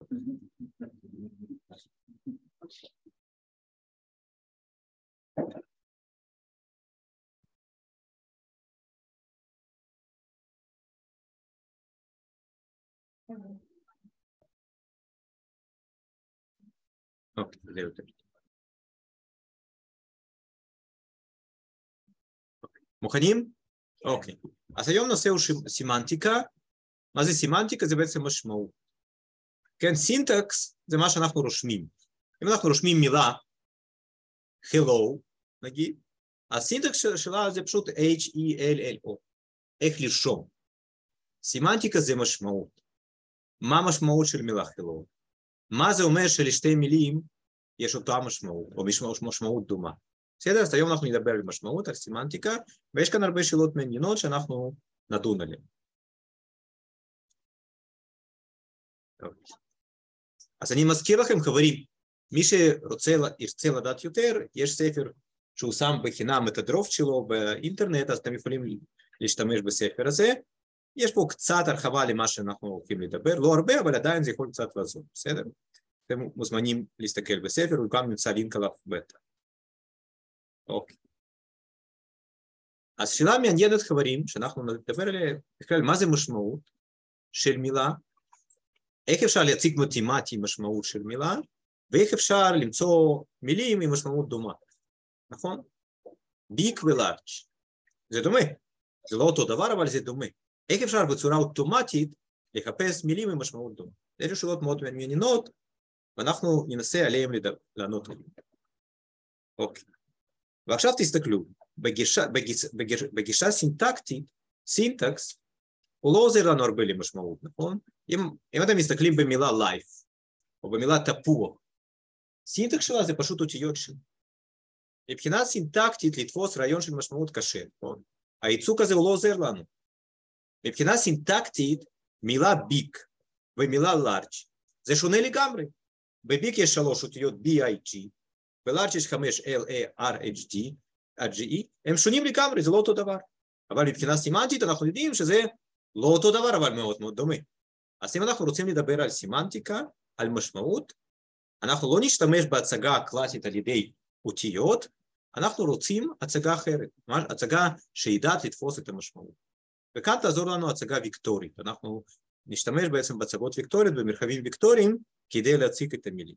אוקיי, זה יותר. מוכנים? אוקיי. אז היום נושא הוא סימנטיקה. מה זה סימנטיקה? זה בעצם משמעות. כן, סינטקס זה מה שאנחנו רושמים. אם אנחנו רושמים מילה, hello, נגיד, הסינטקס שלה זה פשוט H-E-L-L-O. איך לרשום. סימנטיקה זה משמעות. מה המשמעות של מילה hello? מה זה אומר שלשתי מילים יש אותה משמעות, או משמעות דומה? בסדר? אז היום אנחנו נדבר על משמעות, על סימנטיקה, ויש כאן הרבה שאלות מעניינות שאנחנו נדון עליהן. אז אני מזכיר לכם, חברים, מי שירצה לדעת יותר, יש ספר שהוא שם בחינם את הדרופט שלו באינטרנט, אז אתם יכולים להשתמש בספר הזה. יש פה קצת הרחבה למה שאנחנו הולכים לדבר, לא הרבה, אבל עדיין זה יכול קצת לעזור, בסדר? אתם מוזמנים להסתכל בספר, וגם נמצא לינק עליו בטח. אוקיי. אז שאלה מעניינת, חברים, שאנחנו נדבר עליה, בכלל, מה זה משמעות של מילה? איך אפשר להציג מתמטי משמעות של מילה, ואיך אפשר למצוא מילים עם משמעות דומה, נכון? ביג ולארג' זה דומה, זה לא אותו דבר, אבל זה דומה. איך אפשר בצורה אוטומטית לחפש מילים עם משמעות דומה? אלו שאלות מאוד מעניינות, ואנחנו ננסה עליהן לענות עליהן. אוקיי. ועכשיו תסתכלו, בגישה סינטקטית, סינטקס, הוא לא עוזר לנו הרבה למשמעות, נכון? אם אתם מסתכלים במילה life, או במילה תפוח, סינטקס שלה זה פשוט אותיות שלה. מבחינה סינטקטית לתפוס רעיון של משמעות קשה, נכון? הייצוג הזה הוא לא עוזר לנו. מבחינה סינטקטית, מילה ביג ומילה לארג' זה שונה לגמרי. בביג יש 3 אותיות B-I-G, בלארג' יש 5 L-A-R-H-D, הם שונים לגמרי, זה לא אותו דבר. אבל מבחינה סימנטית אנחנו יודעים שזה לא אותו דבר, אבל מאוד מאוד דומה. אז אם אנחנו רוצים לדבר על סימנטיקה, על משמעות, אנחנו לא נשתמש בהצגה הקלאסית על ידי אותיות, אנחנו רוצים הצגה אחרת, הצגה שידעת לתפוס את המשמעות. וכאן תעזור לנו הצגה ויקטורית. אנחנו נשתמש בעצם בהצגות ויקטוריות במרחבים ויקטוריים כדי להציג את המילים.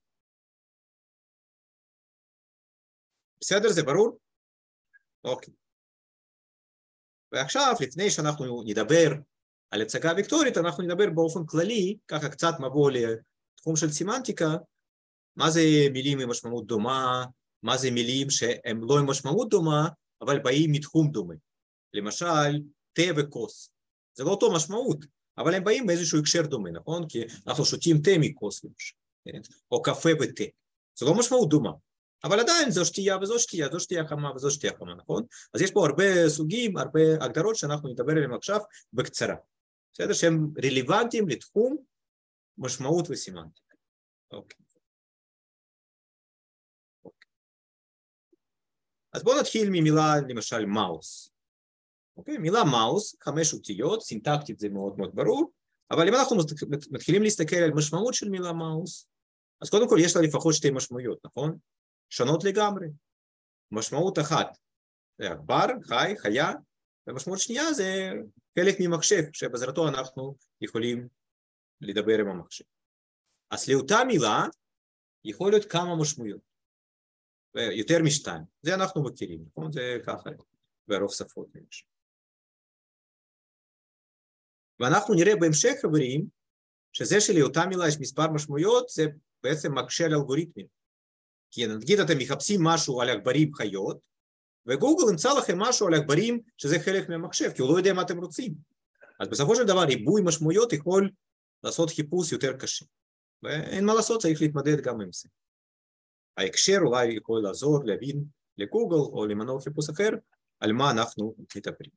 בסדר? זה ברור? אוקיי. ועכשיו, לפני שאנחנו נדבר על הצגה ויקטורית, אנחנו נדבר באופן כללי, ככה קצת מבוא לתחום של סימנטיקה, מה זה מילים עם משמעות דומה, מה זה מילים שהם לא עם משמעות דומה, אבל באים מתחום דומה. למשל, תה וכוס. זה לא אותו משמעות, אבל הם באים באיזשהו הקשר דומה, נכון? כי אנחנו שותים תה מכוס, למשל, או קפה ותה. זה לא משמעות דומה. אבל עדיין זו שתייה וזו שתייה, זו שתייה חמה וזו שתייה חמה, נכון? אז יש פה הרבה סוגים, הרבה הגדרות שאנחנו נדבר עליהם עכשיו בקצרה. בסדר? שהם רלוונטיים לתחום משמעות וסימנטיקה. אוקיי. אז בואו נתחיל ממילה, למשל, מאוס. אוקיי? מילה מאוס, 5 אותיות, סינטקטית זה מאוד מאוד ברור, אבל אם אנחנו מתחילים להסתכל על משמעות של מילה מאוס, אז קודם כל יש לה לפחות 2 משמעויות, נכון? שונות לגמרי. משמעות אחת, זה בר, חי, חיה, ומשמעות שנייה זה חלק ממחשב, שבעזרתו אנחנו יכולים לדבר עם המחשב. אז לאותה מילה יכול להיות כמה משמעויות, יותר מ2. זה אנחנו מכירים, נכון? זה ככה, ברוב שפות. ואנחנו נראה בהמשך, חברים, שזה שלאותה מילה יש מספר משמעויות, זה בעצם מקשה על אלגוריתמים. כי נגיד אתם מחפשים משהו על עכברים חיות, וגוגל ימצא לכם משהו על עכברים שזה חלק מהמחשב, כי הוא לא יודע מה אתם רוצים. אז בסופו של דבר, ריבוי משמעויות יכול לעשות חיפוש יותר קשה. ואין מה לעשות, צריך להתמודד גם עם זה. ההקשר אולי יכול לעזור להבין לגוגל או למנוע חיפוש אחר, על מה אנחנו מדברים.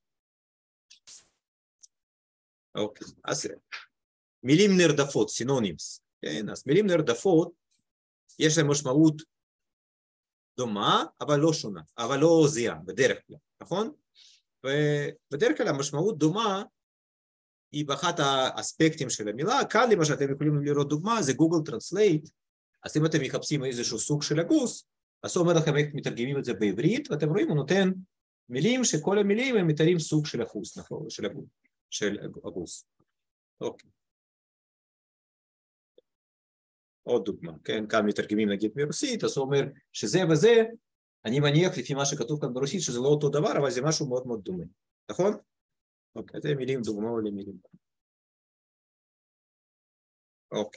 אוקיי, אז מילים נרדפות, סינונימס. כן, אז מילים נרדפות, יש להם משמעות דומה, אבל לא שונה, אבל לא זהה, בדרך כלל, נכון? ובדרך כלל המשמעות דומה היא באחת האספקטים של המילה. כאן למשל אתם יכולים לראות דוגמה, זה גוגל טרנסלייט. אז אם אתם מחפשים איזשהו סוג של הגוס, אז הוא אומר לכם איך מתרגמים את זה בעברית, ואתם רואים, הוא נותן מילים שכל המילים הם מתארים סוג של אחוז, נכון? של הגוס. אוקיי. עוד דוגמה, כן? כאן מתרגמים נגיד מרוסית, אז הוא אומר שזה וזה, אני מניח לפי מה שכתוב כאן ברוסית, שזה לא אותו דבר, אבל זה משהו מאוד מאוד דומה, נכון? אוקיי, זה מילים דוגמה או למילים. אוקיי.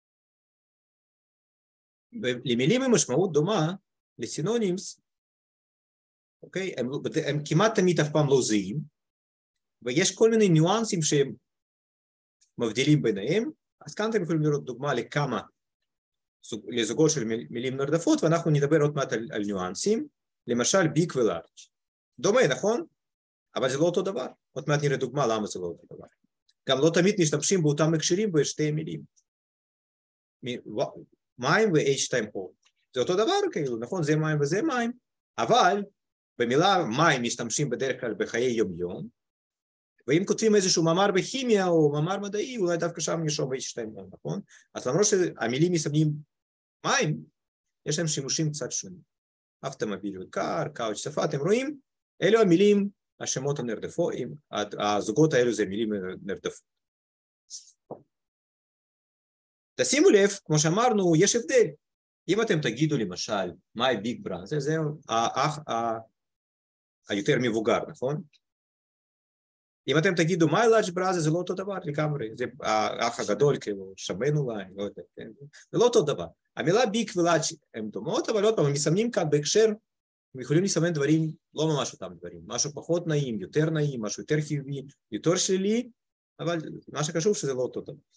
למילים עם משמעות דומה, לסינונימס, אוקיי? הם כמעט תמיד אף פעם לא זהים, ויש כל מיני ניואנסים שהם מבדילים ביניהם, אז כאן אתם יכולים לראות דוגמה לכמה, לזוגות של מילים נרדפות, ואנחנו נדבר עוד מעט על ניואנסים, למשל ביג ולארג'. דומה, נכון? אבל זה לא אותו דבר. עוד מעט נראה דוגמה למה זה לא אותו דבר. גם לא תמיד משתמשים באותם הקשרים בשתי מילים. מים ו-H2O. זה אותו דבר כאילו, נכון? זה מים וזה מים, אבל במילה מים משתמשים בדרך כלל בחיי יום-יום, ואם כותבים איזשהו מאמר בכימיה או מאמר מדעי, אולי דווקא שם נרשום H2O, נכון? אז למרות שהמילים מסמנים מים, יש להם שימושים קצת שונים. אוטומוביליות קר, קאוץ' שפה, אתם רואים? אלו המילים, השמות הנרדפות, הזוגות האלו זה מילים נרדפות. תשימו לב, כמו שאמרנו, יש הבדל. אם אתם תגידו למשל, my big brother, זה האח היותר מבוגר, נכון? אם אתם תגידו, my large brother, זה לא אותו דבר לגמרי, זה האח הגדול, כאילו, שמן אולי, לא יודע, כן? זה לא אותו דבר. המילה big ו-large הן דומות, אבל עוד פעם, הם מסמנים כאן בהקשר, הם יכולים לסמן דברים, לא ממש אותם דברים, משהו פחות נעים, יותר נעים, משהו יותר חיובי, יותר שלילי, אבל מה שחשוב שזה לא אותו דבר.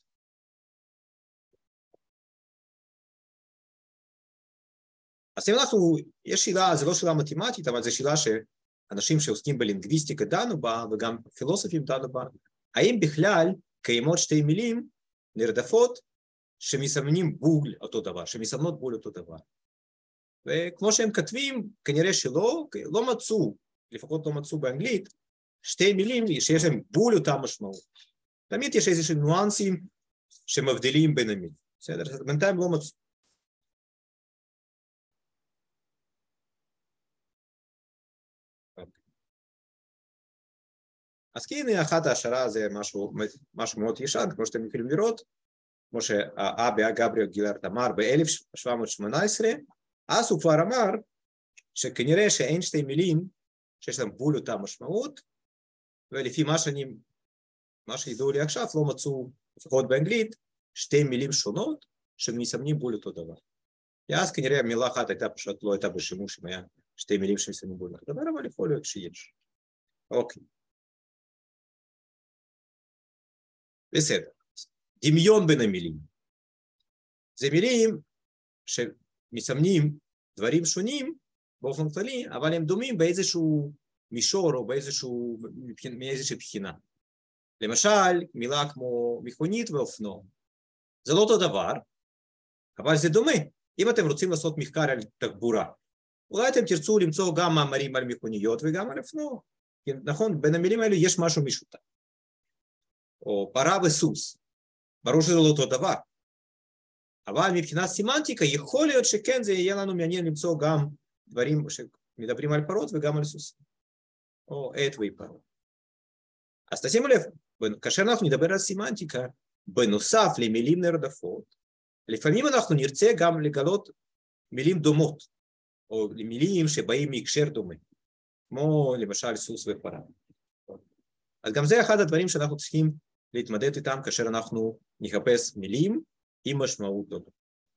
אז אם אנחנו, יש שאלה, זו לא שאלה מתמטית, אבל זו שאלה שאנשים שעוסקים בלינגוויסטיקה דנו בה, וגם פילוסופים דנו בה, האם בכלל קיימות שתי מילים נרדפות שמסמנים בול אותו דבר, שמסמנות בול אותו דבר. וכמו שהם כתבים, כנראה שלא, לא מצאו, לפחות לא מצאו באנגלית, שתי מילים שיש להם בול אותה משמעות. תמיד יש איזשהם ניואנסים שמבדילים בין המילים. בסדר? בינתיים לא מצאו. אז כי הנה אחת ההשערה זה משהו מאוד ישן, כמו שאתם יכולים לראות, כמו שהאבא גבריאל גילארד אמר ב-1718, אז הוא כבר אמר שכנראה שאין שתי מילים שיש להם בול אותה משמעות, ולפי מה שידעו לי עכשיו לא מצאו, לפחות באנגלית, שתי מילים שונות שמסמנים בול אותו דבר. אז כנראה מילה אחת הייתה פשוט לא הייתה בשימוש, אם היה שתי מילים שמסמנים בול אותו דבר, אבל יכול להיות שיש. אוקיי. בסדר. דמיון בין המילים. זה מילים שמסמנים דברים שונים באופן כללי, אבל הם דומים באיזשהו מישור או מאיזושהי בחינה. למשל, מילה כמו מכונית ואופנוע. זה לא אותו דבר, אבל זה דומה. אם אתם רוצים לעשות מחקר על תחבורה, אולי אתם תרצו למצוא גם מאמרים על מכוניות וגם על אופנוע. נכון, בין המילים האלו יש משהו משותף. או פרה וסוס. ברור שזה לא אותו דבר. אבל מבחינת סימנטיקה, יכול להיות שכן, זה יהיה לנו מעניין למצוא גם דברים שמדברים על פרות וגם על סוסים. או עט ופרות. אז תשימו לב, כאשר אנחנו נדבר על סימנטיקה, בנוסף למילים נרדפות, לפעמים אנחנו נרצה גם לגלות מילים דומות, או מילים שבאים מהקשר דומה, כמו למשל סוס ופרה. אז גם זה אחד הדברים שאנחנו צריכים להתמודד איתם כאשר אנחנו נחפש מילים עם משמעות דומה.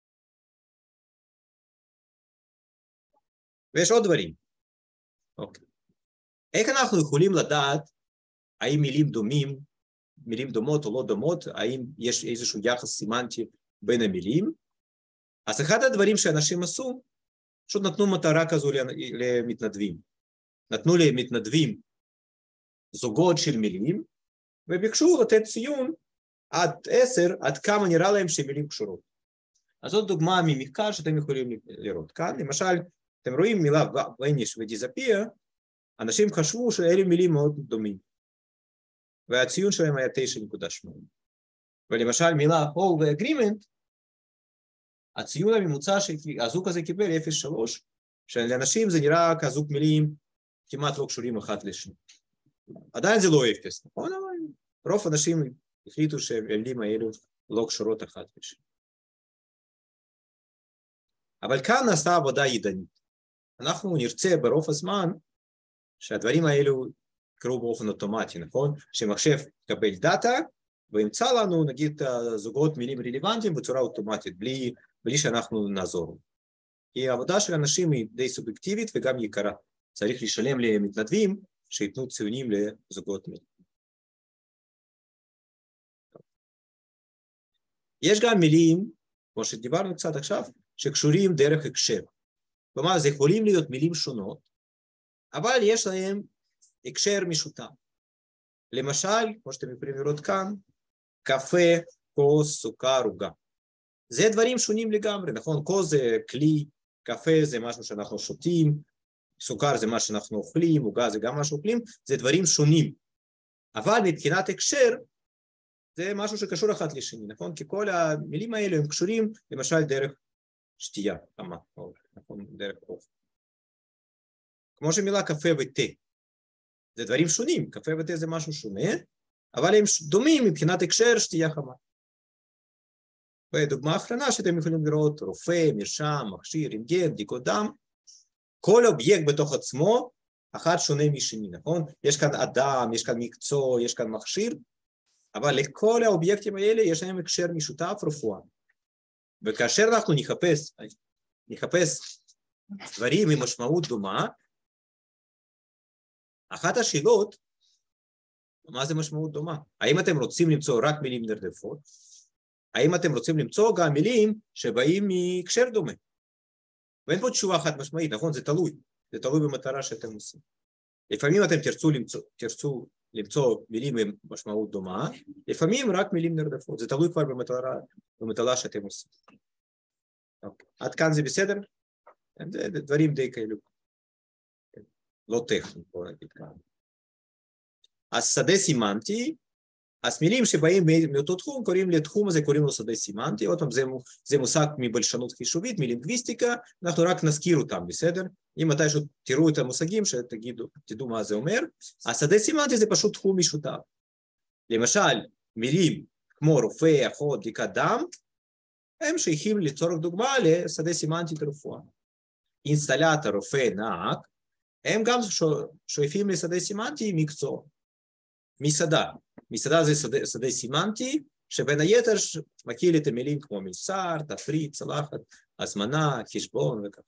ויש עוד דברים. אוקיי. איך אנחנו יכולים לדעת האם מילים דומות או לא דומות, האם יש איזשהו יחס סימנטי בין המילים? אז אחד הדברים שאנשים עשו, פשוט נתנו מטרה כזו למתנדבים. נתנו למתנדבים זוגות של מילים, וביקשו לתת ציון עד 10, עד כמה נראה להם שמילים קשורות. אז זאת דוגמה ממחקר שאתם יכולים לראות כאן. למשל, אתם רואים מילה vanish ודיסאפיר, אנשים חשבו שאלה מילים מאוד דומים. והציון שלהם היה 9.8. ולמשל מילה whole ו-agreement, הציון הממוצע שהזוג הזה קיבל 0.3, שלאנשים זה נראה כזוג מילים כמעט לא קשורים אחד לשני. עדיין זה לא 0, נכון? אבל רוב האנשים החליטו שהמילים האלו לא קשורות אחד לשני. אבל כאן נעשתה עבודה ידנית. אנחנו נרצה ברוב הזמן שהדברים האלו יקרו באופן אוטומטי, נכון? שמחשב יקבל דאטה וימצא לנו נגיד זוגות מילים רלוונטיים בצורה אוטומטית, בלי שאנחנו נעזור. כי העבודה של אנשים היא די סובייקטיבית וגם יקרה. צריך לשלם למתנדבים שיתנו ציונים לזוגות מילים. יש גם מילים, כמו שדיברנו קצת עכשיו, שקשורים דרך הקשר. כלומר, זה יכולים להיות מילים שונות, אבל יש להם הקשר משותף. למשל, כמו שאתם יכולים לראות כאן, קפה, כוס, סוכר, עוגה. זה דברים שונים לגמרי, נכון? כוס זה כלי, קפה זה משהו שאנחנו שותים, סוכר זה מה שאנחנו אוכלים, עוגה זה גם מה שאוכלים, זה דברים שונים. אבל מבחינת הקשר, זה משהו שקשור אחד לשני, נכון? כי כל המילים האלה הם קשורים, למשל דרך שתייה, נכון? דרך אוכל. כמו שמילה קפה ותה, זה דברים שונים, קפה ותה זה משהו שונה, אבל הם דומים מבחינת הקשר שתייה חמה. ודוגמה האחרונה שאתם יכולים לראות, רופא, מרשם, מכשיר, רנטגן, בדיקות דם, כל אובייקט בתוך עצמו, אחד שונה משני, נכון? יש כאן אדם, יש כאן מקצוע, יש כאן מכשיר, אבל לכל האובייקטים האלה יש להם הקשר משותף רפואה. וכאשר אנחנו נחפש דברים עם משמעות דומה, אחת השאלות, מה זה משמעות דומה? האם אתם רוצים למצוא רק מילים נרדפות? האם אתם רוצים למצוא גם מילים שבאים מהקשר דומה? ואין פה תשובה חד משמעית, נכון? זה תלוי במטרה שאתם עושים. לפעמים אתם תרצו למצוא מילים עם משמעות דומה, לפעמים רק מילים נרדפות, זה תלוי כבר במטרה שאתם עושים. עד כאן זה בסדר? זה דברים די כאלו. לא טכניים, בוא נגיד כאן. אז שדה סימנטי, אז מילים שבאים מאותו תחום, לתחום הזה קוראים לו שדה סימנטי, עוד פעם זה מושג מבלשנות חישובית, מלינגוויסטיקה, אנחנו רק נזכיר אותם, בסדר? אם מתישהו תראו את המושגים, שתדעו מה זה אומר, השדה סימנטי זה פשוט תחום משותף. למשל, מילים כמו רופא, אחות, בדיקת דם, הם שייכים לצורך דוגמה לשדה סימנטי רפואה. אינסטלטור, רופא, נהג, הם גם שואפים לשדה סימנטי מקצוע. מסעדה זה שדה סימנטי, שבין היתר מכיל את המילים כמו מסר, תפריט, צלחת, הזמנה, חשבון וכך.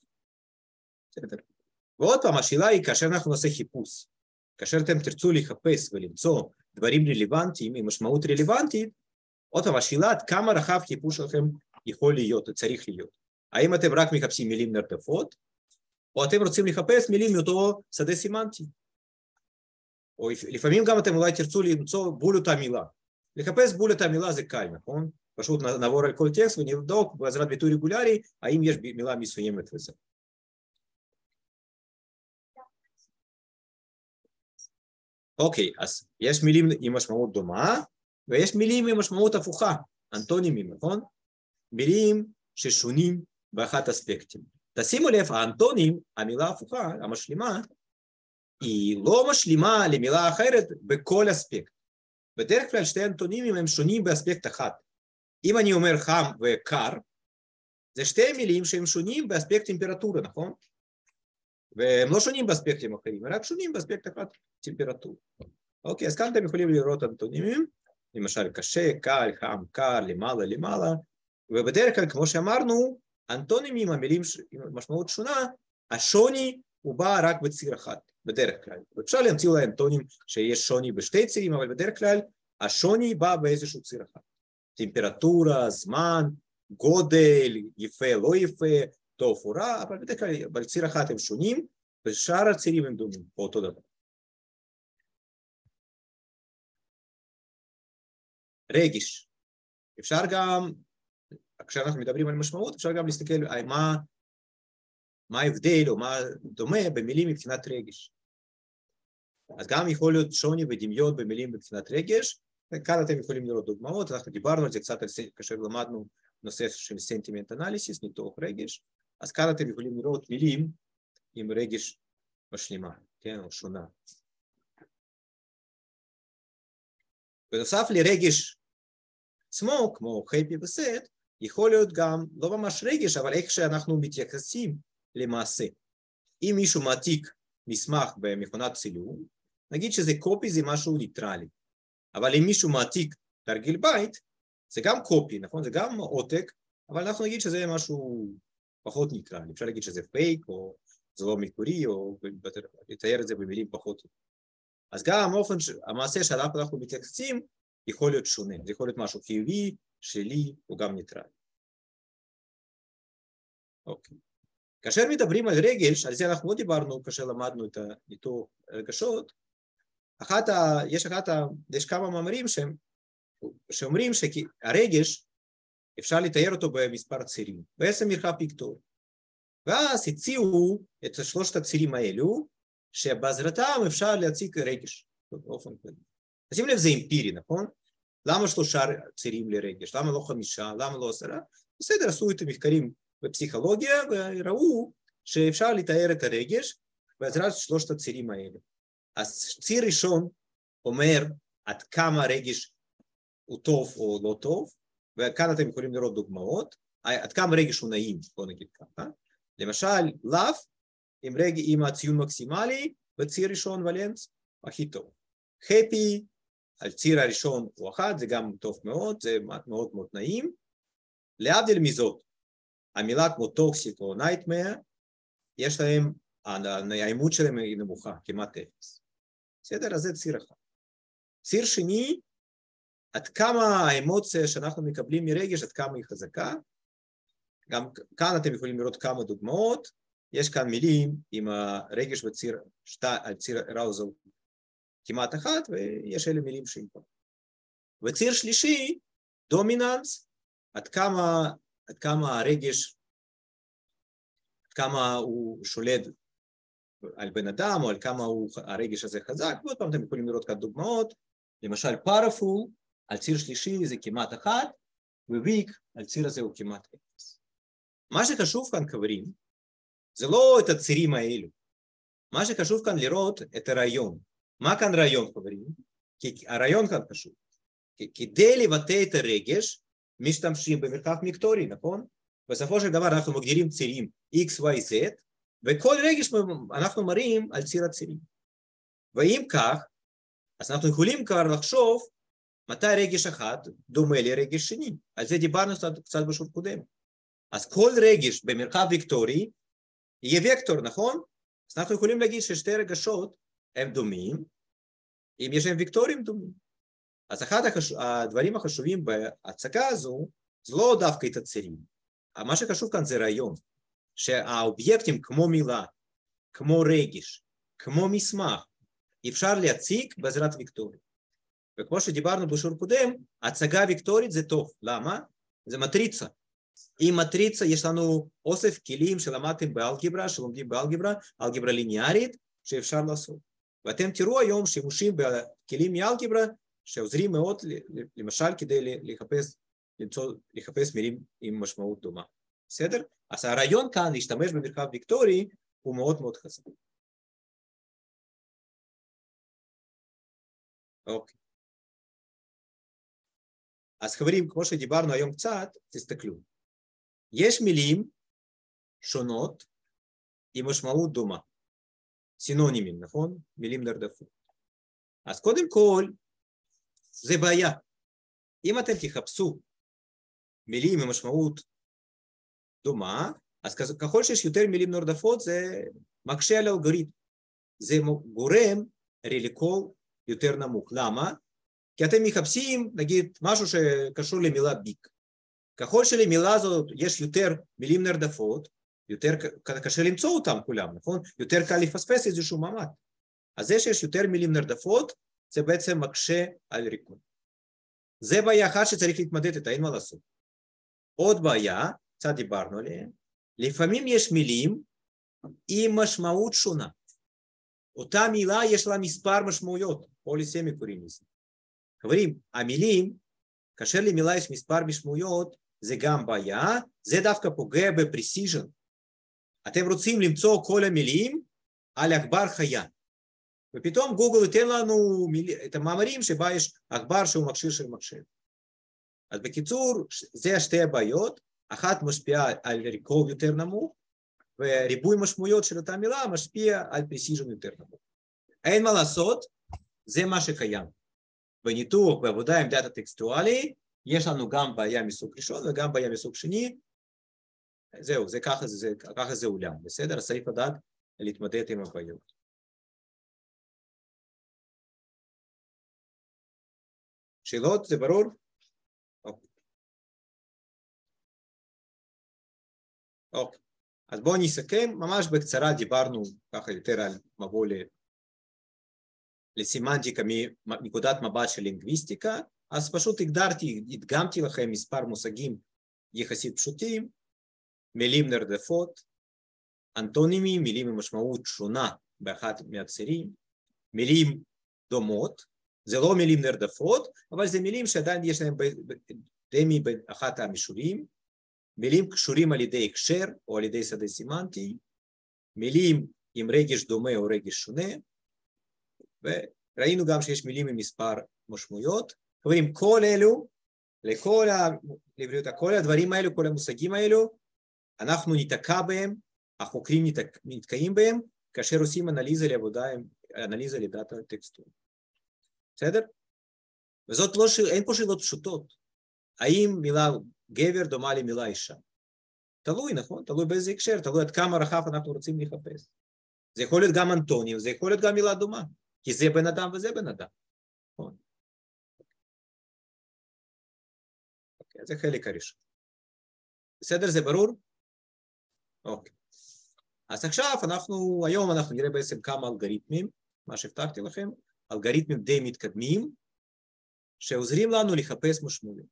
ועוד פעם, השאלה היא, כאשר אנחנו נעשה חיפוש, כאשר אתם תרצו לחפש ולמצוא דברים רלוונטיים עם משמעות רלוונטית, עוד פעם, השאלה עד כמה רחב חיפוש שלכם יכול להיות, צריך להיות. האם אתם רק מחפשים מילים נרדפות, או אתם רוצים לחפש מילים מאותו שדה סימנטי? או לפעמים גם אתם אולי תרצו למצוא בול אותה מילה. לחפש בול אותה מילה זה קל, נכון? פשוט נעבור על כל טקסט ונבדוק בעזרת ביטוי רגולרי, האם יש מילה מסוימת לזה. אוקיי, אז יש מילים עם משמעות דומה, ויש מילים עם משמעות הפוכה, אנטונימים, נכון? מילים ששונים באחת אספקטים. תשימו לב, האנטונים, המילה הפוכה, המשלימה, היא לא משלימה למילה אחרת בכל אספקט. בדרך כלל שתי אנטונימים הם שונים באספקט אחד. אם אני אומר חם וקר, זה שתי מילים שהם שונים באספקט טמפרטורה, נכון? והם לא שונים באספקטים אחרים, הם רק שונים באספקט אחד טמפרטורה. אוקיי, אז כאן אתם יכולים לראות אנטונימים, למשל קשה, קל, חם, קר, למעלה, למעלה, ובדרך כלל, כמו שאמרנו, אנטונימים, המילים עם משמעות שונה, השוני הוא בא רק בציר אחד, בדרך כלל. אפשר להמציא אולי אנטונים שיש שוני בשתי צירים, אבל בדרך כלל השוני בא באיזשהו ציר אחד. טמפרטורה, זמן, גודל, יפה, לא יפה, טוב או רע, אבל בדרך כלל בציר אחד הם שונים, ושאר הצירים הם דומים, באותו דבר. רגש. אפשר גם, כשאנחנו מדברים על משמעות, אפשר גם להסתכל על מה ההבדל או מה דומה במילים מבחינת רגש. אז גם יכול להיות שוני ודמיון במילים מבחינת רגש, כאן אתם יכולים לראות דוגמאות, אנחנו דיברנו על זה קצת כאשר למדנו נושא של סנטימנט אנליסיס, ניתוח רגש, אז כאן אתם יכולים לראות מילים עם רגש משלימה, כן, או שונה. בנוסף לרגש עצמו, כמו happy ו-sad, יכול להיות גם לא ממש רגש, אבל איך שאנחנו מתייחסים למעשה. אם מישהו מעתיק מסמך במכונת צילום, נגיד שזה קופי, זה משהו ניטרלי. אבל אם מישהו מעתיק תרגיל בית, זה גם קופי, נכון? זה גם עותק, אבל אנחנו נגיד שזה משהו פחות ניטרלי. אפשר להגיד שזה פייק, או זה לא מקורי, או לתאר את זה במילים פחות. אז גם המעשה שעליו אנחנו מתייחסים, יכול להיות שונה. זה יכול להיות משהו חיובי, שלי, או גם ניטרלי. אוקיי. כאשר מדברים על רגש, על זה אנחנו לא דיברנו כאשר למדנו את הניתוח רגשות, יש כמה מאמרים שאומרים שהרגש אפשר לתאר אותו במספר צירים, בעצם מרחב ויקטורי. ואז הציעו את שלושת הצירים האלו, שבעזרתם אפשר להציג רגש באופן כללי. אז שים לב, זה אמפירי, נכון? למה 3 צירים לרגש? למה לא 5? למה לא 10? בסדר, עשו את המחקרים בפסיכולוגיה, וראו שאפשר לתאר את הרגש בעזרת שלושת הצירים האלה. אז ציר ראשון אומר עד כמה רגש הוא טוב או לא טוב, וכאן אתם יכולים לראות דוגמאות, עד כמה רגש הוא נעים, בוא נגיד ככה. למשל, לאו עם הציון מקסימלי, בציר ראשון ולנס, הכי טוב. happy, על ציר הראשון הוא 1, זה גם טוב מאוד, זה מאוד מאוד נעים. להבדיל מזאת, המילה כמו טוקסיק או נייטמר, יש להם, הנעימות שלהם היא נמוכה, כמעט 0. בסדר? אז זה ציר אחד. ציר שני, עד כמה האמוציה שאנחנו מקבלים מרגש, עד כמה היא חזקה. גם כאן אתם יכולים לראות כמה דוגמאות. יש כאן מילים עם הרגש בציר, על ציר ראוזל כמעט 1, ויש אלה מילים שהיא פה. וציר שלישי, דומיננס, עד כמה הרגש, עד כמה הוא שולט על בן אדם, או על כמה הרגש הזה חזק, ועוד פעם אתם יכולים לראות כאן דוגמאות, למשל פארפול, על ציר שלישי זה כמעט 1, וויק, על ציר הזה הוא כמעט 0. מה שחשוב כאן, חברים, זה לא את הצירים האלו. מה שחשוב כאן לראות את הרעיון. מה כאן רעיון, חברים? כי הרעיון כאן חשוב. כדי לבטא את הרגש, משתמשים במרחב ויקטורי, נכון? בסופו של דבר אנחנו מגדירים צירים X, Y, Z, וכל רגש אנחנו מראים על ציר הצירים. ואם כך, אז אנחנו יכולים כבר לחשוב מתי רגש אחד דומה לרגש שני. על זה דיברנו קצת בשיעור קודם. אז כל רגש במרחב ויקטורי יהיה וקטור, נכון? אז אנחנו יכולים להגיד ששתי רגשות הם דומים, אם יש להם וקטורים דומים. אז אחד הדברים החשובים בהצגה הזו, זה לא דווקא את הצירים. מה שחשוב כאן זה רעיון, שהאובייקטים כמו מילה, כמו רגש, כמו מסמך, אפשר להציג בעזרת ויקטורים. וכמו שדיברנו בשיעור קודם, הצגה ויקטורית זה טוב. למה? זה מטריצה. עם מטריצה יש לנו אוסף כלים שלמדתם באלגברה, שלומדים באלגברה, אלגברה ליניארית, שאפשר לעשות. ואתם תראו היום שימושים בכלים מאלגברה, שעוזרים מאוד, למשל, כדי לחפש מילים עם משמעות דומה. בסדר? אז הרעיון כאן להשתמש במרחב ויקטורי הוא מאוד מאוד חזק. אוקיי. אז חברים, כמו שדיברנו היום קצת, תסתכלו. יש מילים שונות עם משמעות דומה. סינונימים, נכון? מילים נרדפות. אז קודם כל, זה בעיה. אם אתם תחפשו מילים עם משמעות דומה, אז ככל שיש יותר מילים נרדפות, זה מקשה על האלגוריתם. זה גורם לקול יותר נמוך. למה? כי אתם מחפשים, נגיד, משהו שקשור למילה ביק. ככל שלמילה הזאת יש יותר מילים נרדפות, יותר קשה למצוא אותם כולם, נכון? יותר קל לפספס איזשהו מעמד. אז זה שיש יותר מילים נרדפות, זה בעצם מקשה על ריקוד. זה בעיה אחת שצריך להתמודד איתה, אין מה לעשות. עוד בעיה, קצת דיברנו עליה, לפעמים יש מילים עם משמעות שונה. אותה מילה יש לה מספר משמעויות, פוליסמי קוראים לזה. חברים, המילים, כאשר למילה יש מספר משמעויות, זה גם בעיה, זה דווקא פוגע בפרסיז'ן. אתם רוצים למצוא כל המילים על עכבר חיה. ופתאום גוגל ייתן לנו את המאמרים שבה יש עכבר שהוא מכשיר של מחשב. אז בקיצור, זה שתי הבעיות, אחת משפיעה על ריקוב יותר נמוך, וריבוי משמעויות של אותה מילה משפיע על פרסיז'ן יותר נמוך. אין מה לעשות, זה מה שקיים. בניתוח, בעבודה עם דאטה טקסטואלי, יש לנו גם בעיה מסוג ראשון וגם בעיה מסוג שני. זהו, ככה זה עולם, בסדר? אז צריך לדעת להתמודד עם הבעיות. שאלות, זה ברור? אוקיי. אז בואו נסכם, ממש בקצרה דיברנו ככה יותר על מבוא לסימנטיקה מנקודת מבט של לינגוויסטיקה, אז פשוט הדגמתי לכם מספר מושגים יחסית פשוטים, מילים נרדפות, אנטונימים, מילים עם משמעות שונה באחד מהצירים, מילים דומות, זה לא מילים נרדפות, אבל זה מילים שעדיין יש להם דמי באחת המישורים, מילים קשורים על ידי הקשר או על ידי שדה סימנטי, מילים עם רגש דומה או רגש שונה, וראינו גם שיש מילים עם מספר משמעויות. חברים, כל אלו, כל הדברים האלו, כל המושגים האלו, אנחנו ניתקע בהם, החוקרים נתקעים בהם, כאשר עושים אנליזה לדאטה טקסטואלי. בסדר? וזאת לא, אין פה שאלות פשוטות. האם מילה גבר דומה למילה אישה? תלוי, נכון? תלוי באיזה הקשר, תלוי עד כמה רחב אנחנו רוצים לחפש. זה יכול להיות גם אנטונים, זה יכול להיות גם מילה דומה, כי זה בן אדם וזה בן אדם. נכון? אוקיי, זה חלק הראשון. בסדר, זה ברור? אוקיי. אז עכשיו היום אנחנו נראה בעצם כמה אלגוריתמים, מה שהבטחתי לכם, אלגוריתמים די מתקדמים, שעוזרים לנו לחפש משמעויות.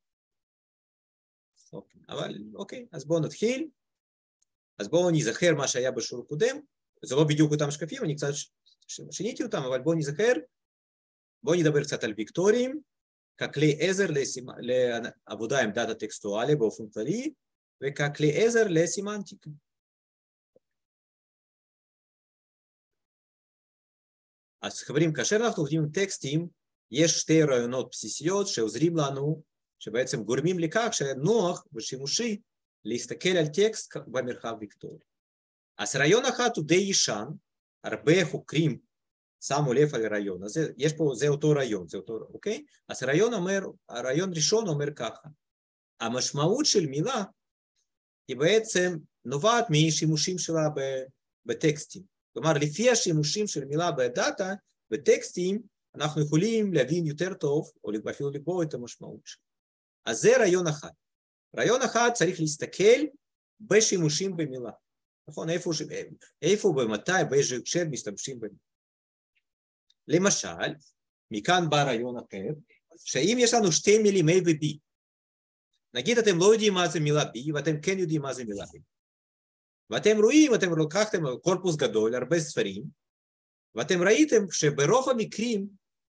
אוקיי, אז בואו נתחיל. אז בואו נזכר מה שהיה בשיעור קודם, זה לא בדיוק אותם שקפים, אני קצת שיניתי אותם, אבל בואו נזכר, בואו נדבר קצת על ויקטורים, ככלי עזר לעבודה עם דאטה טקסטואלי באופן כללי, וככלי עזר לסימנטיקה. אז חברים, כאשר אנחנו עובדים עם טקסטים, יש שתי רעיונות בסיסיות שעוזרים לנו, שבעצם גורמים לכך שנוח ושימושי להסתכל על טקסט במרחב ויקטורי. אז רעיון אחד הוא די ישן, הרבה חוקרים שמו לב על הרעיון הזה, יש פה, זה אותו רעיון, אוקיי? אז הרעיון ראשון אומר ככה, המשמעות של מילה היא בעצם נובעת משימושים שלה בטקסטים. כלומר, לפי השימושים של מילה בדאטה, בטקסטים, אנחנו יכולים להבין יותר טוב, או אפילו לקבוע את המשמעות שלה. אז זה רעיון אחד. רעיון אחד צריך להסתכל בשימושים במילה. נכון? איפה ומתי, באיזה הקשר משתמשים במילה. למשל, מכאן בא רעיון אחר, שאם יש לנו שתי מילים A ו-B, נגיד אתם לא יודעים מה זה מילה B, ואתם כן יודעים מה זה מילה B. ואתם רואים, אתם לקחתם קורפוס גדול, הרבה ספרים, ואתם ראיתם שברוב המקרים,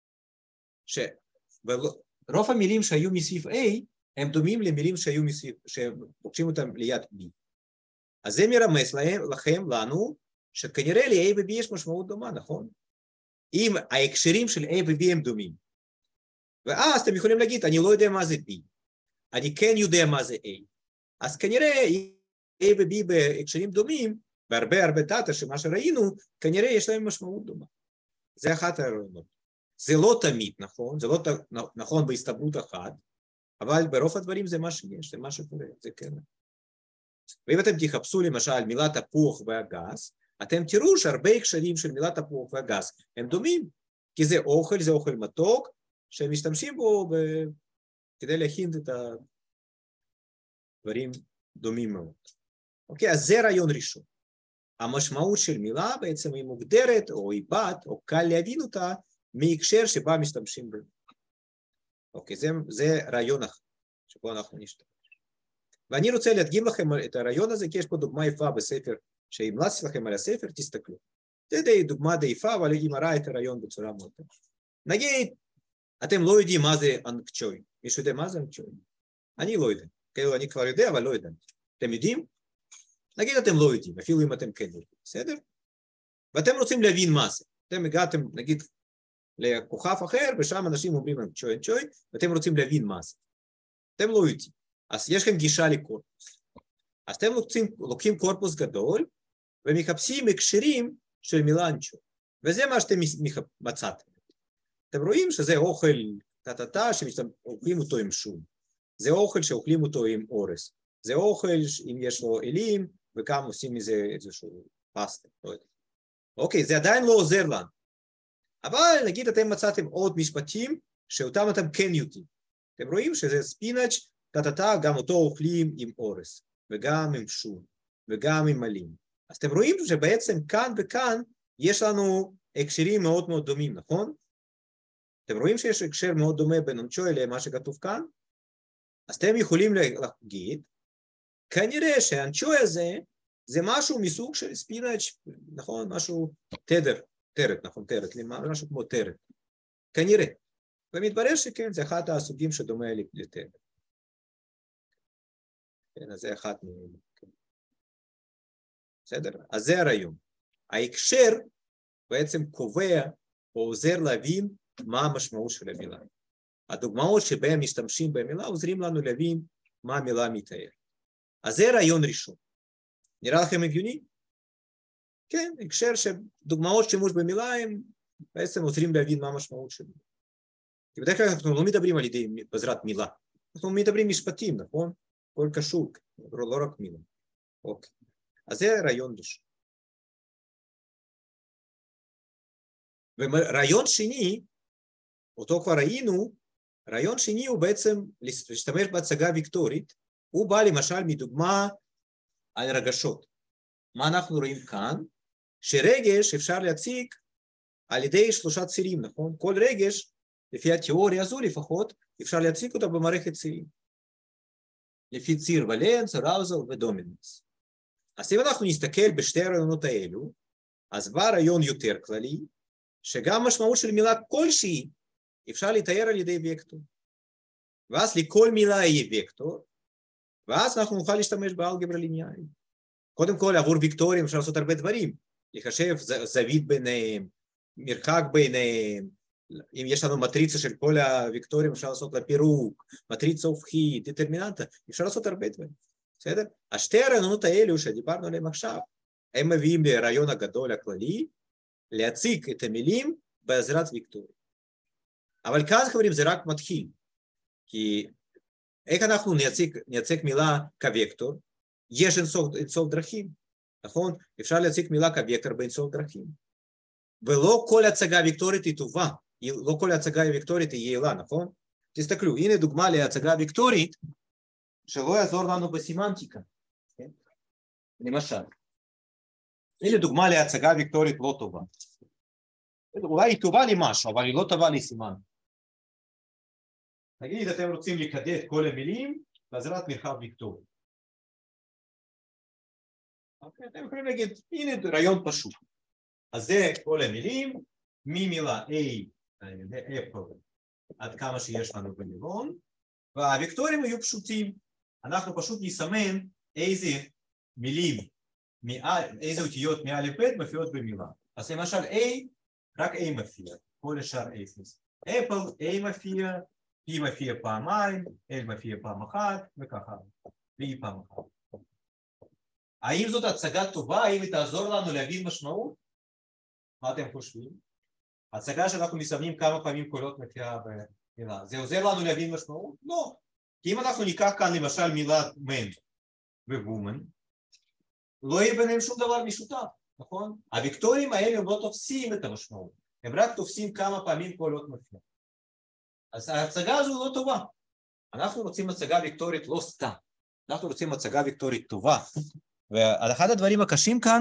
רוב המילים שהיו מסביב A, הם דומים למילים שהיו מסביב, שפוגשים אותם ליד B. אז זה מרמז לנו, שכנראה ל-A ו-B יש משמעות דומה, נכון? אם ההקשרים של A ו-B הם דומים. ואז אתם יכולים להגיד, אני לא יודע מה זה B, אני כן יודע מה זה A. אז כנראה A ו-B בהקשרים דומים, והרבה דאטה שמה שראינו, כנראה יש להם משמעות דומה. זה אחת הרעיונות. זה לא תמיד נכון, זה לא נכון בהסתברות אחת, אבל ברוב הדברים זה מה שיש, זה מה שקורה, זה כן. ואם אתם תחפשו למשל מילת תפוח ואגס, אתם תראו שהרבה הקשרים של מילת תפוח ואגס הם דומים, כי זה אוכל מתוק, שהם משתמשים בו כדי להכין את הדברים דומים מאוד. אוקיי, אז זה רעיון ראשון. המשמעות של מילה בעצם היא מוגדרת או היא בת, או קל להבין אותה, מהקשר שבה משתמשים בו. אוקיי, זה רעיון אחר, שבו אנחנו נשתמש. ואני רוצה להדגים לכם את הרעיון הזה, כי יש פה דוגמה יפה בספר, שהמלצתי לכם על הספר, תסתכלו. זה די דוגמה די יפה, אבל היא מראה את הרעיון בצורה מאוד טובה. נגיד, אתם לא יודעים מה זה אנקצ'וי. מישהו יודע מה זה אנקצ'וי? אני לא יודע. כאילו, אני כבר יודע, אבל לא יודע. אתם יודעים? נגיד אתם לא יודעים, אפילו אם אתם כן יודעים, בסדר? ואתם רוצים להבין מה זה. אתם הגעתם, נגיד, לכוכב אחר, ושם אנשים אומרים אנקצ'וי, ואתם רוצים להבין מה זה. אתם לא יודעים. אז יש לכם גישה לקורפוס. אז אתם לוקחים קורפוס גדול, ומחפשים הקשרים של מילה אנקצ'וי. וזה מה שאתם מצאתם. אתם רואים שזה אוכל שאוכלים אותו עם שום. זה אוכל שאוכלים אותו עם אורס. זה אוכל אם יש לו אלים, וכמה עושים מזה איזשהו פסטה. אוקיי, זה עדיין לא עוזר לנו. אבל נגיד אתם מצאתם עוד משפטים שאותם אתם כן יודעים. אתם רואים שזה ספינאץ', גם אותו אוכלים עם אורס, וגם עם שום, וגם עם עלים. אז אתם רואים שבעצם כאן וכאן יש לנו הקשרים מאוד מאוד דומים, נכון? אתם רואים שיש הקשר מאוד דומה בין אנקצ'וי למה שכתוב כאן? אז אתם יכולים להגיד, כנראה שהאנקצ'וי הזה, זה משהו מסוג של ספינאץ', נכון? משהו טרת, נכון? טרת, משהו כמו טרת. כנראה. ומתברר שכן, זה אחד הסוגים שדומה לטרת. כן, אז זה אחד מהם. בסדר? אז זה הרעיון. ההקשר בעצם קובע או עוזר להבין מה המשמעות של המילה. הדוגמאות שבהן משתמשים במילה עוזרים לנו להבין מה המילה מתאר. אז זה רעיון ראשון. נראה לכם הגיוני? כן, הקשר שדוגמאות שימוש במילה הם בעצם עוזרים להבין מה המשמעות של מילה. כי בדרך כלל אנחנו לא מדברים על ידי בעזרת מילה. אנחנו מדברים משפטים, נכון? כל קשור, לא רק מילה. אוקיי. אז זה רעיון ראשון. ורעיון שני, אותו כבר ראינו, רעיון שני הוא בעצם להשתמש בהצגה ויקטורית, הוא בא למשל מדוגמה על רגשות. מה אנחנו רואים כאן? שרגש אפשר להציג על ידי 3 צירים, נכון? כל רגש, לפי התיאוריה הזו לפחות, אפשר להציג אותו במערכת צירים. לפי ציר ולנס, אראוזל ודומיננס. אז אם אנחנו נסתכל בשתי הרעיונות האלו, אז בא רעיון יותר כללי, שגם משמעות של מילה כלשהי אפשר לתאר על ידי וקטור. ואז לכל מילה יהיה וקטור, ואז אנחנו נוכל להשתמש באלגברה ליניארית. קודם כל, עבור וקטורים אפשר לעשות הרבה דברים, לחשב זווית ביניהם, מרחק ביניהם, אם יש לנו מטריצה של כל הוקטורים, אפשר לעשות לה פירוק, מטריצה הופכית, דטרמיננטה, אפשר לעשות הרבה דברים. בסדר? השתי הרעיונות האלו שדיברנו עליהם עכשיו, הם מביאים לרעיון הגדול הכללי, להציג את המילים בעזרת וקטורים. אבל כאן חברים זה רק מתחיל, כי איך אנחנו נייצג מילה כווקטור? יש אינסוף דרכים, נכון? אפשר להציג מילה כווקטור באינסוף דרכים. ולא כל הצגה ויקטורית היא טובה, לא כל הצגה ויקטורית היא יעילה, נכון? תסתכלו, הנה דוגמה להצגה ויקטורית, שלא יעזור לנו בסימנטיקה. כן? למשל, הנה דוגמה להצגה ויקטורית לא טובה. אולי היא טובה למשהו, אבל היא לא טובה לסימנטיקה. נגיד, אתם רוצים לקדד כל המילים בעזרת מרחב ויקטורי. אוקיי, אתם יכולים להגיד, הנה רעיון פשוט. אז זה כל המילים, ממילה A, אפל, עד כמה שיש לנו בנילון, והויקטורים יהיו פשוטים. אנחנו פשוט נסמן איזה מילים, איזה אותיות מא' ב' מופיעות במילה. אז למשל A, רק A מופיע, כל השאר אפס. אפל, A מופיע, P מופיע פעמיים, L מופיע פעם אחת, וככה, והיא פעם אחת. האם זאת הצגה טובה? האם היא תעזור לנו להבין משמעות? מה אתם חושבים? הצגה שאנחנו מסמנים כמה פעמים קולות מופיעה במילה, זה עוזר לנו להבין משמעות? לא. כי אם אנחנו ניקח כאן למשל מילת מן וומן, לא יהיה ביניהם שום דבר משותף, נכון? הויקטורים האלה הם לא תופסים את המשמעות, הם רק תופסים כמה פעמים קולות מופיעה. אז ההצגה הזו לא טובה. אנחנו רוצים הצגה ויקטורית לא סתם, אנחנו רוצים הצגה ויקטורית טובה. ואחד הדברים הקשים כאן,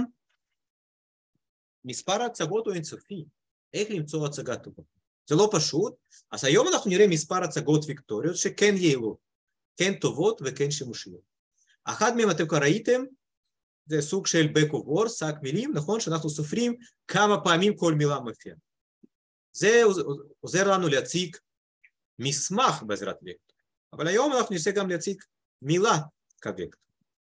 מספר ההצגות הוא אינסופי. איך למצוא הצגה טובה? זה לא פשוט. אז היום אנחנו נראה מספר הצגות ויקטוריות שכן יעילות, כן טובות וכן שימושיות. אחת מהם אתם כבר ראיתם, זה סוג של back of word, שק מילים, נכון שאנחנו סופרים כמה פעמים כל מילה מופיעה. זה עוזר לנו להציג מסמך בעזרת וקטור. אבל היום אנחנו ננסה גם להציג מילה כווקטור.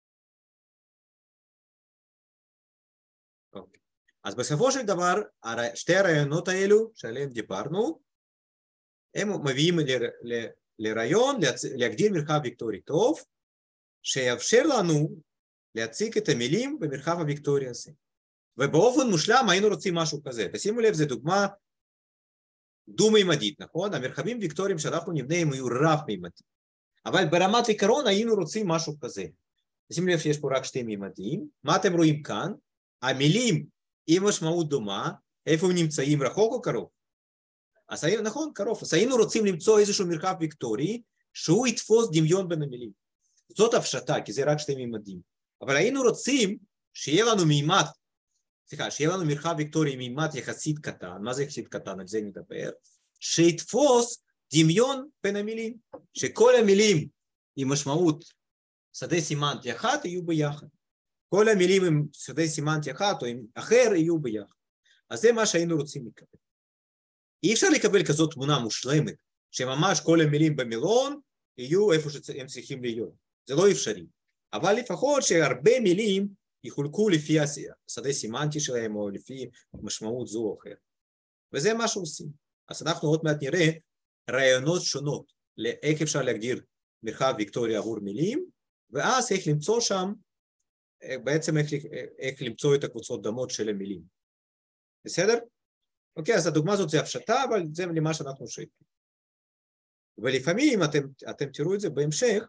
אוקיי. אז בסופו של דבר, שתי הרעיונות האלו שעליהם דיברנו, הם מביאים לרעיון להגדיר מרחב וקטורי טוב, שיאפשר לנו להציג את המילים במרחב הוקטורי הזה. ובאופן מושלם היינו רוצים משהו כזה. תשימו לב, זו דוגמה דו-מימדית, נכון? המרחבים וקטוריים שאנחנו נבנה הם יהיו רב-מימדיים. אבל ברמת עיקרון היינו רוצים משהו כזה. תשימו לב שיש פה רק שתי מימדים. מה אתם רואים כאן? המילים עם משמעות דומה, איפה הם נמצאים, רחוק או קרוב? אז נכון, קרוב. אז היינו רוצים למצוא איזשהו מרחב וקטורי, שהוא יתפוס דמיון בין המילים. זאת הפשטה, כי זה רק שתי מימדים. אבל היינו רוצים שיהיה לנו מימד, שיהיה לנו מרחב וקטורי מימד יחסית קטן, מה זה יחסית קטן, על זה נדבר, שיתפוס דמיון בין המילים, שכל המילים עם משמעות שדה סימנטי אחת יהיו ביחד. כל המילים עם שדה סימנטי אחת או עם אחר יהיו ביחד. אז זה מה שהיינו רוצים לקבל. אי אפשר לקבל כזאת תמונה מושלמת, שממש כל המילים במילון יהיו איפה שהם צריכים להיות. זה לא אפשרי. אבל לפחות שהרבה מילים יחולקו לפי השדה סימנטי שלהם או לפי משמעות זו או אחרת. וזה מה שעושים. אז אנחנו עוד מעט נראה רעיונות שונות לאיך אפשר להגדיר מרחב וקטורי עבור מילים, ואז איך למצוא שם, בעצם איך למצוא את הקבוצות דומות של המילים. בסדר? אוקיי, אז הדוגמה הזאת זה הפשטה, אבל זה למה שאנחנו שואלים. ולפעמים אתם תראו את זה בהמשך,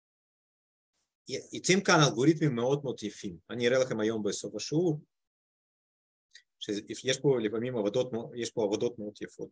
יוצאים כאן אלגוריתמים מאוד מאוד יפים. אני אראה לכם היום בסוף השיעור, שיש פה לפעמים עבודות מאוד יפות.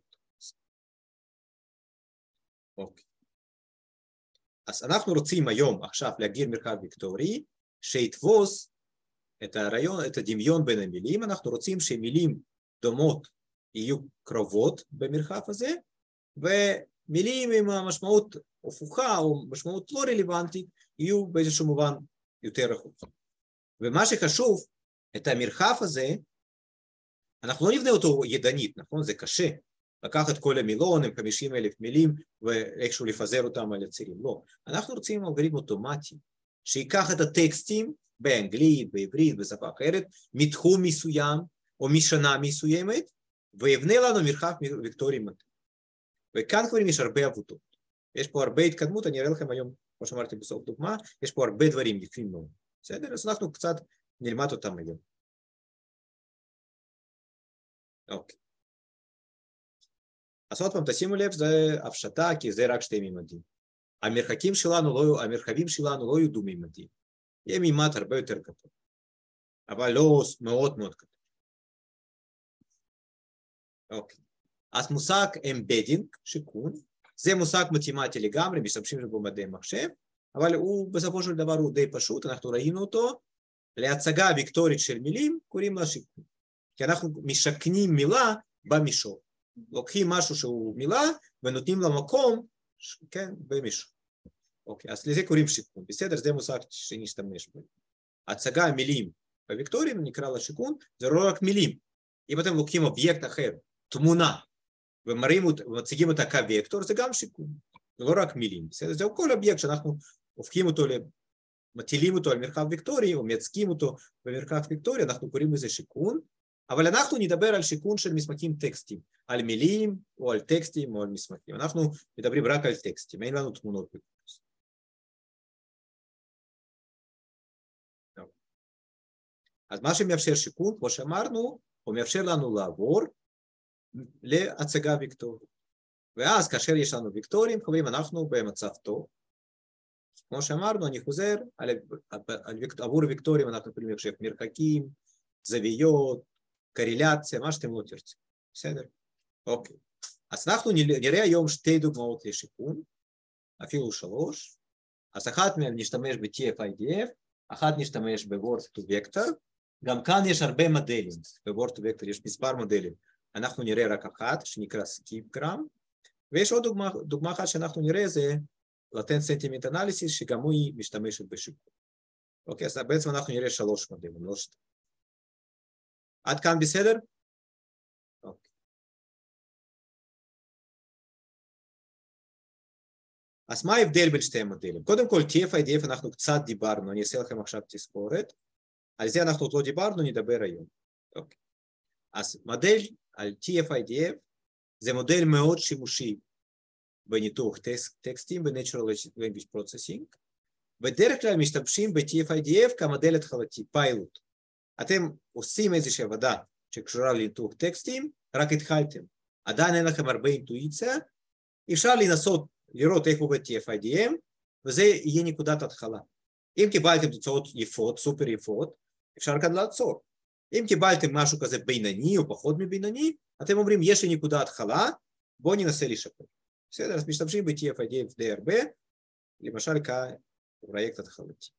אוקיי. אז אנחנו רוצים היום עכשיו להגדיר מרחב וקטורי, שיתפוס את הרעיון, את הדמיון בין המילים. אנחנו רוצים שמילים דומות יהיו קרובות במרחב הזה, ומילים עם המשמעות הפוכה או משמעות לא רלוונטית, יהיו באיזשהו מובן יותר רחוק. ומה שחשוב, את המרחב הזה, אנחנו לא נבנה אותו ידנית, נכון? זה קשה. לקחת כל המילון עם 50,000 מילים ואיכשהו לפזר אותם על הצירים. לא. אנחנו רוצים אלגוריתם אוטומטי, שיקח את הטקסטים באנגלית, בעברית, בשפה אחרת, מתחום מסוים או משנה מסוימת, ויבנה לנו מרחב וקטורי מתאים. וכאן כבר יש הרבה עבודות. יש פה הרבה התקדמות, אני אראה לכם היום, כמו שאמרתי בסוף דוגמה, יש פה הרבה דברים יפים מאוד. בסדר? אז אנחנו קצת נלמד אותם היום. אוקיי. אז עוד פעם, תשימו לב, זה הפשטה, כי זה רק שתי מימדים. המרחבים שלנו לא יהיו דו-מימדים. יהיה מימד הרבה יותר קטן. אבל לא מאוד מאוד קטן. אוקיי. אז מושג אמבדינג, שיקון, זה מושג מתמטי לגמרי, משתמשים בו במדעי מחשב, אבל הוא בסופו של דבר הוא די פשוט, אנחנו ראינו אותו, להצגה וקטורית של מילים, קוראים לה שיקון. כי אנחנו משכנים מילה במישור. לוקחים משהו שהוא מילה, ונותנים לה מקום, כן, במישור. אוקיי, אז לזה קוראים שיקון. בסדר, זה מושג שנשתמש בו. הצגה מילים בוקטוריים נקרא לה שיקון, זה לא רק מילים. אם אתם לוקחים אובייקט אחר, תמונה, ומציגים אותה כווקטור, זה גם שיקון. זה לא רק מילים. בסדר, זהו כל אובייקט שאנחנו הופכים אותו, מטילים אותו על מרחב וקטורי, או מייצגים אותו במרחב וקטורי, אנחנו קוראים לזה שיקון, אבל אנחנו נדבר על שיקון של מסמכים טקסטיים, על מילים, או על טקסטים, או על מסמכים. אנחנו מדברים רק על טקסטים, אין לנו תמונות בקורס. אז מה שמאפשר שיקון, כמו שאמרנו, הוא מאפשר לנו לעבור להצגה וקטורית. ואז כאשר יש לנו וקטורים, קובעים אנחנו במצב טוב. כמו שאמרנו, אני חוזר, עבור וקטורים אנחנו יכולים לחשב מרחקים, זוויות, קורלציה, מה שאתם לא תרצו. בסדר? אוקיי. אז אנחנו נראה היום שתי דוגמאות לשיקון, אפילו 3. אז אחת מהן נשתמש ב-TF-IDF, אחת נשתמש ב-Word to Vector, גם כאן יש הרבה מודלים, ב-Word to Vector יש מספר מודלים, אנחנו נראה רק אחת, שנקרא סקיפגרם, ויש עוד דוגמה אחת שאנחנו נראה, זה Latent Sentiment Analysis, שגם היא משתמשת בשיקון. אוקיי, אז בעצם אנחנו נראה 3 מודלים, לא 2. עד כאן בסדר? אוקיי. אז מה ההבדל בין שתי המודלים? קודם כל, TF-IDF אנחנו קצת דיברנו, אני אעשה לכם עכשיו תזכורת. על זה אנחנו עוד לא דיברנו, נדבר היום. אוקיי. אז מודל על TF-IDF זה מודל מאוד שימושי בניתוח טקסטים ב-Natural Language Processing. בדרך כלל משתמשים ב-TF-IDF כמודל התחלתי, פיילוט. אתם עושים איזושהי עבודה שקשורה לניתוח טקסטים, רק התחלתם. עדיין אין לכם הרבה אינטואיציה, אפשר לנסות לראות איך עובד TF-IDF, וזה יהיה נקודת התחלה. אם קיבלתם תוצאות יפות, סופר יפות, אפשר כאן לעצור. אם קיבלתם משהו כזה בינוני או פחות מבינוני, אתם אומרים, יש לי נקודת התחלה, בואו ננסה לשפר. בסדר, אז משתמשים ב-TF-IDF די הרבה, למשל כפרויקט התחלתי.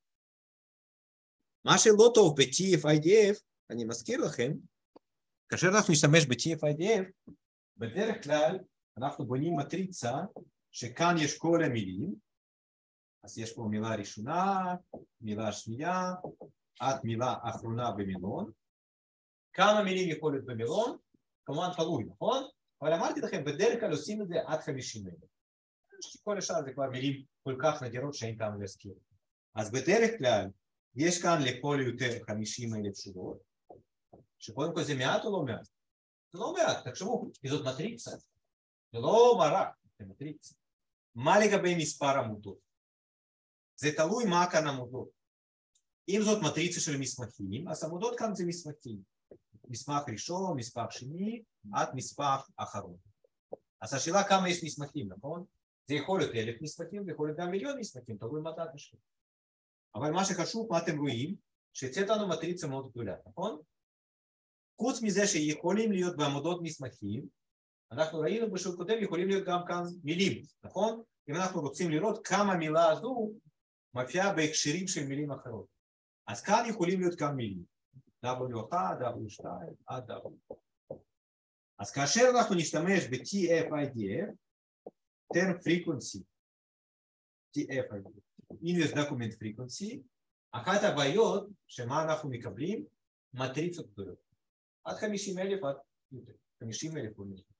מה שלא טוב ב-TF-IDF, אני מזכיר לכם, כאשר אנחנו נשתמש ב-TF-IDF, בדרך כלל אנחנו בונים מטריצה שכאן יש כל המילים, אז יש פה מילה ראשונה, מילה שנייה, עד מילה אחרונה במילון. כמה מילים יכול להיות במילון? כמובן תלוי, נכון? אבל אמרתי לכם, בדרך כלל עושים את זה עד 50,000. כל השאר זה כבר מילים כל כך נדירות שאין טעם להזכיר. אז בדרך כלל יש כאן לכל יותר 50,000 שורות, שקודם כל זה מעט או לא מעט? זה לא מעט, תחשבו, זאת מטריצה. זה לא מרק, זה מטריצה. מה לגבי מספר עמודות? זה תלוי מה כאן עמודות. אם זאת מטריצה של מסמכים, אז עמודות כאן זה מסמכים. מסמך ראשון, מסמך שני, עד מסמך אחרון. אז השאלה כמה יש מסמכים, נכון? זה יכול להיות 1,000 מסמכים, זה יכול להיות גם 1,000,000 מסמכים, תלוי מתי תשאיר. אבל מה שחשוב, מה אתם רואים, שיצאת לנו מטריצה מאוד גדולה, נכון? חוץ מזה שיכולים להיות בעמודות מסמכים, אנחנו ראינו בשיעור קודם, יכולים להיות גם כאן מילים, נכון? אם אנחנו רוצים לראות כמה מילה הזו מופיעה בהקשרים של מילים אחרות. אז כאן יכולים להיות גם מילים. W1, W2, עד W. אז כאשר אנחנו נשתמש ב-TF-IDF, term frequency, TF-IDF, Inverse Document Frequency, אחת הבעיות שמה אנחנו מקבלים, מטריצות גדולות. עד 50,000, עד 50,000 או יותר.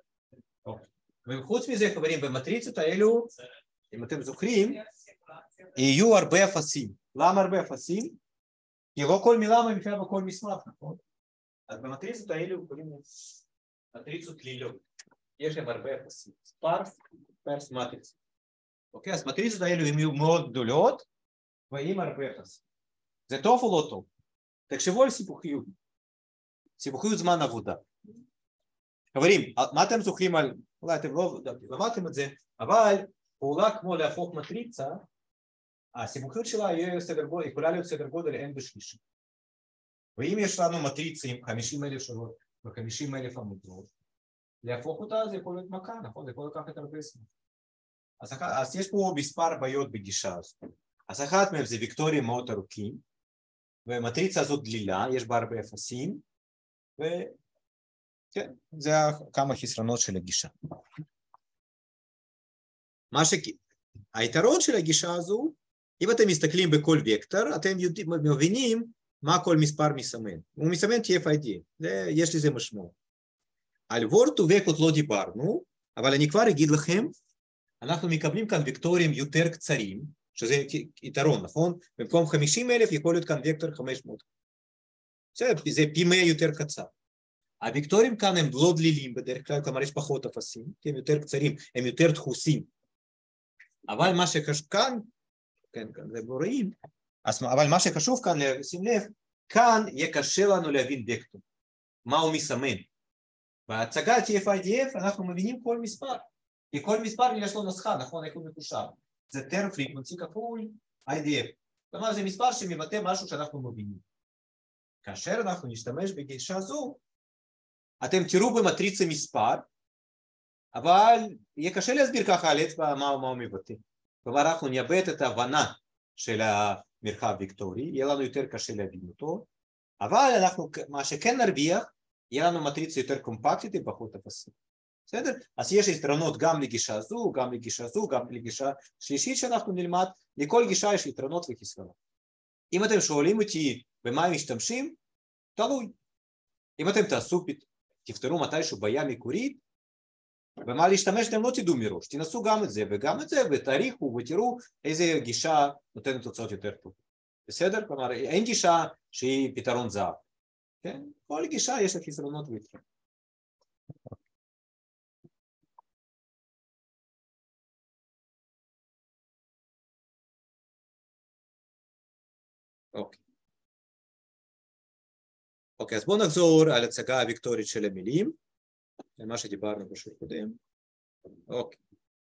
וחוץ מזה, חברים, במטריצות האלו, אם אתם זוכרים, יהיו הרבה אפסים. למה הרבה אפסים? כי לא כל מילה מופיעה בכל מסמך, נכון? אז במטריצות האלו קוראים מטריצות לילות. יש להם הרבה אפסים. פרס מטריצות. אוקיי, אז מטריצות האלו הן יהיו מאוד גדולות, ועם הרבה אפסים. זה טוב או לא טוב? תחשבו על סיבוכיות. סיבוכיות זמן עבודה. חברים, מה אתם זוכרים על, אולי אתם לא למדתם את זה, אבל פעולה כמו להפוך מטריצה, הסיבוכיות שלה יכולה להיות סדר גודל n בשלישי. ואם יש לנו מטריצה עם 50,000 שורות ו50,000 עמודות, להפוך אותה זה יכול להיות מכה, נכון? זה יכול לקחת הרבה זמן. אז יש פה מספר בעיות בגישה הזאת. אז אחת מהם זה וקטורים מאוד ארוכים, ומטריצה הזאת דלילה, יש בה הרבה אפסים, וכן, זה כמה חסרונות של הגישה. היתרון של הגישה הזו, אם אתם מסתכלים בכל וקטור, אתם מבינים מה כל מספר מסמן. הוא מסמן TF-IDF, יש לזה משמעות. על וורט וווקות לא דיברנו, אבל אני כבר אגיד לכם, אנחנו מקבלים כאן וקטורים יותר קצרים, שזה יתרון, נכון? במקום 50,000 יכול להיות כאן וקטור 500. זה פי 100 יותר קצר. הוקטורים כאן הם לא דלילים בדרך כלל, כלומר יש פחות אפסים, כי הם יותר קצרים, הם יותר דחוסים. אבל מה שחשוב כאן, כן, זה רואים, אבל מה שחשוב כאן, שים לב, כאן יהיה קשה לנו להבין וקטור, מה הוא מסמן. בהצגת TF-IDF אנחנו מבינים כל מספר, כי כל מספר יש לו נוסחה, נכון, איך הוא מקושר. זה term frequency כפול IDF. כלומר, זה מספר שמבטא משהו שאנחנו מבינים. כאשר אנחנו נשתמש בגישה זו, אתם תראו במטריצה מספר, אבל יהיה קשה להסביר ככה על אצבע מה הוא מבטא. כלומר, אנחנו נאבד את ההבנה של המרחב וקטורי, יהיה לנו יותר קשה להבין אותו, אבל מה שכן נרוויח, יהיה לנו מטריצה יותר קומפקטית ופחות אפסית. בסדר? אז יש יתרונות גם לגישה זו, גם לגישה זו, גם לגישה שלישית שאנחנו נלמד, לכל גישה יש יתרונות וחסרונות. אם אתם שואלים אותי במה הם משתמשים, תלוי. אם אתם תפתרו מתישהו בעיה מקורית, במה להשתמש אתם לא תדעו מראש, תנסו גם את זה וגם את זה ותעריכו ותראו איזה גישה נותנת תוצאות יותר טוב. בסדר? כלומר, אין גישה שהיא פתרון זהב. כן? כל גישה יש לה חסרונות ויתרונות. אוקיי, אז בואו נחזור על הצגה הוויקטורית של המילים, למה שדיברנו בשיעור קודם. אוקיי.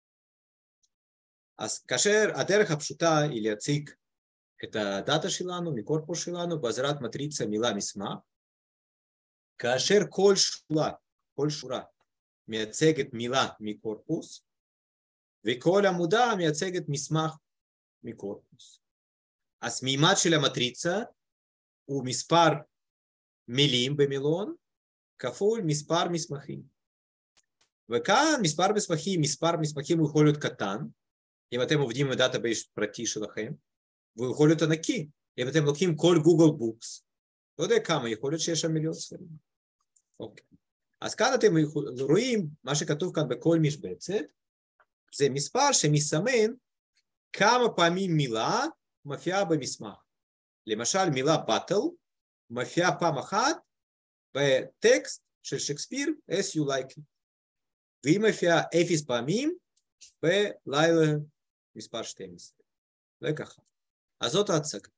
אז כאשר הדרך הפשוטה היא להציג את הדאטה שלנו, מקורפוס שלנו, בעזרת מטריצה מילה מסמך, כאשר כל שורה מייצגת מילה מקורפוס, וכל עמודה מייצגת מסמך מקורפוס. אז מימד של המטריצה הוא מספר מילים במילון, כפול מספר מסמכים. וכאן מספר מסמכים הוא יכול להיות קטן, אם אתם עובדים עם דאטאבייס פרטי שלכם, והוא יכול להיות ענקי. אם אתם לוקחים כל גוגל בוקס, לא יודע כמה, יכול להיות שיש שם מיליון ספרים. אוקיי. אז כאן אתם רואים, מה שכתוב כאן בכל משבצת, זה מספר שמסמן כמה פעמים מילה מופיעה במסמך. למשל, מילה באטל מופיעה פעם אחת בטקסט של שייקספיר, as you like it. והיא מופיעה 0 פעמים בלילה מספר 12. וככה. אז זאת ההצגה.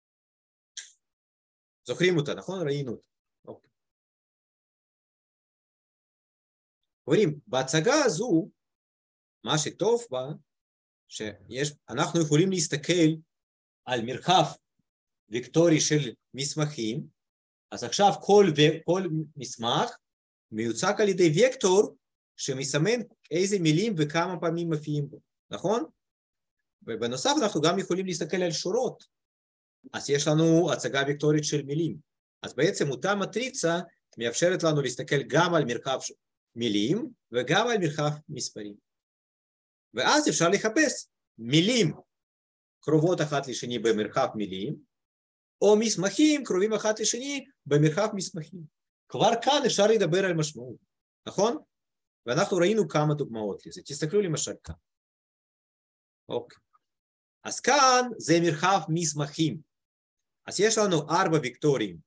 זוכרים אותה, נכון? ראינו אותה. אוקיי. חברים, בהצגה הזו, מה שטוב בה, שאנחנו יכולים להסתכל על מרחב ויקטורי של מסמכים, אז עכשיו כל מסמך מיוצג על ידי וקטור שמסמן איזה מילים וכמה פעמים מופיעים בו, נכון? ובנוסף אנחנו גם יכולים להסתכל על שורות, אז יש לנו הצגה ויקטורית של מילים, אז בעצם אותה מטריצה מאפשרת לנו להסתכל גם על מרחב מילים וגם על מרחב מספרים. ואז אפשר לחפש מילים קרובות אחת לשני במרחב מילים, או מסמכים קרובים אחת לשני במרחב מסמכים. כבר כאן אפשר לדבר על משמעות, נכון? ואנחנו ראינו כמה דוגמאות לזה. תסתכלו למשל כאן. אוקיי. אז כאן זה מרחב מסמכים. אז יש לנו 4 ויקטורים,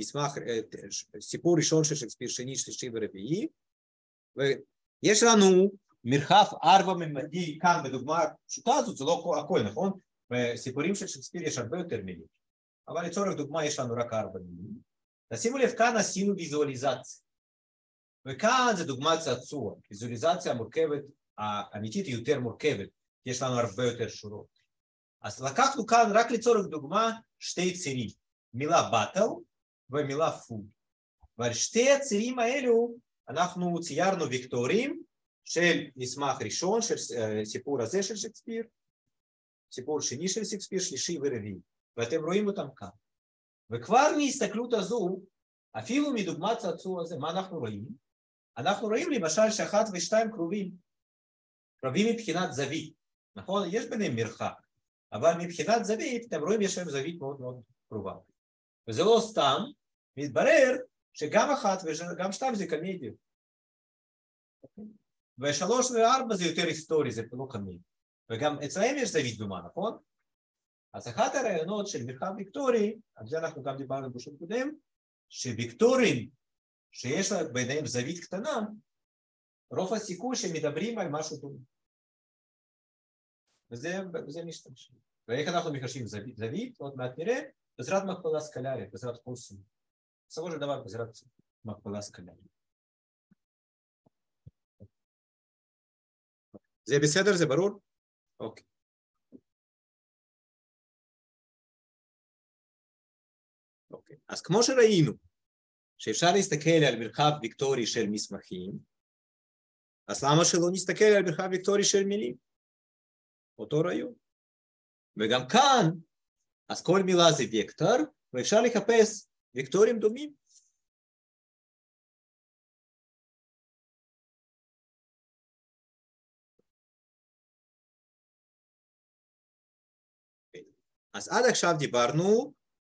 סיפור ראשון של שייקספיר, שני, שלישי ורביעי, ויש לנו מרחב 4-ממדי, כאן בדוגמה פשוטה הזאת, זה לא הכל, נכון? בסיפורים של שייקספיר יש הרבה יותר מילים, אבל לצורך דוגמה יש לנו רק 4 מילים. תשימו לב, כאן עשינו ויזואליזציה, וכאן זה דוגמה צעצוע, ויזואליזציה מורכבת, האמיתית היא יותר מורכבת, יש לנו הרבה יותר שורות. אז לקחנו כאן רק לצורך דוגמה 2 צירים, מילה באטל ומילה פוד. ועל שתי הצירים האלו אנחנו ציירנו ויקטורים של מסמך ראשון, של סיפור הזה של שייקספיר, סיפור שני של שייקספיר, שלישי ורביעי, ואתם רואים אותם כאן. וכבר מהסתכלות הזו, אפילו מדוגמת צעצוע הזה, מה אנחנו רואים? אנחנו רואים למשל שאחת ושתיים קרובים מבחינת זווית, נכון? יש ביניהם מרחק, אבל מבחינת זווית, אתם רואים יש להם זווית מאוד מאוד קרובה. וזה לא סתם, מתברר שגם 1 וגם 2 זה קמדיות. ו3 ו4 זה יותר היסטורי, זה לא קמדיות. וגם אצלהם יש זווית דומה, נכון? אז אחת הרעיונות של מרחב ויקטורי, על זה אנחנו גם דיברנו בשיעור קודם, שוויקטורים שיש ביניהם זווית קטנה, רוב הסיכוי שמדברים על משהו דומה. וזה משתמשים. ואיך אנחנו מחשבים זווית, עוד מעט נראה, בעזרת מכפלה סקלרית, בעזרת קוסינוס. בסופו של דבר בעזרת מכפלה סקלרית. זה בסדר? זה ברור? אוקיי. אוקיי. אז כמו שראינו, שאפשר להסתכל על מרחב ויקטורי של מסמכים, אז למה שלא נסתכל על מרחב ויקטורי של מילים? אותו רעיון. וגם כאן, אז כל מילה זה וקטור, ואפשר לחפש וקטורים דומים. אז עד עכשיו דיברנו,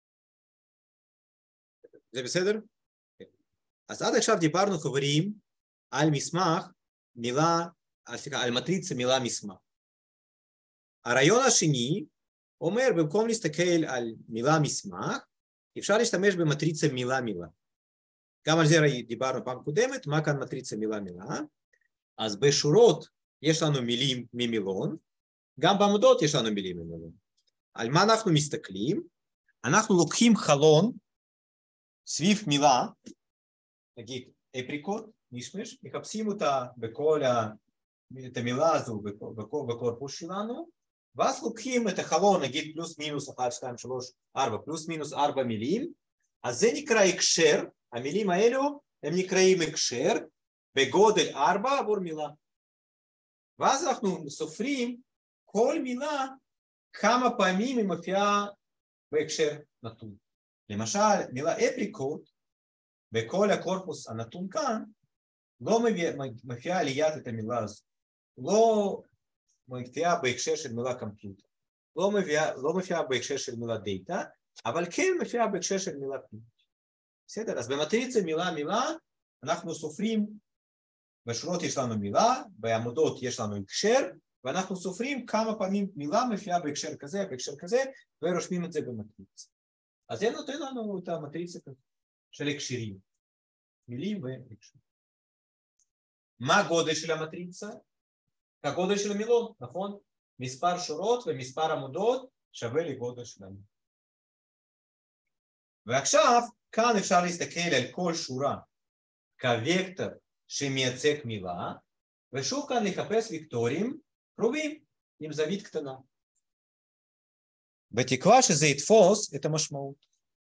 זה בסדר? אז עד עכשיו דיברנו, חברים, על מסמך, על מטריצה מילה מסמך. הרעיון השני אומר, במקום להסתכל על מילה מסמך, אפשר להשתמש במטריצה מילה. גם על זה דיברנו פעם קודמת, מה כאן מטריצה מילה. אז בשורות יש לנו מילים ממילון, גם בעמודות יש לנו מילים ממילון. על מה אנחנו מסתכלים? אנחנו לוקחים חלון סביב מילה, נגיד אפריקוט, מישמש, מחפשים אותה את המילה הזו בקורפוס שלנו, ואז לוקחים את החלון, נגיד פלוס מינוס 1, 2, 3, 4, פלוס מינוס 4 מילים, אז זה נקרא הקשר, המילים האלו הם נקראים הקשר בגודל 4 עבור מילה. ואז אנחנו סופרים כל מילה כמה פעמים היא מופיעה בהקשר נתון. למשל, מילה אפריקוט, בכל הקורפוס הנתון כאן, לא מופיעה ליד את המילה הזו. לא מופיעה בהקשר של מילה קומפיוטר. לא מופיעה בהקשר של מילה דאטה, אבל כן מופיעה בהקשר של מילה פנימית. בסדר? אז במטריצה מילה, אנחנו סופרים, בשורות יש לנו מילה, בעמודות יש לנו הקשר, ואנחנו סופרים כמה פעמים מילה מופיעה בהקשר כזה, ורושמים את זה במטריצה. אז זה נותן לנו את המטריצה של הקשרים, מילים והקשר. מה הגודל של המטריצה? הגודל של המילון, נכון? מספר שורות ומספר עמודות שווה לגודל של המילון. ועכשיו, כאן אפשר להסתכל על כל שורה כווקטור שמייצג מילה, ושוב כאן לחפש וקטורים קרובים עם זווית קטנה. בתקווה שזה יתפוס את המשמעות.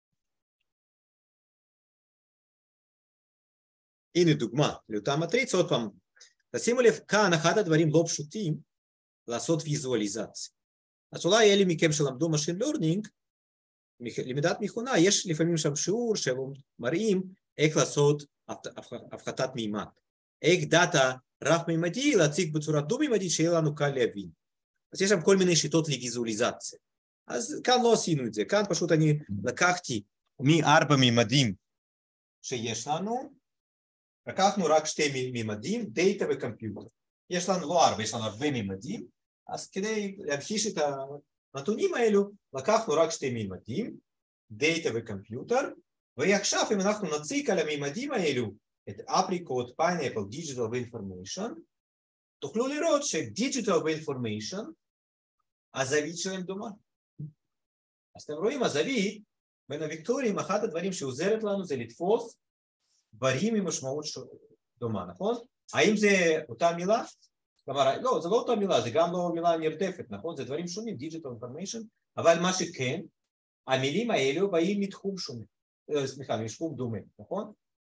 הנה דוגמה לאותה מטריצה, עוד פעם. תשימו לב, כאן אחד הדברים לא פשוטים לעשות ויזואליזציה. אז אולי אלה מכם שלמדו Machine Learning, למידת מכונה, יש לפעמים שם שיעור שמראים איך לעשות הפחתת מימד. איך דאטה רב-מימדי להציג בצורה דו-מימדית שיהיה לנו קל להבין. אז יש שם כל מיני שיטות לוויזואליזציה. אז כאן לא עשינו את זה, כאן פשוט אני לקחתי מ4 מימדים שיש לנו, לקחנו רק 2 מימדים, דאטה וקומפיוטר. יש לנו לא 4, יש לנו הרבה מימדים, אז כדי להמחיש את הנתונים האלו, לקחנו רק 2 מימדים, דאטה וקומפיוטר, ועכשיו אם אנחנו נציג על המימדים האלו את אפריקוט, פיינאפל, דיג'יטל ואינפורמיישן, תוכלו לראות שדיג'יטל ואינפורמיישן, הזווית שלהם דומה. אז אתם רואים, הזווית בין הוקטורים, אחד הדברים שעוזרת לנו זה לתפוס דברים עם משמעות דומה, נכון? האם זה אותה מילה? כלומר, לא, זה לא אותה מילה, זה גם לא מילה נרדפת, נכון? זה דברים שונים, דיג'יטל אינפורמיישן, אבל מה שכן, המילים האלו באים מתחום שונה, סליחה, מתחום דומה, נכון?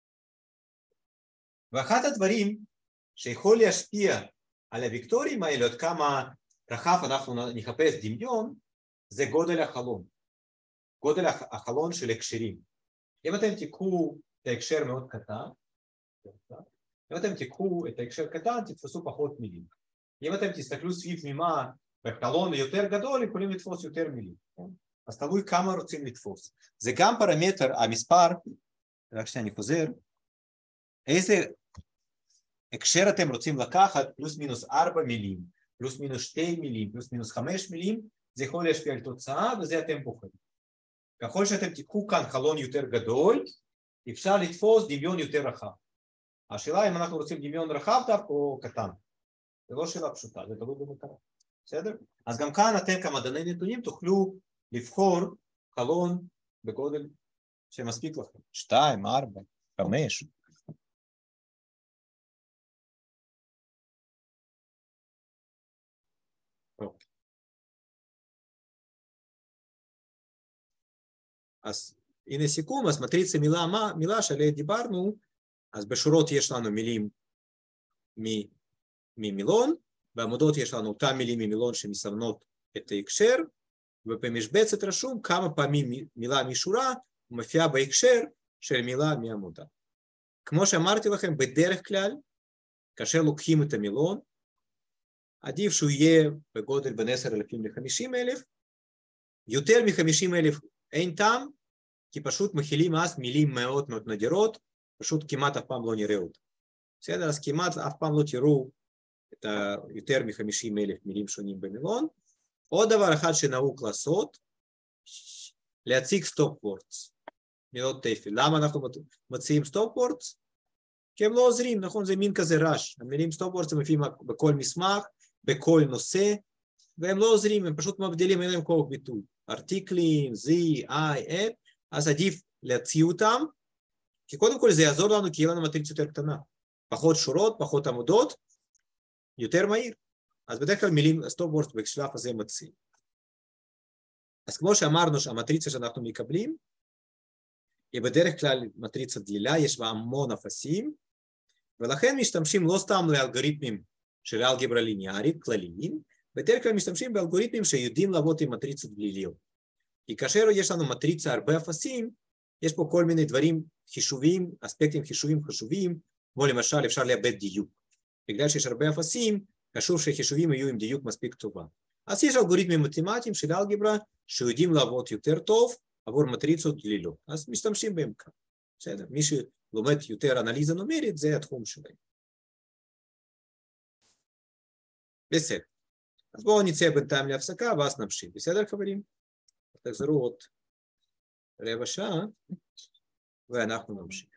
ואחד הדברים שיכול להשפיע על הוקטורים האלו, עד כמה רחב אנחנו נחפש דמיון, זה גודל החלון. גודל החלון של הקשרים. אם אתם תיקחו את ההקשר מאוד קטן, אם אתם תיקחו את ההקשר קטן, תתפסו פחות מילים. אם אתם תסתכלו סביב מימה בחלון יותר גדול, יכולים לתפוס יותר מילים. אז תלוי כמה רוצים לתפוס. זה גם פרמטר, המספר, רק שאני חוזר, איזה הקשר אתם רוצים לקחת, פלוס מינוס 4 מילים, פלוס מינוס 2 מילים, פלוס מינוס 5 מילים, זה יכול להשפיע על תוצאה, וזה אתם בוחרים. ככל שאתם תיקחו כאן חלון יותר גדול, אפשר לתפוס דמיון יותר רחב. השאלה אם אנחנו רוצים דמיון רחב דווקא או קטן. זה לא שאלה פשוטה, זה תלוי במטרה. בסדר? אז גם כאן אתם כמדעני נתונים תוכלו לבחור חלון בגודל שמספיק לכם. 2, 4, 5. אז הנה סיכום, אז מטריצה מילה שעליה דיברנו, אז בשורות יש לנו מילים ממילון, בעמודות יש לנו אותם מילים ממילון שמסמנות את ההקשר, ובמשבצת רשום כמה פעמים מילה משורה מופיעה בהקשר של מילה מעמודה. כמו שאמרתי לכם, בדרך כלל, כאשר לוקחים את המילון, עדיף שהוא יהיה בגודל בין 10,000 ל-50,000, יותר מ-50 אלף אין טעם, כי פשוט מכילים אז מילים מאוד מאוד נדירות, פשוט כמעט אף פעם לא נראה אותם. בסדר? אז כמעט אף פעם לא תראו את יותר מ-50 אלף מילים שונים במילון. עוד דבר אחד שנהוג לעשות, להציג סטופ וורדס, מילות תפל. למה אנחנו מציעים סטופ וורדס? כי הם לא עוזרים, נכון? זה מין כזה רעש. המילים סטופ וורדס הם מופיעים בכל מסמך, בכל נושא, והם לא עוזרים, הם פשוט מבדילים, אין להם כוח ביטוי. ארטיקלים, זי, איי, אפ, אז עדיף להציע אותם, כי קודם כל זה יעזור לנו, כי יהיה לנו מטריצה יותר קטנה. פחות שורות, פחות עמודות, יותר מהיר. אז בדרך כלל מילים סטופ וורדס בשלב הזה מציעים. אז כמו שאמרנו שהמטריצה שאנחנו מקבלים, היא בדרך כלל מטריצה דלילה, יש בה המון אפסים, ולכן משתמשים לא סתם לאלגוריתמים של אלגברה ליניארית כלליים, בדרך כלל משתמשים באלגוריתמים שיודעים לעבוד עם מטריצות דליליות. כי כאשר יש לנו מטריצה הרבה אפסים, יש פה כל מיני דברים חישוביים, אספקטים חישוביים חשובים, כמו למשל אפשר לאבד דיוק. בגלל שיש הרבה אפסים, חשוב שהחישובים יהיו עם דיוק מספיק טובה. אז יש אלגוריתמים מתמטיים של אלגברה שיודעים לעבוד יותר טוב עבור מטריצות דלילות. אז משתמשים בהם כאן. בסדר, מי שלומד יותר אנליזה נומרית, זה התחום שלהם. בסדר. אז בואו נצא בינתיים להפסקה, ואז נמשיך. בסדר, חברים? תחזרו עוד רבע שעה, ואנחנו נמשיך.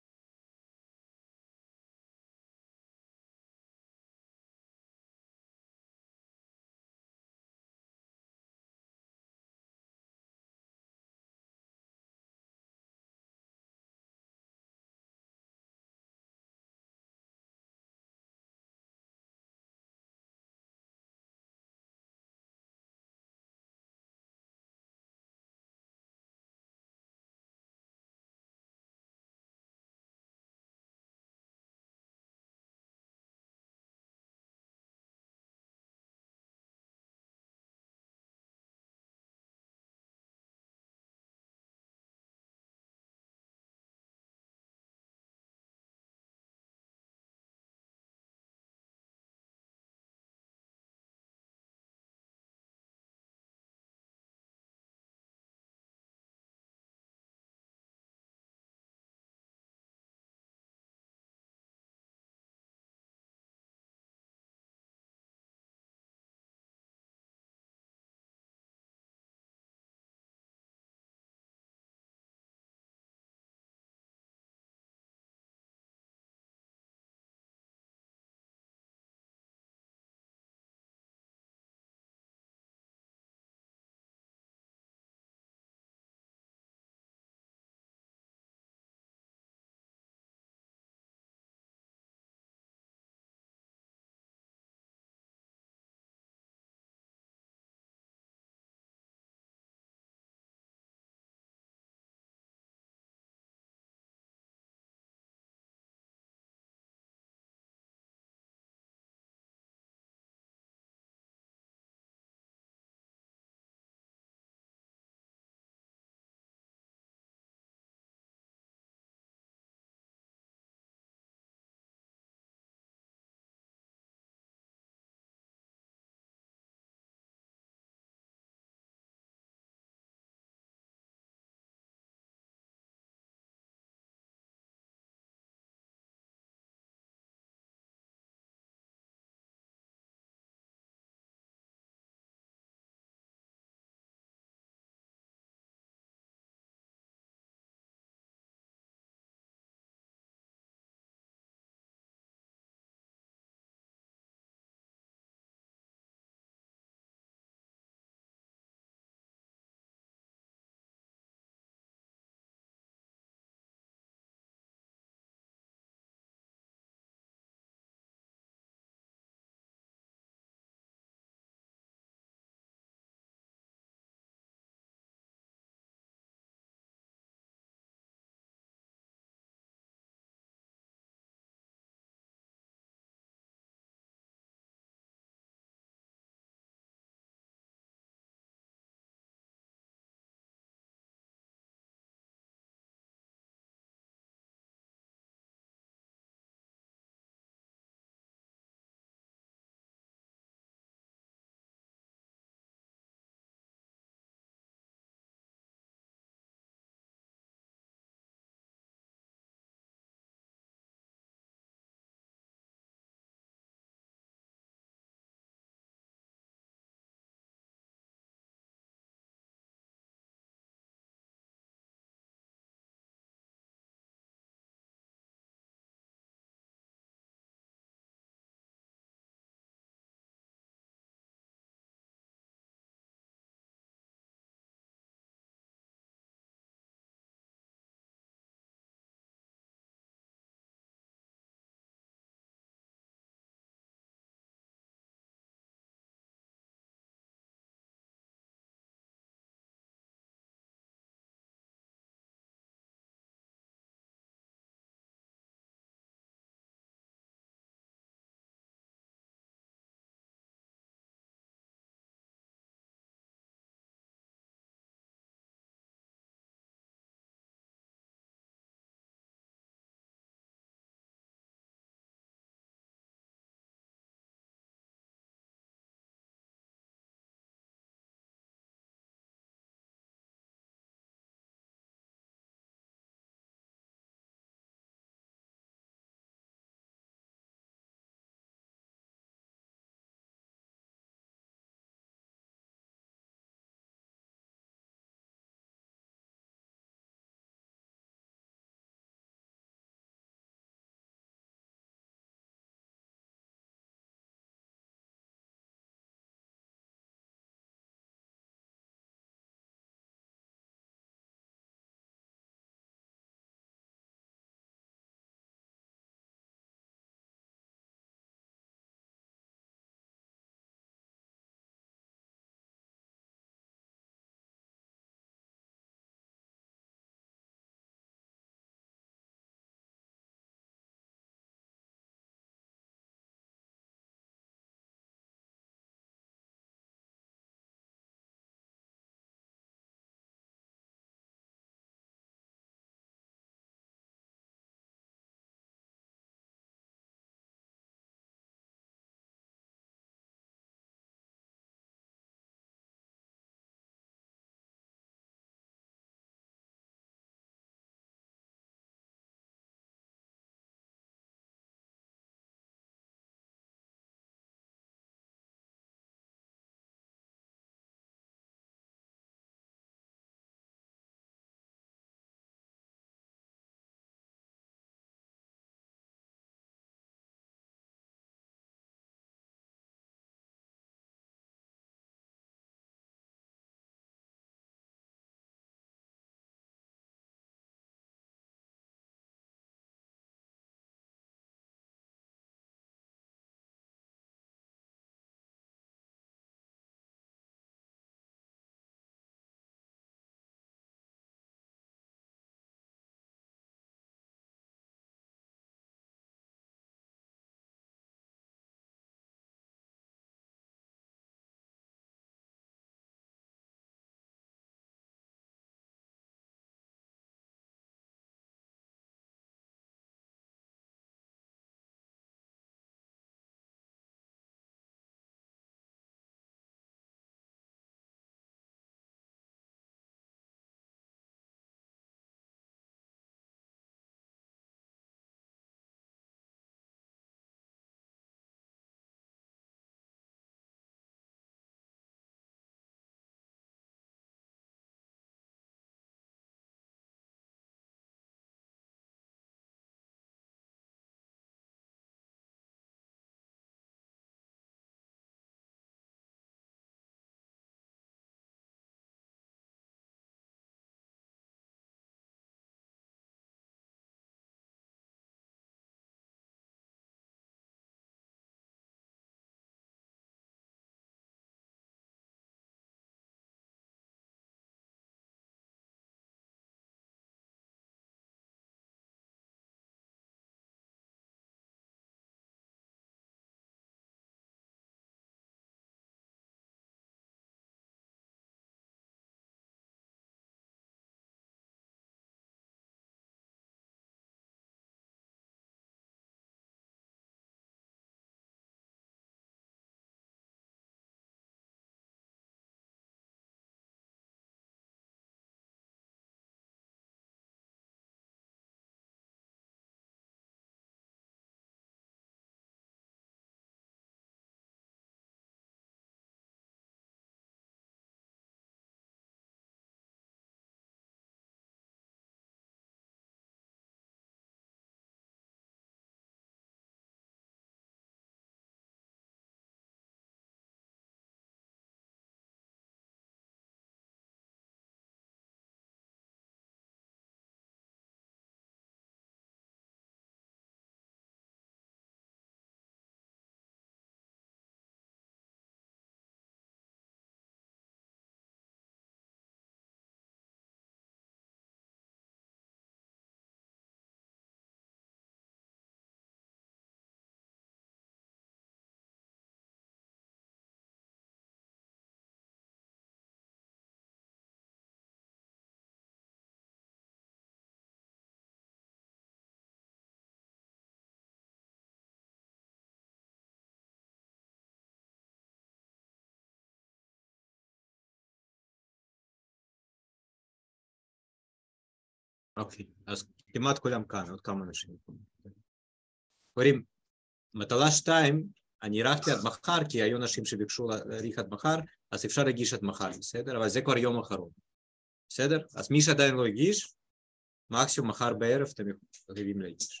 אוקיי, אז כמעט כולם כאן, עוד כמה אנשים. קוראים, מטלה 2, אני ערכתי עד מחר, כי היו אנשים שביקשו להעריך עד מחר, אז אפשר להגיש עד מחר, בסדר? אבל זה כבר יום אחרון. בסדר? אז מי שעדיין לא הגיש, מקסימום מחר בערב אתם יכולים להגיש.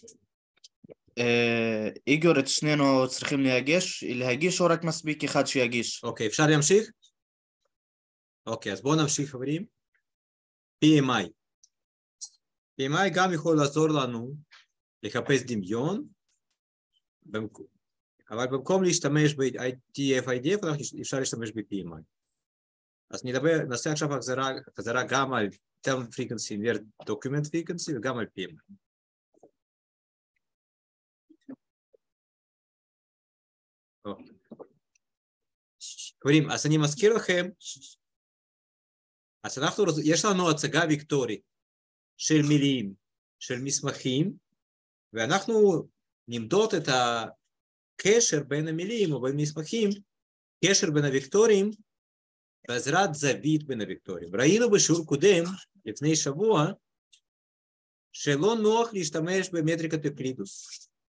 איגור, את שנינו צריכים להגיש או רק מספיק אחד שיגיש? אוקיי, אפשר להמשיך? אוקיי, אז בואו נמשיך חברים. PMI. PMI גם יכול לעזור לנו לחפש דמיון, אבל במקום להשתמש ב-ITF-IDF, אפשר להשתמש ב-PMI. אז נעשה עכשיו חזרה גם על term frequency invert document frequency וגם על PMI. חברים, אז אני מזכיר לכם, אז יש לנו הצגה ויקטורית של מילים, של מסמכים, ואנחנו נמדוד את הקשר בין המילים או בין מסמכים, קשר בין הוקטורים, בעזרת זווית בין הוקטורים. ראינו בשיעור קודם, לפני שבוע, שלא נוח להשתמש במטריקת אוקלידוס.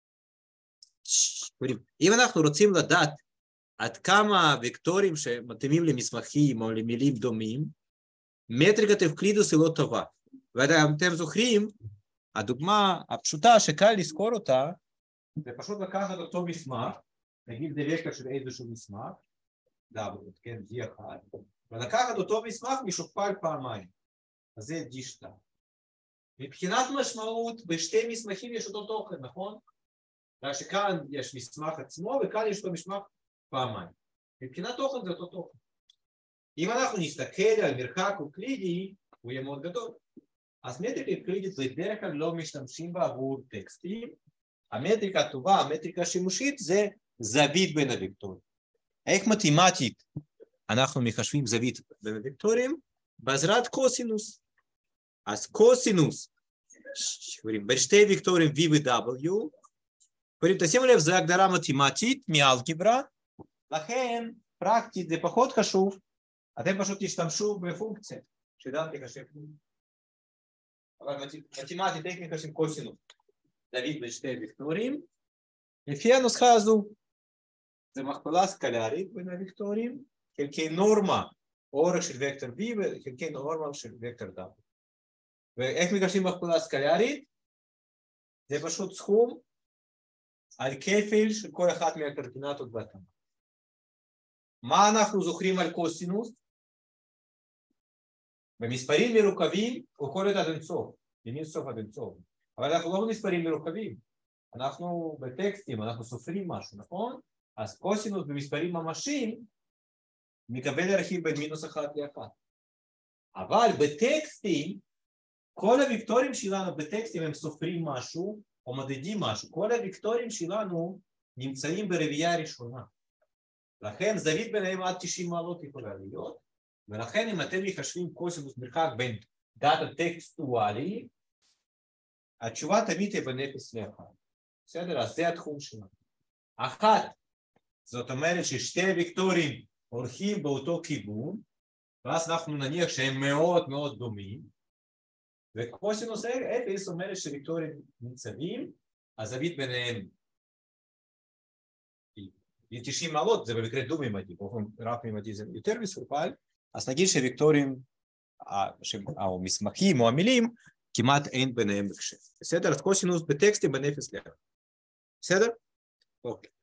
אם אנחנו רוצים לדעת עד כמה וקטורים שמתאימים למסמכים או למילים דומים, מטריקת אוקלידוס היא לא טובה. ואתם זוכרים, הדוגמה הפשוטה שקל לזכור אותה, זה פשוט לקחת אותו מסמך, נגיד דווקא של איזשהו מסמך, כן, D1, ולקחת אותו מסמך משוכפל פעמיים. אז זה D2. מבחינת משמעות, בשתי מסמכים יש אותו תוכן, נכון? רק שכאן יש מסמך עצמו, וכאן יש אותו מסמך פעמיים. מבחינת תוכן זה אותו תוכן. אם אנחנו נסתכל על מרחק אוקלידי, הוא יהיה מאוד גדול. אז מטריקה אוקלידית בדרך כלל לא משתמשים בה עבור טקסטים. המטריקה הטובה, המטריקה השימושית, זה זווית בין הוקטורים. איך מתמטית אנחנו מחשבים זווית בין הוקטורים? בעזרת קוסינוס. אז קוסינוס, בשתי וקטורים V ו-W, תשימו לב, זו הגדרה מתמטית מאלגברה, לכן פרקטית זה פחות חשוב, אתם פשוט תשתמשו בפונקציה, שדעת לחשב. אבל מתמטית איך מחשבים קוסינוס זווית בין שתי וקטורים, לפי הנוסחה הזו, זה מכפלה סקלרית בין הוקטורים, חלקי נורמה, אורך של וקטור V וחלקי נורמה של וקטור W. ואיך מחשבים מכפלה סקלרית? זה פשוט סכום על כפל של כל אחת מהקורדינטות בהתאמה. מה אנחנו זוכרים על קוסינוס? במספרים מרוכבים הוא יכול להיות עד אינסוף, מאינסוף עד אינסוף. אבל אנחנו לא במספרים מרוכבים. אנחנו בטקסטים, אנחנו סופרים משהו, נכון? אז קוסינוס במספרים ממשיים מקבל ערכים בין -1 ל-1. אבל בטקסטים, כל הוקטורים שלנו בטקסטים הם סופרים משהו, או מדדים משהו. כל הוקטורים שלנו נמצאים ברביעייה הראשונה. לכן זווית ביניהם עד 90 מעלות יכולה להיות, ולכן אם אתם מחשבים קוסינוס מרחק בין דאטה טקסטואלי, התשובה תמיד תהיה בין 0 ל-1. בסדר? אז זה התחום שלנו. אחת, זאת אומרת ששתי וקטורים הולכים באותו כיוון, ואז אנחנו נניח שהם מאוד מאוד דומים, וקוסינוס 0 אומרת שווקטורים ניצבים, הזווית ביניהם היא 90 מעלות, זה במקרה דו-ממדי, באופן רב-ממדי זה יותר מסורבל, אז נגיד שווקטורים, או מסמכים או המילים, כמעט אין ביניהם הקשר. בסדר? אז קוסינוס בטקסטים בין 0 ל-1. בסדר? אוקיי.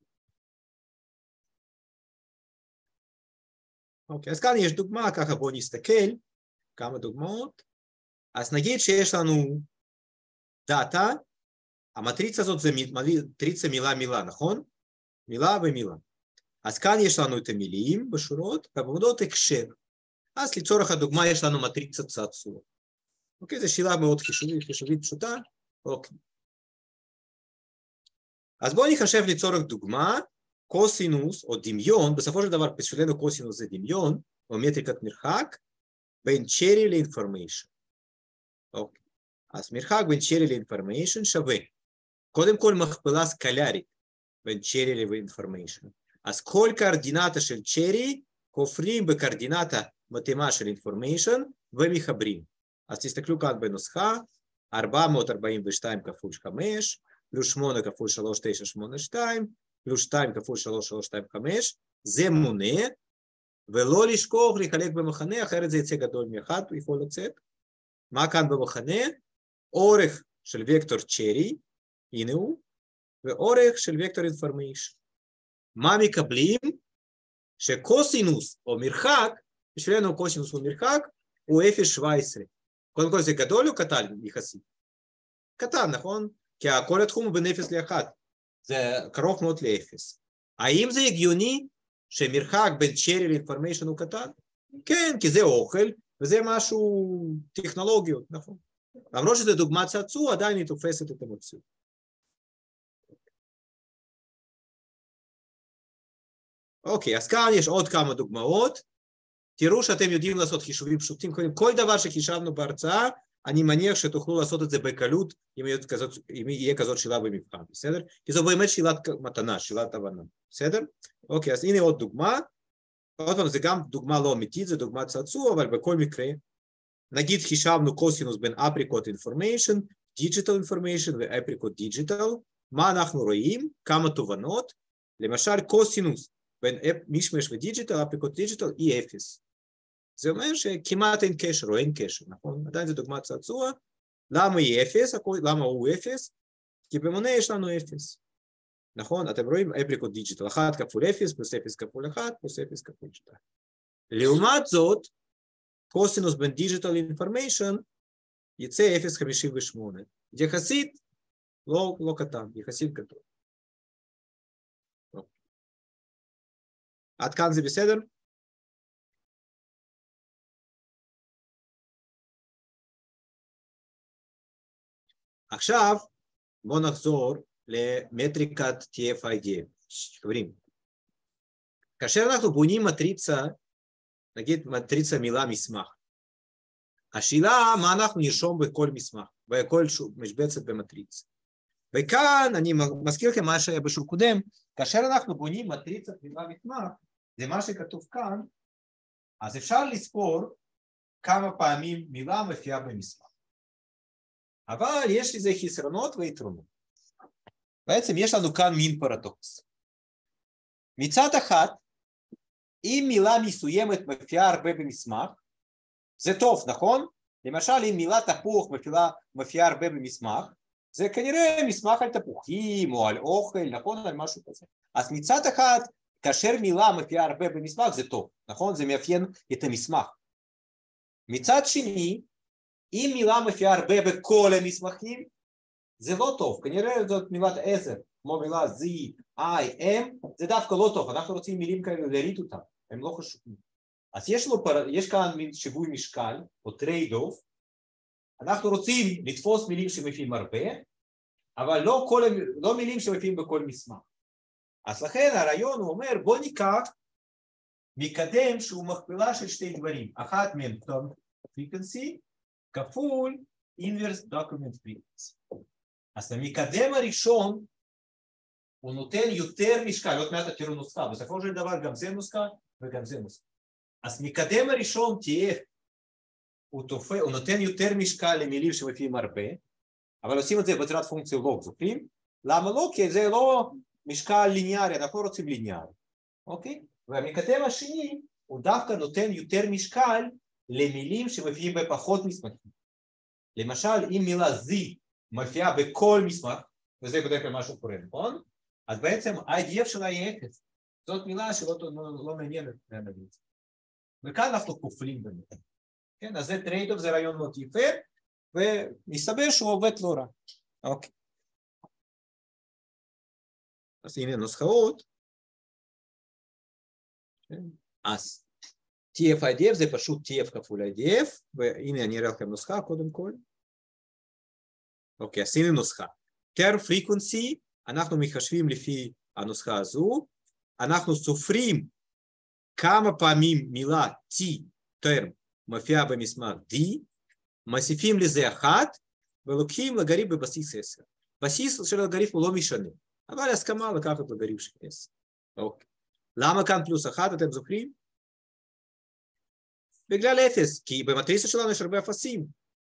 אוקיי, אז כאן יש דוגמה, ככה בואו נסתכל, כמה דוגמאות. אז נגיד שיש לנו דאטה, המטריצה הזאת זה מטריצה מילה, נכון? מילה ומילה. אז כאן יש לנו את המילים בשורות, ובעמודות הקשר. אז לצורך הדוגמה יש לנו מטריצה צעצוע. אוקיי, זו שאלה מאוד חישובית פשוטה. אוקיי. אז בואו נחשב לצורך דוגמה, קוסינוס או דמיון, בסופו של דבר בשבילנו קוסינוס זה דמיון, או מטריקת מרחק, בין צ'רי לאינפורמיישן. אוקיי. אז מרחק בין צ'רי לאינפורמיישן שווה. קודם כל מכפלה סקלרית בין צ'רי לאינפורמיישן. אז כל קואורדינטה של צ'רי כופלים בקואורדינטה מתאימה של אינפורמיישן ומחברים. אז תסתכלו כאן בנוסחה, 442 כפול 5, פלוס 8 כפול 3982, פלוס 2 כפול 3325, זה מונה, ולא לשכוח לחלק במחנה, אחרת זה יצא גדול מאחד, הוא יכול לצאת. מה כאן במחנה? אורך של וקטור צ'רי, הנה הוא, ואורך של וקטור אינפורמיישן. מה מקבלים? שקוסינוס או מרחק, בשבילנו קוסינוס או מרחק, הוא 0.17. קודם כל זה גדול או קטן יחסית? קטן, נכון? כי כל התחום הוא בין 0 ל-1. זה קרוב מאוד ל-0. האם זה הגיוני שמרחק בין צ'רי לאינפורמיישן הוא קטן? כן, כי זה אוכל, וזה משהו טכנולוגיות, נכון? למרות שזה דוגמה צעצוע, עדיין היא תופסת את המציאות. אוקיי, אז כאן יש עוד כמה דוגמאות. תראו שאתם יודעים לעשות חישובים פשוטים. כל דבר שחישבנו בהרצאה, אני מניח שתוכלו לעשות את זה בקלות, אם יהיה כזאת שאלה במבחן, בסדר? כי זו באמת שאלת מתנה, שאלת הבנה, בסדר? אוקיי, אז הנה עוד דוגמה. עוד פעם, זה גם דוגמה לא אמיתית, זה דוגמה צעצוע, אבל בכל מקרה, נגיד חישבנו קוסינוס בין אפריקוט אינפורמיישן, דיג'יטל אינפורמיישן ואפריקוט דיג'יטל. מה אנחנו רואים? כמה תובנות. למשל, קוסינוס בין מישמש ודיג'יטל, אפריקוט דיג'יטל, היא 0. זה אומר שכמעט אין קשר או אין קשר, נכון? עדיין זו דוגמה צעצוע. למה היא 0? למה הוא 0? כי במונה יש לנו 0. נכון? אתם רואים אפריקוט דיג'יטל, 1 כפול 0 פלוס 0 כפול 1 פלוס 0 כפול 2. לעומת זאת, קוסינוס בין דיג'יטל אינפורמיישן יצא 0.58. יחסית לא קטן, יחסית גדול. עד כאן זה בסדר? עכשיו בואו נחזור למטריקת TF-IDF. חברים, כאשר אנחנו בונים מטריצה, נגיד מטריצה מילה מסמך, השאלה מה אנחנו נרשום בכל מסמך, בכל משבצת במטריצה. וכאן אני מזכיר לכם מה שהיה בשיעור קודם, כאשר אנחנו בונים מטריצת מילה מסמך, זה מה שכתוב כאן, אז אפשר לספור כמה פעמים מילה מופיעה במסמך. אבל יש לזה חסרונות ויתרונות. בעצם יש לנו כאן מין פרדוקס. מצד אחד, אם מילה מסוימת מופיעה הרבה במסמך, זה טוב, נכון? למשל, אם מילה תפוח מופיעה הרבה במסמך, זה כנראה מסמך על תפוחים או על אוכל, נכון? על משהו כזה. אז מצד אחד, כאשר מילה מופיעה הרבה במסמך, זה טוב, נכון? זה מאפיין את המסמך. מצד שני, אם מילה מופיעה הרבה בכל המסמכים, זה לא טוב, כנראה זאת מילת עזר, כמו מילה Z, I, M, זה דווקא לא טוב, אנחנו רוצים מילים כאלה להריד אותם, הם לא חשובים. אז יש כאן מין שיווי משקל, או טרייד אוף, אנחנו רוצים לתפוס מילים שמופיעים הרבה, אבל לא מילים שמופיעים בכל מסמך. אז לכן הרעיון הוא אומר, בוא ניקח מקדם שהוא מכפלה של שתי דברים, אחת מהם frequency, כפול inverse document frequency. אז המקדם הראשון הוא נותן יותר משקל, עוד מעט תראו נוסחה, בסופו של דבר גם זה נוסחה וגם זה נוסחה. אז מקדם הראשון תהיה, הוא נותן יותר משקל למילים שמופיעים הרבה, אבל עושים את זה בעזרת פונקציה לוג, זוכרים? למה לא? כי זה לא משקל ליניארי, אנחנו רוצים ליניארי, אוקיי? והמקדם השני הוא דווקא נותן יותר משקל למילים שמופיעים בפחות מסמכים. למשל, אם מילה Z מופיעה בכל מסמך, וזה בדרך כלל משהו קורה, נכון? אז בעצם ה-IDF שלה היא 0. זאת מילה שלא מעניינת להגיד את זה. וכאן אנחנו כופלים באמת. כן, אז זה טרייד-אוף, זה רעיון מאוד יפה, ומסתבר שהוא עובד לא רע. אוקיי. אז הנה נוסחאות. אז TF-IDF זה פשוט TF כפול IDF, והנה אני אראה לכם נוסחה קודם כל. אוקיי, אז הנה נוסחה. term frequency, אנחנו מחשבים לפי הנוסחה הזו, אנחנו סופרים כמה פעמים מילה T, term, מופיעה במסמך D, מוסיפים לזה 1, ולוקחים לגריף בבסיס 10. בסיס של הגריף הוא לא משנה, אבל הסכמה לקחת לגריף של 10. אוקיי. למה כאן פלוס 1, אתם זוכרים? בגלל 0, כי במטריצה שלנו יש הרבה אפסים.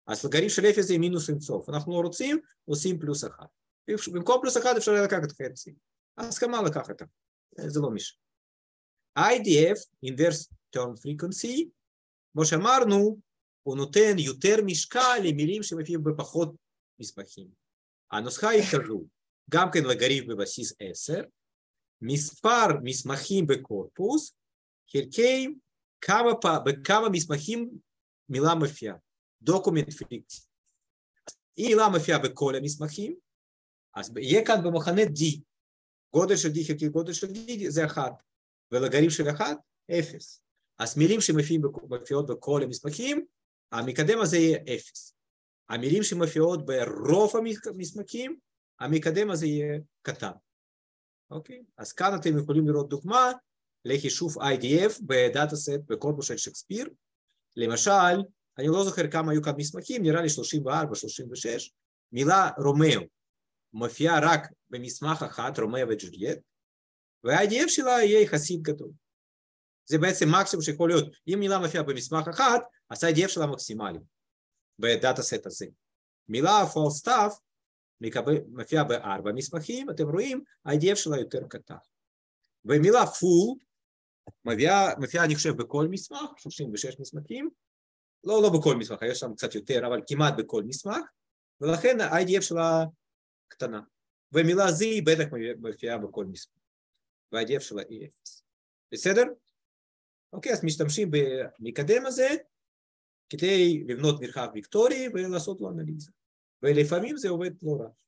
אז לגריב של 0 זה מינוס אינסוף. אנחנו לא רוצים, עושים פלוס 1. במקום פלוס 1 אפשר לקחת חצי. הסכמה לקחת. זה לא משנה. IDF, Inverse Term Frequency, כמו שאמרנו, הוא נותן יותר משקל למילים שמופיעים בפחות מסמכים. הנוסחה היא כזו, גם כן לגריב בבסיס 10, מספר מסמכים בקורפוס, חלקי בכמה מסמכים מילה מופיעה, דוקומנט פיקציה. אם מילה מופיעה בכל המסמכים, אז יהיה כאן במחנה D, גודל של D חלקי גודל של D זה 1, ולגריב של 1, 0. אז מילים שמופיעות בכל המסמכים, המקדם הזה יהיה 0. המילים שמופיעות ברוב המסמכים, המקדם הזה יהיה קטן. אוקיי? אז כאן אתם יכולים לראות דוגמה לחישוב IDF בדאטה סט בקורפוס של שייקספיר. למשל, אני לא זוכר כמה היו כאן מסמכים, נראה לי 34, 36, מילה רומאו מופיעה רק במסמך אחד, רומאו וג'וליאט, וה-IDF שלה יהיה יחסית גדול. זה בעצם מקסימום שיכול להיות, אם מילה מופיעה במסמך אחד, אז ה-IDF שלה מקסימלי בדאטה סט הזה. מילה false stuff מופיעה ב4 מסמכים, אתם רואים, ה-IDF שלה יותר קטן. ומילה full מופיעה אני חושב בכל מסמך, 36 מסמכים, לא בכל מסמך, יש שם קצת יותר, אבל כמעט בכל מסמך, ולכן ה-IDF שלה קטנה. ומילה Z בטח מופיעה בכל מסמך, וה-IDF שלה היא 0. בסדר? אוקיי, אז משתמשים במקדם הזה, כדי לבנות מרחב ויקטורי ולעשות לו אנליזה. ולפעמים זה עובד לא רע.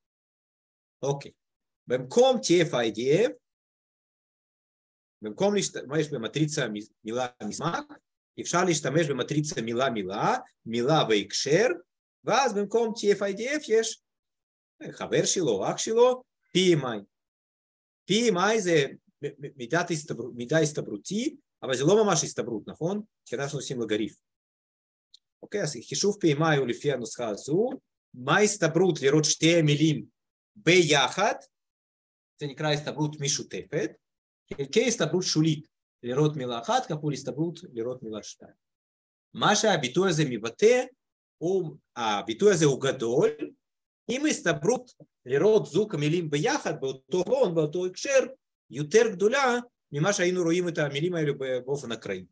אוקיי, במקום TF-IDF, במקום להשתמש במטריצה מילה מסמך, אפשר להשתמש במטריצה מילה והקשר, ואז במקום TF-IDF יש חבר שלו, אח שלו, PMI. PMI זה מידה הסתברותי, אבל זה לא ממש הסתברות, נכון? כי אנחנו עושים לגריף. אוקיי, אז חישוב PMI הוא לפי הנוסחה הזו, מה ההסתברות לראות שתי המילים ביחד, זה נקרא הסתברות משותפת, חלקי הסתברות שולית, לראות מילה אחת כפול הסתברות לראות מילה 2. מה שהביטוי הזה מבטא, הביטוי הזה הוא גדול, אם הסתברות לראות זוג המילים ביחד באותו הון, באותו הקשר, יותר גדולה ממה שהיינו רואים את המילים האלה באופן אקראי.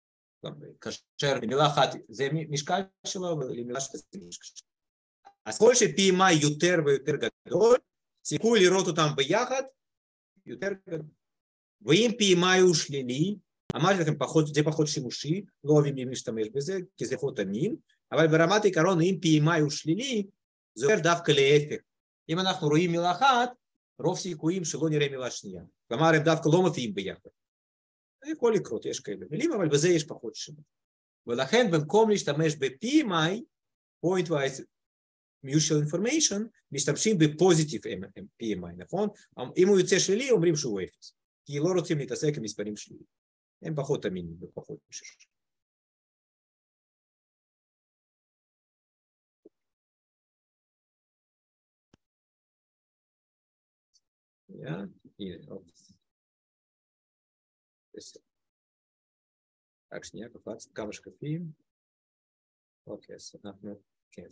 כאשר מילה אחת זה משקל שלו ולמילה שתיים זה משקל שלו. אז כל ש-PMI יותר ויותר גדול, סיכוי לראות אותם ביחד יותר גדול. ואם PMI הוא שלילי, אמרתי לכם זה פחות שימושי, לא אוהבים להשתמש בזה, כי זה חוט אמין, אבל ברמת העיקרון, אם PMI הוא שלילי, זה אומר דווקא להפך. אם אנחנו רואים מילה אחת, רוב סיכויים שלא נראה מילה שנייה. כלומר, הם דווקא לא מופיעים ביחד. זה יכול לקרות, יש כאלה מילים, אבל בזה יש פחות שימוש. ולכן, במקום להשתמש ב-PMI, Point-Wise Mutual Information, משתמשים ב-Positive PMI, נכון? אם הוא יוצא שלילי, אומרים שהוא 0. כי לא רוצים להתעסק עם מספרים שליליים. הם פחות אמינים ופחות משש. הנה, בסדר. רק שנייה, קפץ כמה שקפים. אוקיי, אז אנחנו, כן.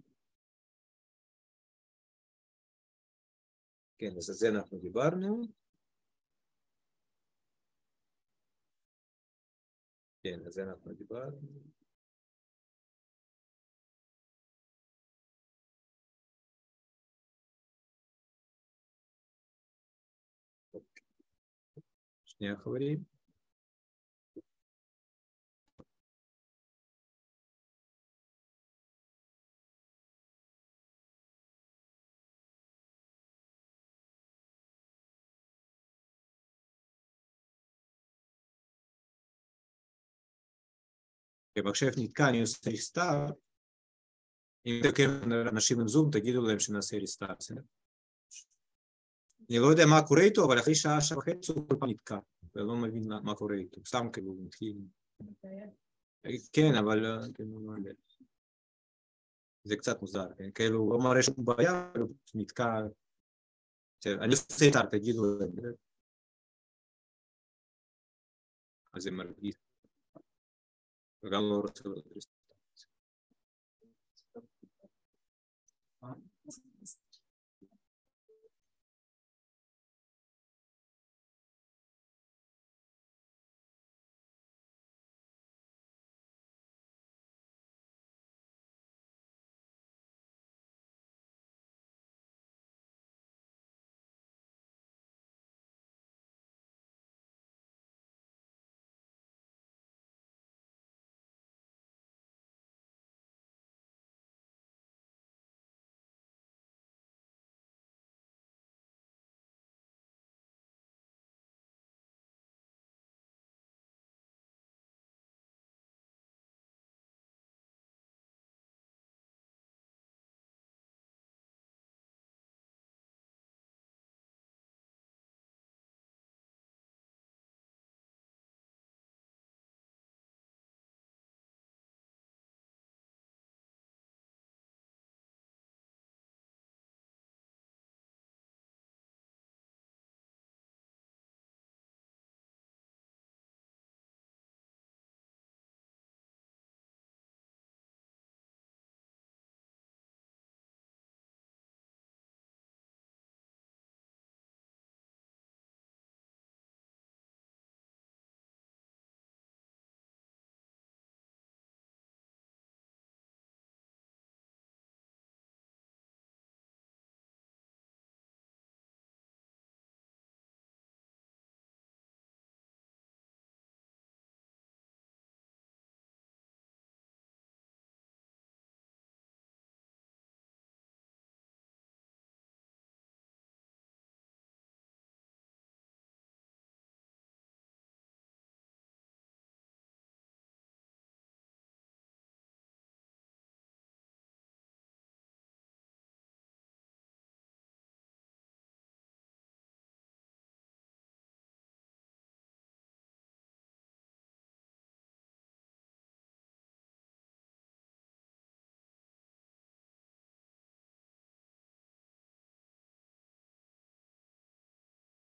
כן, אז על זה אנחנו דיברנו. כן, אז זה אנחנו דיברנו. אוקיי. שנייה חברים. במחשב נתקע, אני עושה ריסטארט. אם תקרב אנשים עם זום, תגידו להם שנעשה ריסטארט. אני לא יודע מה קורה איתו, אבל אחרי שעה וחצי הוא כל פעם נתקע, ולא מבין מה קורה איתו. סתם כאילו מתחיל. כן, אבל זה קצת מוזר. כאילו, לא מראה שום בעיה, נתקע. אני עושה ריסטארט, תגידו להם. אז זה מרגיש. וגם לא רוצה לראות ריסטארט.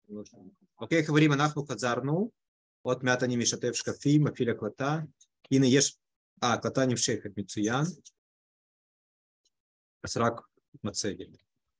אוקיי, חברים, אנחנו חזרנו. עוד מעט אני משתף שקפים, מפעיל הקלטה. הנה יש, הקלטה נמשכת, מצוין. אז רק מצגת.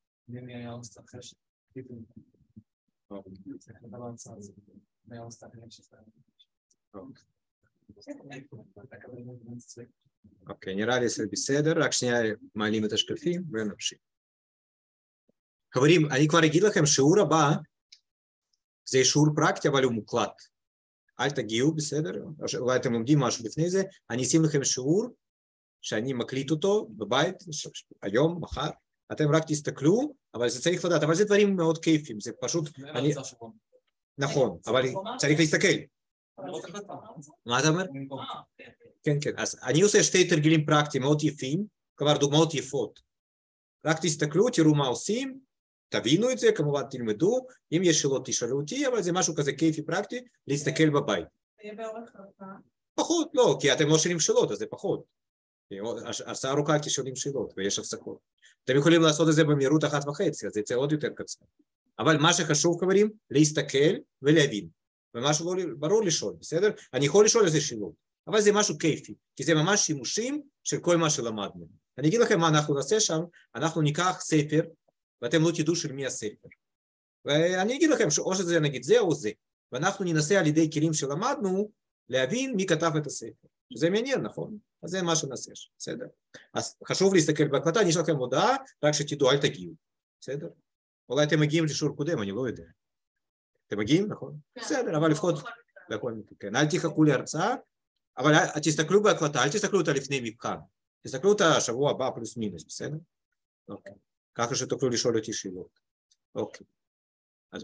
אוקיי, נראה לי שזה בסדר, רק שנייה מעלים את השקפים ונמשיך. חברים, אני כבר אגיד לכם, שיעור הבא, זה שיעור פרקטי, אבל הוא מוקלט. אל תגיעו, בסדר? אולי אתם לומדים משהו לפני זה, אני אשים לכם שיעור, שאני מקליט אותו בבית, היום, מחר, אתם רק תסתכלו, אבל זה צריך לדעת, אבל זה דברים מאוד כיפים, זה פשוט... נכון, אבל צריך להסתכל. מה אתה אומר? כן, כן, אז אני עושה שתי תרגילים פרקטיים מאוד יפים, כבר דוגמאות יפות. רק תסתכלו, תראו מה עושים, תבינו את זה, כמובן תלמדו, אם יש שאלות תשאלו אותי, אבל זה משהו כזה כיפי פרקטי, להסתכל בבית. פחות, לא, כי אתם לא שואלים שאלות, אז זה פחות. הרצאה ארוכה כי שואלים שאלות, ויש הפסקות. אתם יכולים לעשות את זה במהירות 1.5, אז זה יצא עוד יותר קצר. אבל מה שחשוב, חברים, להסתכל ולהבין. ומשהו ברור לשאול, בסדר? אני יכול לשאול איזה שאלות, אבל זה משהו כיפי, כי זה ממש שימושים של כל מה שלמדנו. אני אגיד לכם מה אנחנו נעשה שם, אנחנו ניקח ספר, ואתם לא תדעו של מי הספר. ואני אגיד לכם שאו שזה נגיד זה או זה, ואנחנו ננסה על ידי כלים שלמדנו, להבין מי כתב את הספר. שזה מעניין, נכון? אז זה מה שנעשה, בסדר? אז חשוב להסתכל בהקלטה, אני אשאל לכם הודעה, רק שתדעו, אל תגיעו, בסדר? אולי אתם מגיעים לשיעור קודם, אני לא יודע. אתם מגיעים, נכון? בסדר, אבל לפחות, כן, אל תחכו להרצאה, אבל תסתכלו בהקלטה, אל תסתכלו אותה לפני מבחן, תסתכלו אותה שבוע הבא פלוס מינוס, בסדר? אוקיי. ככה שתוכלו לשאול אותי שאלות. אוקיי. אז...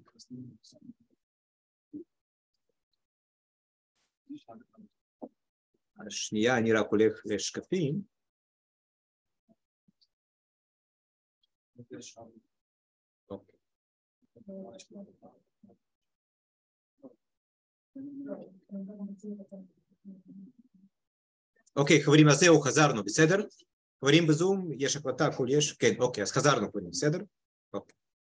השנייה, אני רק הולך לשקפים. אוקיי. אוקיי, חברים, אז זהו, חזרנו, בסדר? חברים בזום, יש הקלטה, הכל יש? כן, אוקיי, אז חזרנו חברים, בסדר? אוקיי.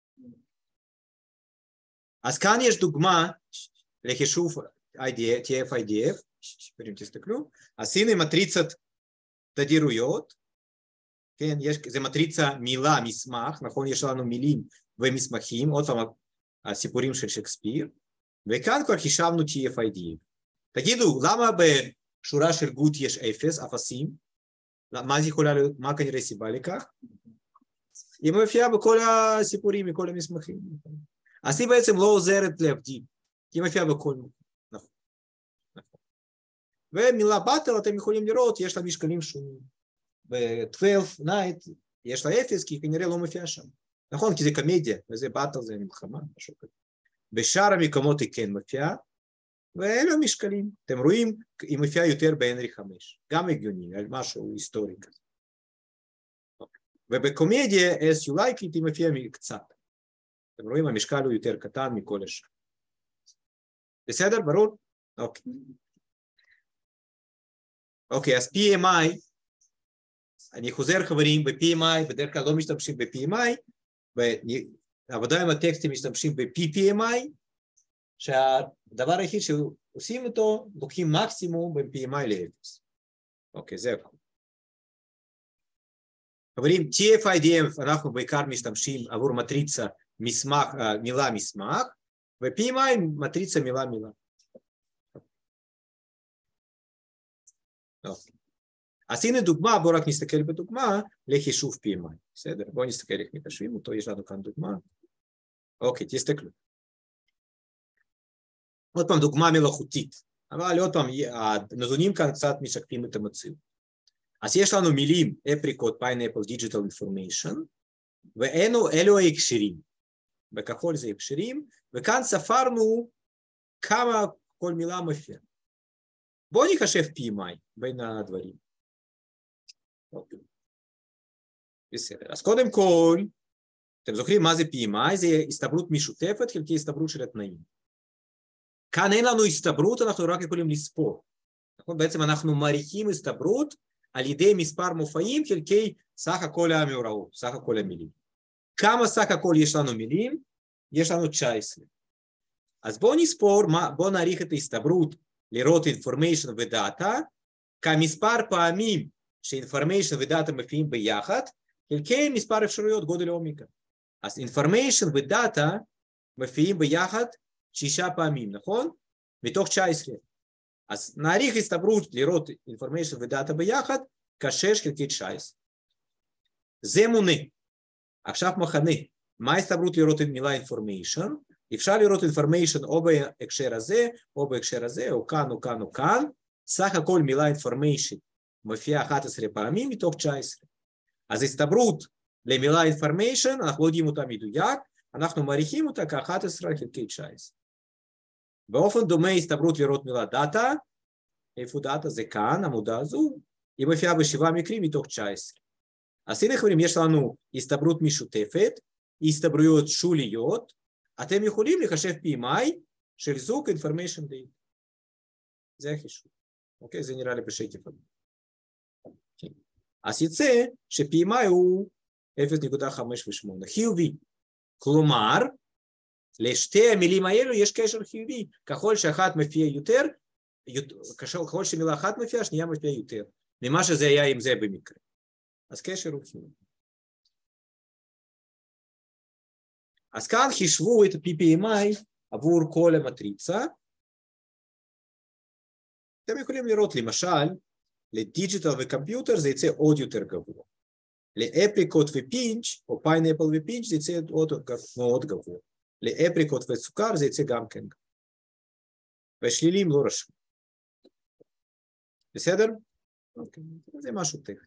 אז כאן יש דוגמה לחישוב TF-IDF, חברים תסתכלו, עשינו מטריצת תדירויות, כן, זה מטריצה מילה, מסמך, נכון, יש לנו מילים ומסמכים, עוד פעם הסיפורים של שייקספיר, וכאן כבר חישבנו TF-IDF. תגידו, למה בשורה של גוט יש אפסים? מה כנראה סיבה לכך? היא מופיעה בכל הסיפורים, בכל המסמכים. אז היא בעצם לא עוזרת להבדיל, היא מופיעה בכל מקום. נכון. ומילה באטל, אתם יכולים לראות, יש לה משקלים שונים. ב-12 night יש לה אפס, כי כנראה לא מופיעה שם. נכון, כי זה קומדיה, וזה באטל, זה מלחמה, משהו כזה. בשאר המקומות היא כן מופיעה, ואלה המשקלים. אתם רואים, היא מופיעה יותר בהנרי 5. גם הגיוני, על משהו היסטורי כזה. ובקומדיה, as you like it, היא מופיעה קצת. אתם רואים, המשקל הוא יותר קטן מכל השאר. בסדר? ברור? אוקיי. אוקיי, אז PMI, אני חוזר חברים, ב-PMI, בדרך כלל לא משתמשים ב-PMI, בעבודה עם הטקסטים משתמשים ב-PPMI, שהדבר היחיד שעושים אותו, לוקחים מקסימום בין PMI ל-0. אוקיי, זה הכל. חברים, TF-IDF אנחנו בעיקר משתמשים עבור מטריצה מילה מסמך, ו-PMI מטריצה מילה. אוקיי. אז הנה דוגמה, בואו רק נסתכל בדוגמה לחישוב PMI. בסדר, בואו נסתכל איך מחשבים אותו, יש לנו כאן דוגמה. אוקיי, תסתכלו. עוד פעם, דוגמה מלאכותית, אבל עוד פעם, הנתונים כאן קצת משקפים את המציאות. אז יש לנו מילים, apricot, pineapple, digital information, ואלו ההקשרים. בכחול זה הקשרים, וכאן ספרנו כמה כל מילה מופיעה. בואו נחשב PMI בין הדברים. אוקיי. בסדר, אז קודם כל, אתם זוכרים מה זה PMI? זה הסתברות משותפת חלקי הסתברות של התנאים. כאן אין לנו הסתברות, אנחנו רק יכולים לספור. נכון? בעצם אנחנו מעריכים הסתברות על ידי מספר מופעים חלקי סך הכל המאורעות, סך הכל המילים. כמה סך הכל יש לנו מילים? יש לנו 19. אז בואו נספור, בואו נעריך את ההסתברות לראות information ודאטה, כמספר פעמים ש-information ודאטה מופיעים ביחד, חלקי מספר אפשרויות גודל אומיקה. אז information ודאטה מופיעים ביחד 6 פעמים, נכון? מתוך 19. אז נעריך הסתברות לראות information ודאטה ביחד, כ-6 חלקי 19. זה מונה. עכשיו מחנה. מה ההסתברות לראות את מילה information? אפשר לראות information או בהקשר הזה, או בהקשר הזה, או כאן, או כאן, או כאן. סך הכל מילה information מופיעה 11 פעמים מתוך 19. אז הסתברות למילה information, אנחנו לא יודעים אותה מדויק, אנחנו מעריכים אותה כ-11 חלקי 19. באופן דומה הסתברות לראות מילה דאטה, איפה דאטה זה כאן, עמודה הזו, היא מופיעה ב7 מקרים מתוך 19. אז הנה חברים, יש לנו הסתברות משותפת, הסתברויות שוליות, אתם יכולים לחשב PMI של זוג information data. זה החישוב. אוקיי, זה נראה לי בשקף הבא. אז יצא ש-PMI הוא 0.58, חיובי. כלומר, לשתי המילים האלו יש קשר חיובי. ככל שאחת מופיעה יותר, ככל שמילה אחת מופיעה, שנייה מופיעה יותר. ממה שזה היה עם זה במקרה. אז קשר הוא חיובי. אז כאן חישבו את ה-PPMI עבור כל המטריצה. אתם יכולים לראות, למשל, לדיג'יטל וקומפיוטר זה יצא עוד יותר גבוה. לאפריקוט ופינץ', או פיינאפל ופינץ' זה יצא מאוד גבוה. לאפריקוט וסוכר זה יצא גם כן גבוה. והשלילים לא רשום. בסדר? אוקיי, זה משהו טכני.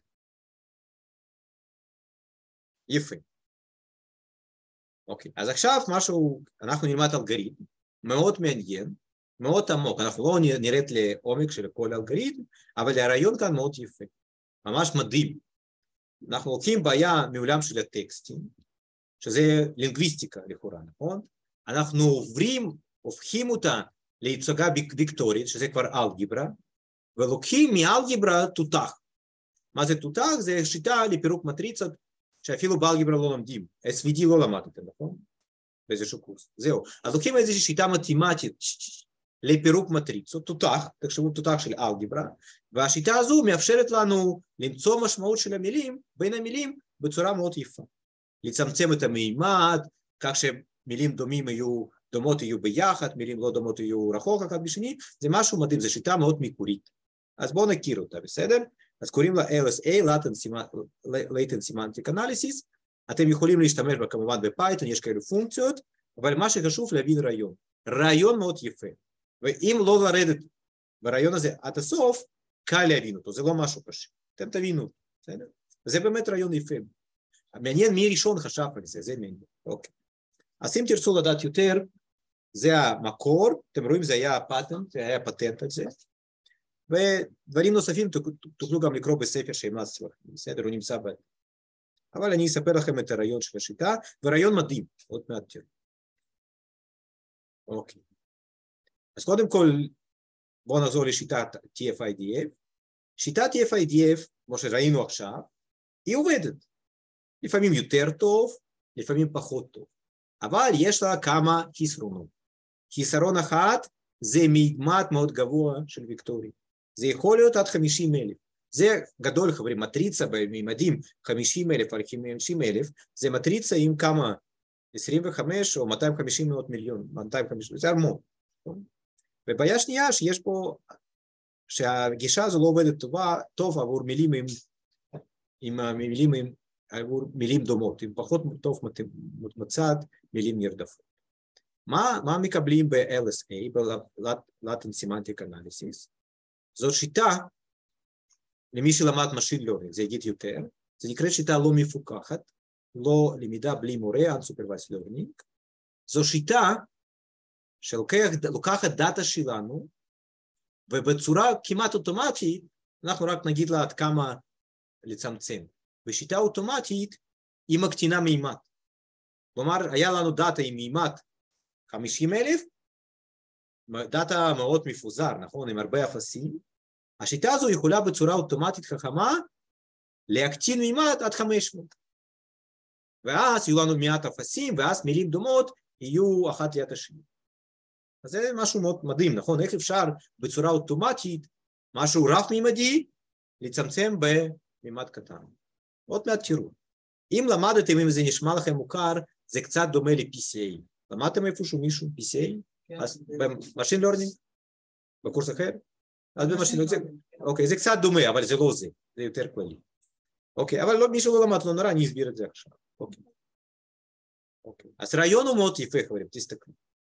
יפה. אוקיי, אז עכשיו משהו, אנחנו נלמד אלגוריתם, מאוד מעניין, מאוד עמוק, אנחנו לא נרד לעומק של כל אלגוריתם, אבל הרעיון כאן מאוד יפה, ממש מדהים. אנחנו לוקחים בעיה מעולם של הטקסטים, שזה לינגוויסטיקה לכאורה, נכון? אנחנו הופכים אותה להצגה ויקטורית, שזה כבר אלגברה, ולוקחים מאלגברה תותח. מה זה תותח? זה שיטה לפירוק מטריצות, שאפילו באלגברה לא לומדים. SVD לא למדתם, נכון? באיזשהו קורס. זהו. אז לוקחים איזושהי שיטה מתמטית לפירוק מטריצות, תותח, תחשבו תותח של אלגברה, והשיטה הזו מאפשרת לנו למצוא משמעות של המילים, בין המילים, בצורה מאוד יפה. לצמצם את המימד, כך שמילים דומות יהיו ביחד, מילים לא דומות יהיו רחוק אחד בשני, זה משהו מדהים, זו שיטה מאוד מקורית. אז בואו נכיר אותה, בסדר? אז קוראים לה LSA, Latent Semantic Analysis, אתם יכולים להשתמש בה כמובן בפייתון, יש כאלו פונקציות, אבל מה שחשוב להבין רעיון, רעיון מאוד יפה, ואם לא לרדת ברעיון הזה עד הסוף, קל להבין אותו, זה לא משהו קשה, אתם תבינו, בסדר? זה באמת רעיון יפה, מעניין מי ראשון חשב על זה, זה מעניין, אוקיי. אז אם תרצו לדעת יותר, זה המקור, אתם רואים זה היה הפטנט, זה היה פטנט על זה, ודברים נוספים תוכלו גם לקרוא בספר שהמלצתי לכם, בסדר, הוא נמצא בהם. אבל אני אספר לכם את הרעיון של השיטה, ורעיון מדהים, עוד מעט תראו. אוקיי. אז קודם כל, בואו נחזור לשיטת TF-IDF. שיטת TF-IDF, כמו שראינו עכשיו, היא עובדת. לפעמים יותר טוב, לפעמים פחות טוב. אבל יש לה כמה חסרונות. חיסרון אחד, זה מימד מאוד גבוה של ויקטורי. זה יכול להיות עד 50,000. זה גדול, חברים, מטריצה בממדים 50,000 על 50,000, זה מטריצה עם כמה? 25 או 250 מיליון, 250, זה המון. ובעיה שנייה שיש פה, שהגישה הזו לא עובדת טוב עבור מילים דומות, עם פחות טוב מצד מילים נרדפות. מה מקבלים ב-LSA, ב-Latent Semantic Analysis? זאת שיטה, למי שלמד Machine Learning, זה יגיד יותר, זה נקרא שיטה לא מפוקחת, לא למידה בלי מורה, Unsupervised Learning, זו שיטה שלוקחת דאטה שלנו, ובצורה כמעט אוטומטית, אנחנו רק נגיד לה עד כמה לצמצם. בשיטה אוטומטית, היא מקטינה מימד. כלומר, היה לנו דאטה עם מימד 50,000, דאטה מאוד מפוזר, נכון, עם הרבה אפסים, השיטה הזו יכולה בצורה אוטומטית חכמה להקטין מימד עד 500. ואז יהיו לנו מעט אפסים, ואז מילים דומות יהיו אחת ליד השני. אז זה משהו מאוד מדהים, נכון? איך אפשר בצורה אוטומטית, משהו רב-מימדי, לצמצם בממד קטן. עוד מעט תראו. אם למדתם, אם זה נשמע לכם מוכר, זה קצת דומה ל-PCA. למדתם איפשהו מישהו PCA? אז במשין לרנינג? בקורס אחר? אז במשין לרנינג, אוקיי, זה קצת דומה, אבל זה לא זה, זה יותר כללי. אוקיי, אבל מישהו לא למד, לא נורא, אני אסביר את זה עכשיו. אוקיי. אז רעיון הוא מאוד יפה, חברים, תסתכלו.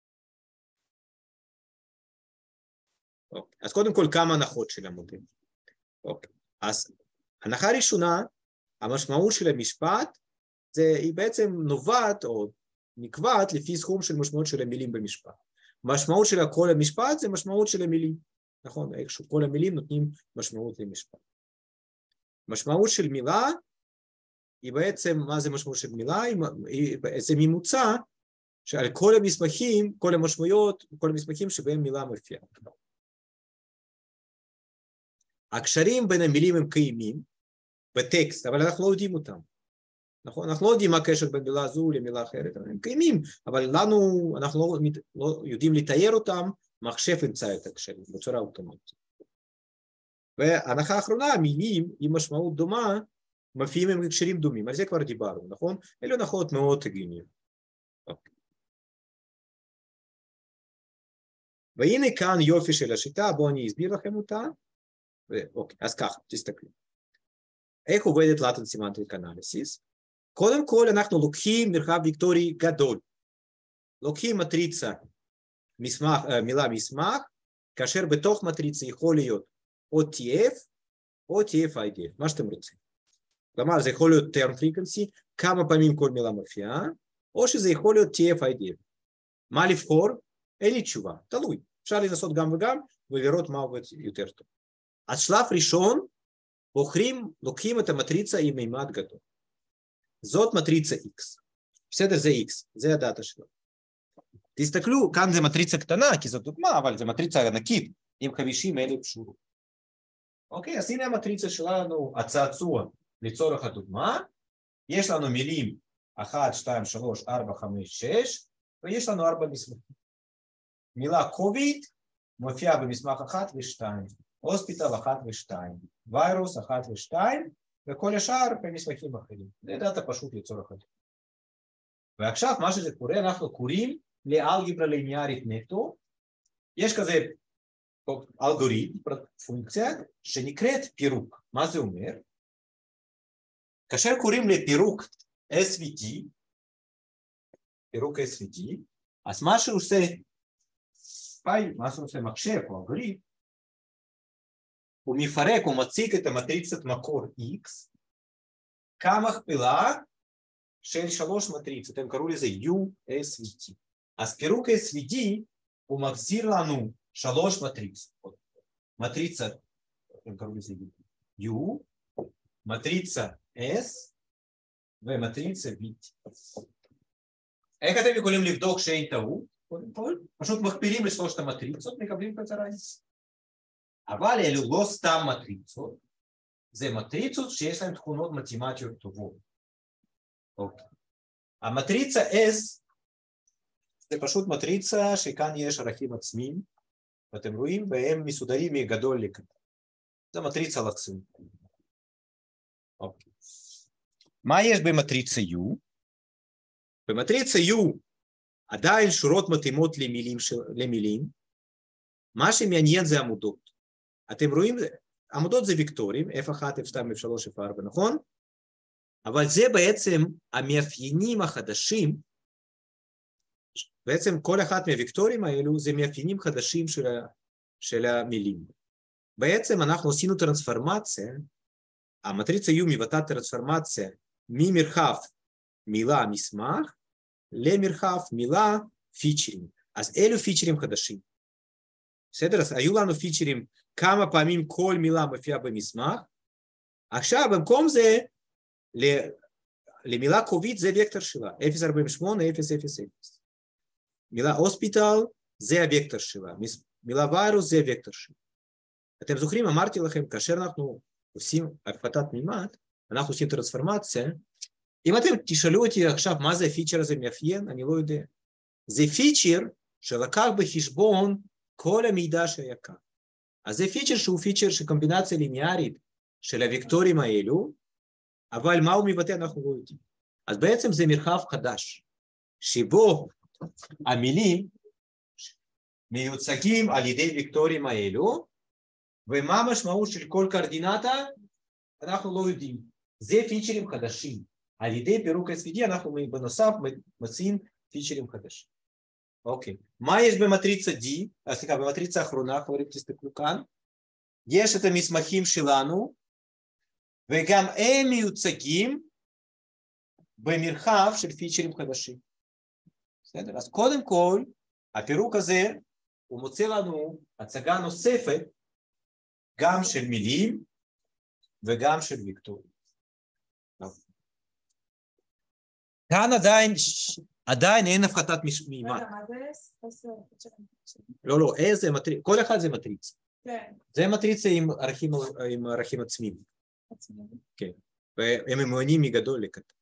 אז קודם כל כמה הנחות של המודל. אז הנחה ראשונה, המשמעות של המשפט, היא בעצם נובעת או נקבעת לפי סכום של משמעות של המילים במשפט. משמעות של כל המשפט זה משמעות של המילים. נכון, איכשהו כל המילים נותנים משמעות למשפט. משמעות של מילה, היא בעצם, מה זה משמעות של מילה? זה ממוצע שעל כל המסמכים, כל המשמעויות, כל המסמכים שבהם מילה מופיעה. הקשרים בין המילים הם קיימים בטקסט, אבל אנחנו לא יודעים אותם. נכון? אנחנו לא יודעים מה הקשר בין מילה זו למילה אחרת, הם קיימים, אבל אנחנו לא יודעים לתאר אותם, מחשב ימצא את הקשרים בצורה אוטומטית. וההנחה האחרונה, המילים עם משמעות דומה, מופיעים עם הקשרים דומים, על זה כבר דיברנו, נכון? אלו הנחות מאוד הגיוניות. והנה כאן יופי של השיטה, בואו אני אסביר לכם אותה. אוקיי, אז ככה, תסתכלו. איך עובדת Latent Semantic Analysis? קודם כל אנחנו לוקחים מרחב ויקטורי גדול. לוקחים מטריצה, מילה מסמך, כאשר בתוך מטריצה יכול להיות או TF או TF-IDF, מה שאתם רוצים. כלומר, זה יכול להיות term frequency, כמה פעמים כל מילה מופיעה, או שזה יכול להיות TF-IDF. מה לבחור? אין לי תשובה, תלוי. אפשר לנסות גם וגם ולראות מה עובד יותר טוב. אז שלב ראשון, לוקחים את המטריצה עם מימד גדול. זאת מטריצה X. בסדר, זה X, זה הדאטה שלו. תסתכלו, כאן זה מטריצה קטנה, כי זאת דוגמה, אבל זה מטריצה ענקית, עם 50,000 שורות. אוקיי, אז הנה המטריצה שלנו, הצעצוע לצורך הדוגמה. יש לנו מילים 1, 2, 3, 4, 5, 6, ויש לנו 4 מסמכים. מילה קוביד מופיעה במסמך 1 ו-2. הוספיטל 1 ו-2, וירוס 1 ו-2, וכל השאר במסמכים אחרים. זה דאטה פשוט לצורך הדבר. ועכשיו מה שזה קורה, אנחנו קוראים לאלגברה ליניארית נטו, יש כזה אלגוריתם, פונקציה, שנקראת פירוק. מה זה אומר? כאשר קוראים לפירוק SVT, פירוק SVT, אז מה שעושה מחשב או אלגוריתם, הוא מפרק, הוא מציג את המטריצת מקור X, כמכפלה של 3 מטריצות, הם קראו לזה USVT. אז פירוק SVT הוא מחזיר לנו 3 מטריצות. מטריצה, הם קראו לזה U, מטריצה S ומטריצה VT. איך אתם יכולים לבדוק שאין טעות? קודם כל, פשוט מכפילים לשלושת המטריצות, מקבלים חזרה S. אבל אלו לא סתם מטריצות, זה מטריצות שיש להן תכונות מתמטיות טובות. אוקיי. המטריצה S זה פשוט מטריצה שכאן יש ערכים עצמיים, ואתם רואים, והם מסודרים מגדול לקטן. זה מטריצה אלכסונית. אוקיי. מה יש במטריצה U? במטריצה U עדיין שורות מתאימות למילים. מה שמעניין זה עמודות. אתם רואים, עמודות זה וקטורים, F1, F2, F3, F4, נכון? אבל זה בעצם המאפיינים החדשים, בעצם כל אחת מהוקטורים האלו זה מאפיינים חדשים של המילים. בעצם אנחנו עשינו טרנספורמציה, המטריצה U מבטאת טרנספורמציה ממרחב מילה מסמך למרחב מילה פיצ'רים. אז אלו פיצ'רים חדשים. בסדר? אז היו לנו פיצ'רים כמה פעמים כל מילה מופיעה במסמך. עכשיו במקום זה, למילה קוביד זה וקטור שלה, 048, 000. מילה הוספיטל זה הוקטור שלה, מילה ויירוס זה הוקטור שלה. אתם זוכרים, אמרתי לכם, כאשר אנחנו עושים הפחתת מימד, אנחנו עושים טרנספורמציה, אם אתם תשאלו אותי עכשיו מה זה הפיצ'ר הזה מאפיין, אני לא יודע. זה פיצ'ר שלקח בחשבון כל המידע שהיה כאן. אז זה פיצ'ר שהוא פיצ'ר של קומבינציה ליניארית של הוקטורים האלו, אבל מה הוא מבטא אנחנו לא יודעים. אז בעצם זה מרחב חדש, שבו המילים מיוצגים על ידי וקטורים האלו, ומה המשמעות של כל קורדינטה אנחנו לא יודעים. זה פיצ'רים חדשים. על ידי פירוק SVD אנחנו בנוסף מציעים פיצ'רים חדשים. אוקיי. מה יש במטריצה D? סליחה, במטריצה האחרונה, חברים, תסתכלו כאן. יש את המסמכים שלנו, וגם הם מיוצגים במרחב של פיצ'רים חדשים. בסדר? אז קודם כל, הפירוק הזה, הוא מוצא לנו הצגה נוספת, גם של מילים, וגם של וקטורים. כאן עדיין אין הפחתת מימד. לא, איזה מטריצה, כל אחד זה מטריצה. זה מטריצה עם ערכים עצמיים. כן, והם ממונים מגדול לקטן.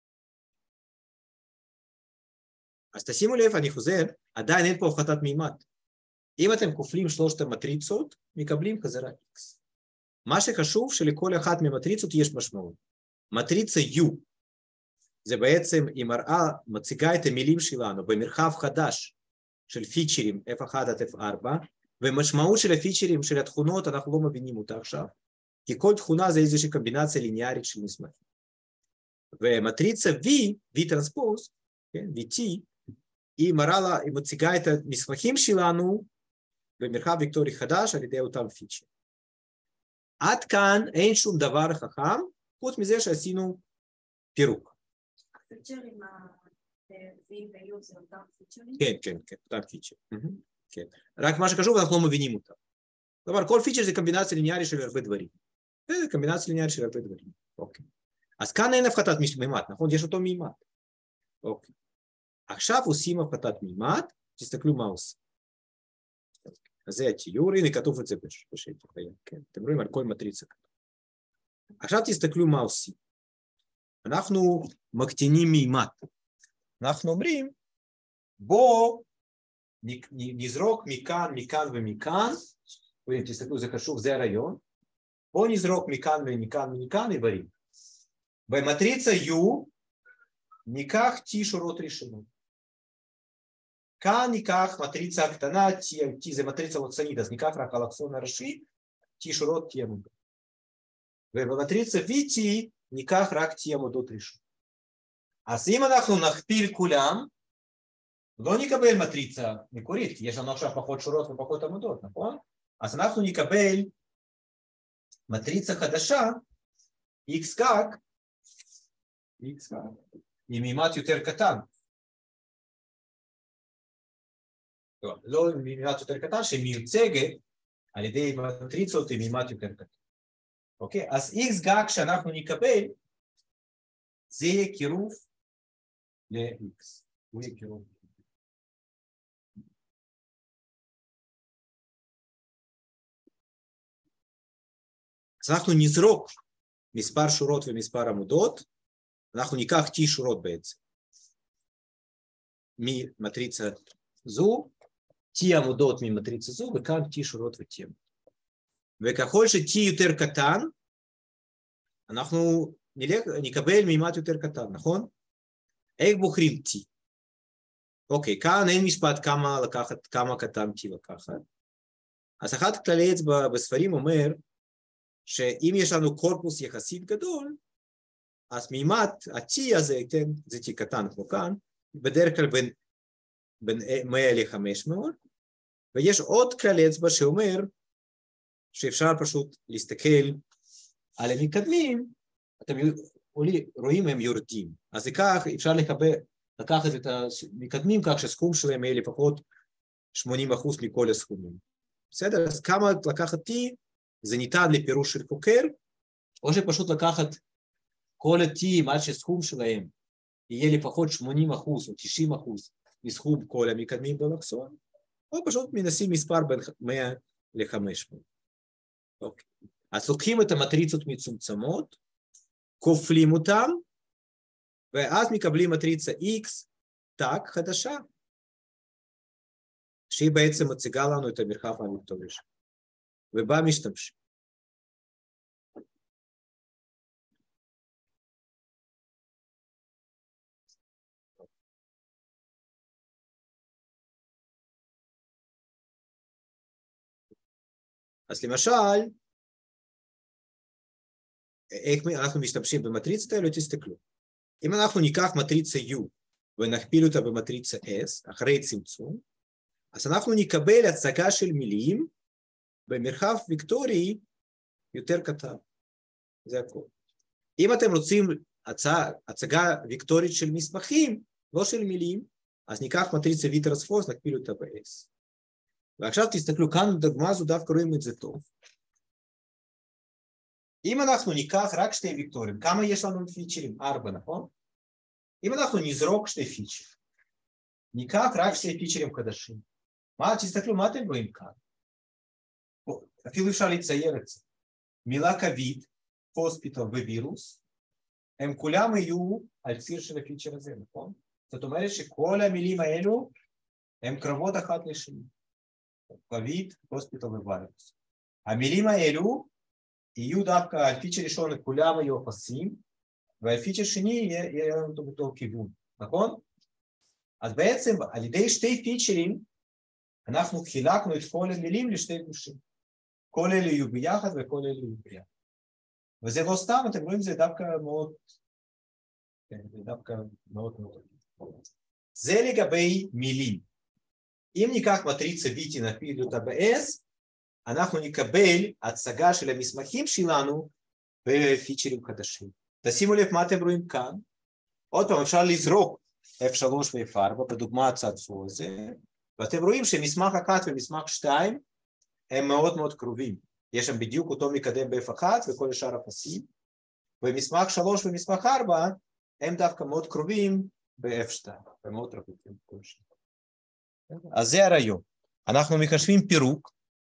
אז תשימו לב, אני חוזר, עדיין אין פה הפחתת מימד. אם אתם כופלים שלושת המטריצות, מקבלים חזרה X. מה שחשוב שלכל אחת ממטריצות יש משמעות. מטריצה U, זה בעצם היא מציגה את המילים שלנו במרחב חדש של פיצ'רים F1 עד F4, ומשמעות של הפיצ'רים של התכונות אנחנו לא מבינים אותה עכשיו, כי כל תכונה זה איזושהי קומבינציה ליניארית של מסמכים. ומטריצה V טרנספוז, כן, VT, היא מציגה את המסמכים שלנו במרחב וקטורי חדש על ידי אותם פיצ'רים. עד כאן אין שום דבר חכם, חוץ מזה שעשינו פירוק. הפיצ'רים ה-V ו-U זה אותם פיצ'רים? כן, אותם פיצ'רים. כן. רק מה שחשוב, אנחנו לא מבינים אותם. כלומר, כל פיצ'ר זה קומבינציה ליניארית של הרבה דברים. זה קומבינציה ליניארית של הרבה דברים. אוקיי. אז כאן אין הפחתת מימד, נכון? יש אותו מימד. אוקיי. עכשיו עושים הפחתת מימד, תסתכלו מה עושים. אז זה התיאור, הנה כתוב את זה בשקף. כן, אתם רואים על כל מטריצה. עכשיו תסתכלו מה עושים. אנחנו מקטינים מימד. אנחנו אומרים, בוא נזרוק מכאן, מכאן ומכאן, תסתכלו, זה חשוב, זה הרעיון. בוא נזרוק מכאן ומכאן ומכאן איברים. במטריצה U ניקח T שורות ראשונות. כאן ניקח מטריצה הקטנה, T זה מטריצה מוצאנית, אז ניקח רק אלכסון הראשי, T שורות T עמודות. ובמטריצה VT ניקח רק T עמודות ראשונות. אז אם אנחנו נכפיל כולם, לא נקבל מטריצה מקורית, כי יש לנו עכשיו פחות שורות ופחות עמודות, נכון? אז אנחנו נקבל מטריצה חדשה, X גג, עם מימד יותר קטן. לא מימד יותר קטן, שמיוצגת על ידי מטריצות עם מימד יותר קטן. אוקיי? אז X גג שאנחנו נקבל, זה יהיה קירוב ל-X. הוא יהיה קירוב. אז אנחנו נזרוק מספר שורות ומספר עמודות, אנחנו ניקח T שורות בעצם. ממטריצה זו, T עמודות ממטריצה זו, וכאן T שורות ו-T עמודות. וככל ש-T יותר קטן, אנחנו נקבל מימד יותר קטן, נכון? איך בוחרים T? אוקיי, כאן אין משפט כמה קטן T לקחת. אז אחד כללי אצבע בספרים אומר, שאם יש לנו קורפוס יחסית גדול, אז מימד ה-T הזה, זה T קטן כמו כאן, בדרך כלל בין 100 ל-500, ויש עוד כלל אצבע שאומר שאפשר פשוט להסתכל על המקדמים, אתם רואים הם יורדים, אז כך אפשר לקחת את המקדמים כך שהסכום שלהם יהיה לפחות 80% מכל הסכומים. בסדר? אז כמה לקחת T, זה ניתן לפירוש של חוקר, או שפשוט לקחת כל ה-T עד שסכום שלהם יהיה לפחות 80% או 90% מסכום כל המקדמים באלכסון, או פשוט מנסים מספר בין 100 ל-500. אוקיי. אז לוקחים את המטריצות מצומצמות, כופלים אותם, ואז מקבלים מטריצה X, טאק חדשה, שהיא בעצם מציגה לנו את המרחב הוויקטורי שלנו. ובה משתמשים. אז למשל, איך אנחנו משתמשים במטריצות האלו, תסתכלו. אם אנחנו ניקח מטריצה U ונכפיל אותה במטריצה S, אחרי צמצום, אז אנחנו נקבל הצגה של מילים במרחב ויקטורי יותר קטן. זה הכל. אם אתם רוצים הצגה ויקטורית של מסמכים, לא של מילים, אז ניקח מטריצה V טרנספוז, נכפיל אותה ב-S. ועכשיו תסתכלו, כאן בדוגמה הזו דווקא רואים את זה טוב. אם אנחנו ניקח רק שתי ויקטורים, כמה יש לנו פיצ'רים? 4, נכון? אם אנחנו נזרוק שתי פיצ'רים, ניקח רק שתי פיצ'רים חדשים. תסתכלו, מה אתם רואים כאן? אפילו אפשר לצייר את זה. מילה קווית, הוספיטל ווירוס, הם כולם יהיו על ציר של הפיצ'ר הזה, נכון? זאת אומרת שכל המילים האלו הם קרבות אחת לשני. קווית, הוספיטל ווירוס. המילים האלו יהיו דווקא על פיצ'ר ראשון, כולם יהיו אפסים, ועל פיצ'ר שני יהיה לנו אותו באותו כיוון, נכון? אז בעצם על ידי שתי פיצ'רים, אנחנו חילקנו את כל המילים לשתי גושים. כל אלה יהיו ביחד וכל אלה יהיו ביחד. וזה לא סתם, אתם רואים, זה דווקא מאוד, זה דווקא מאוד מאוד. זה לגבי מילים. אם ניקח מטריצה V, נפיל אותה ב-S, אנחנו נקבל הצגה של המסמכים שלנו בפיצ'רים חדשים. תשימו לב מה אתם רואים כאן. עוד פעם, אפשר לזרוק F3 ו-F4 בדוגמה הצעצוע הזה, ואתם רואים שמסמך 1 ומסמך 2 הם מאוד מאוד קרובים. יש שם בדיוק אותו מקדם ב-F1 וכל השאר אפסים, ומסמך 3 ומסמך 4 הם דווקא מאוד קרובים ב-F2, הם מאוד רחוקים. אז זה הרעיון. אנחנו מחשבים פירוק,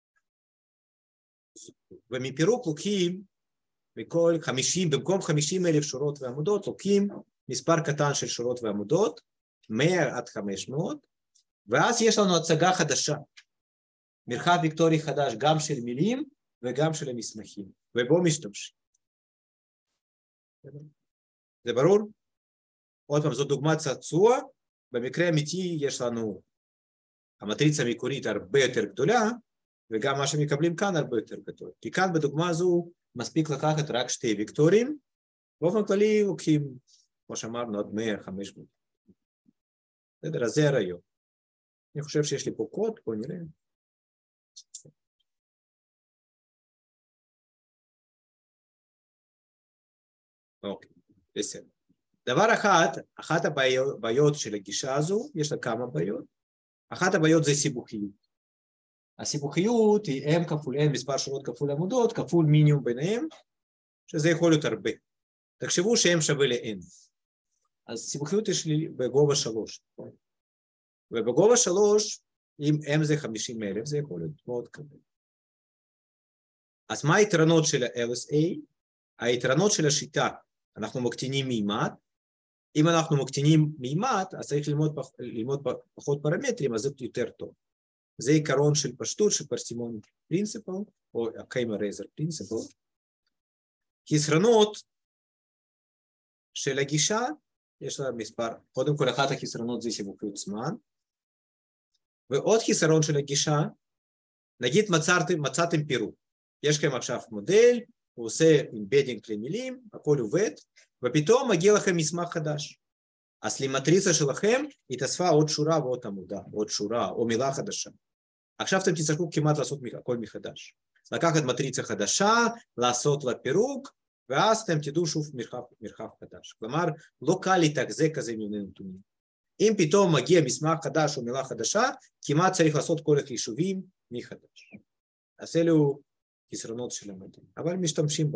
ומפירוק לוקחים בכל 50, במקום 50,000 שורות ועמודות, לוקחים מספר קטן של שורות ועמודות, 100 עד 500, ואז יש לנו הצגה חדשה, מרחב ויקטורי חדש, גם של מילים וגם של המסמכים, ובו משתמשים. זה ברור? עוד פעם, זו דוגמה צעצוע, במקרה אמיתי יש לנו, המטריצה המקורית הרבה יותר גדולה, וגם מה שמקבלים כאן הרבה יותר גדול. כי כאן בדוגמה הזו מספיק לקחת רק שתי ויקטורים, באופן כללי לוקחים, כמו שאמרנו, עד 100-500. בסדר, אז זה הרעיון. אני חושב שיש לי פה קוד, בואו נראה. אוקיי, בסדר. דבר אחת הבעיות של הגישה הזו, יש לה כמה בעיות. אחת הבעיות זה סיבוכיות. הסיבוכיות היא m כפול n, מספר שורות כפול עמודות, כפול מינימום ביניהם, שזה יכול להיות הרבה. תחשבו ש-m שווה ל-n. אז סיבוכיות יש לי בגובה 3. ובגובה 3, אם m זה 50,000, זה יכול להיות מאוד כבד. אז מה היתרונות של ה-LSA? היתרונות של השיטה, אנחנו מקטינים מימד. אם אנחנו מקטינים מימד, אז צריך ללמוד פחות פרמטרים, אז זה יותר טוב. זה עיקרון של פשטות, של פרסימון פרינציפל, או קיימר-רייזר פרינציפל. חסרונות של הגישה, יש לה מספר, קודם כל אחת החסרונות זה סיבוכיות זמן, ועוד חסרון של הגישה, נגיד מצאתם פירוק, יש לכם עכשיו מודל, הוא עושה אמבדינג למילים, הכל עובד, ופתאום מגיע לכם מסמך חדש. אז למטריצה שלכם התאספה עוד שורה ועוד עמודה, עוד שורה או מילה חדשה. עכשיו אתם תצטרכו כמעט לעשות הכל מחדש. לקחת מטריצה חדשה, לעשות לה פירוק, ואז אתם תדעו שוב מרחב חדש. כלומר, לא קל להתחזק כזה מבנה נתונים. אם פתאום מגיע מסמך חדש או מילה חדשה, כמעט צריך לעשות כל החישובים מחדש. אז אלו חסרונות של המודל, אבל משתמשים בה.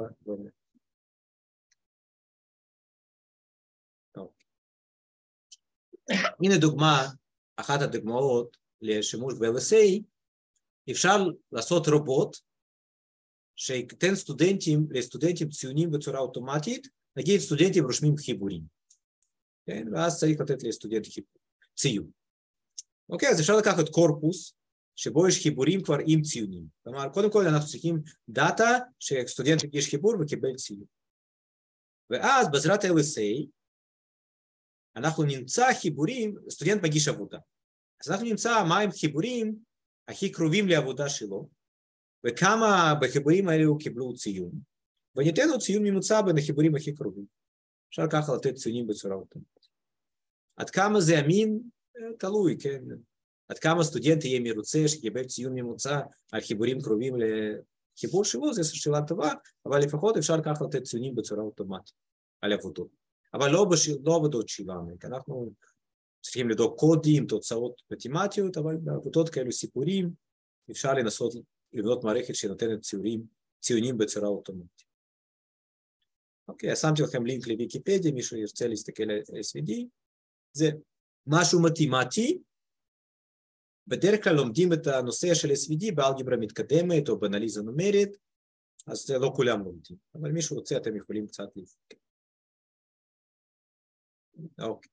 הנה דוגמה, אחת הדוגמאות לשימוש ב-LSA, אפשר לעשות רובוט שייתן לסטודנטים ציונים בצורה אוטומטית, נגיד סטודנטים רושמים חיבורים, כן? ואז צריך לתת לסטודנט ציון. אוקיי, אז אפשר לקחת קורפוס שבו יש חיבורים כבר עם ציונים. כלומר, קודם כל אנחנו צריכים דאטה שסטודנט הגיש חיבור וקיבל ציון. ואז בעזרת LSA, אנחנו נמצא חיבורים, סטודנט מגיש עבודה. אז אנחנו נמצא מהם חיבורים הכי קרובים לעבודה שלו, וכמה בחיבורים האלו קיבלו ציון. וניתן לו ציון ממוצע בין החיבורים הכי קרובים. אפשר ככה לתת ציונים בצורה אוטומטית. עד כמה זה אמין? תלוי, כן? עד כמה סטודנט יהיה מרוצה שקיבל ציון ממוצע על חיבורים קרובים לחיבור שלו, זו שאלה טובה, אבל לפחות אפשר ככה לתת ציונים בצורה אוטומטית על עבודות. אבל לא עבודות שלנו, כי אנחנו צריכים לדאוג קודים, תוצאות מתמטיות, אבל בעבודות כאלו סיפורים, אפשר לנסות לבנות מערכת שנותנת ציונים בצורה אוטומטית. אוקיי, אז שמתי לכם לינק לוויקיפדיה, מישהו ירצה להסתכל על SVD, זה משהו מתמטי, בדרך כלל לומדים את הנושא של SVD באלגברה מתקדמת או באנליזה נומרית, אז לא כולם לומדים, אבל מישהו רוצה, אתם יכולים קצת להסתכל. אוקיי.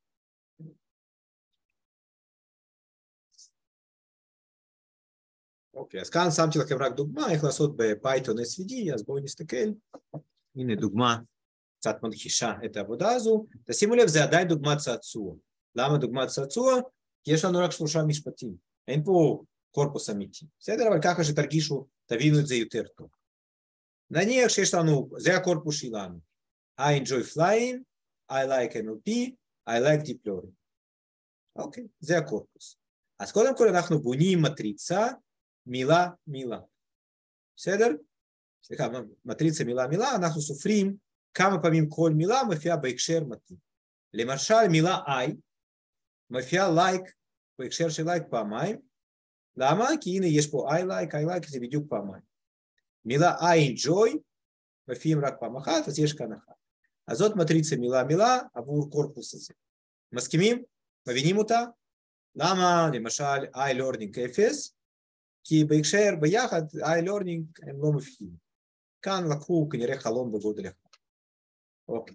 אוקיי, אז כאן שמתי לכם רק דוגמה איך לעשות בפייתון SVD, אז בואו נסתכל. הנה דוגמה קצת מנחישה את העבודה הזו. תשימו לב, זה עדיין דוגמת צעצוע. למה דוגמת צעצוע? כי יש לנו רק 3 משפטים. אין פה קורפוס אמיתי. בסדר? אבל ככה שתרגישו, תבינו את זה יותר טוב. נניח שיש לנו, זה הקורפוס שלנו. I enjoy flying, I like NLP, I like deep learning. אוקיי, זה הקורפוס. אז קודם כל אנחנו בונים מטריצה, מילה. בסדר? סליחה, מטריצה מילה, אנחנו סופרים כמה פעמים כל מילה מופיעה בהקשר מתאים. למשל, מילה I מופיעה like בהקשר של like פעמיים. למה? כי הנה יש פה I like, זה בדיוק פעמיים. מילה I enjoy מופיעים רק פעם אחת, אז יש כאן אחת. אז זאת מטריצה מילה עבור קורפוס הזה. מסכימים? מבינים אותה? למה למשל I learning 0? כי בהקשר ביחד I learning הם לא מופיעים. כאן לקחו כנראה חלום בגודל אחד. אוקיי.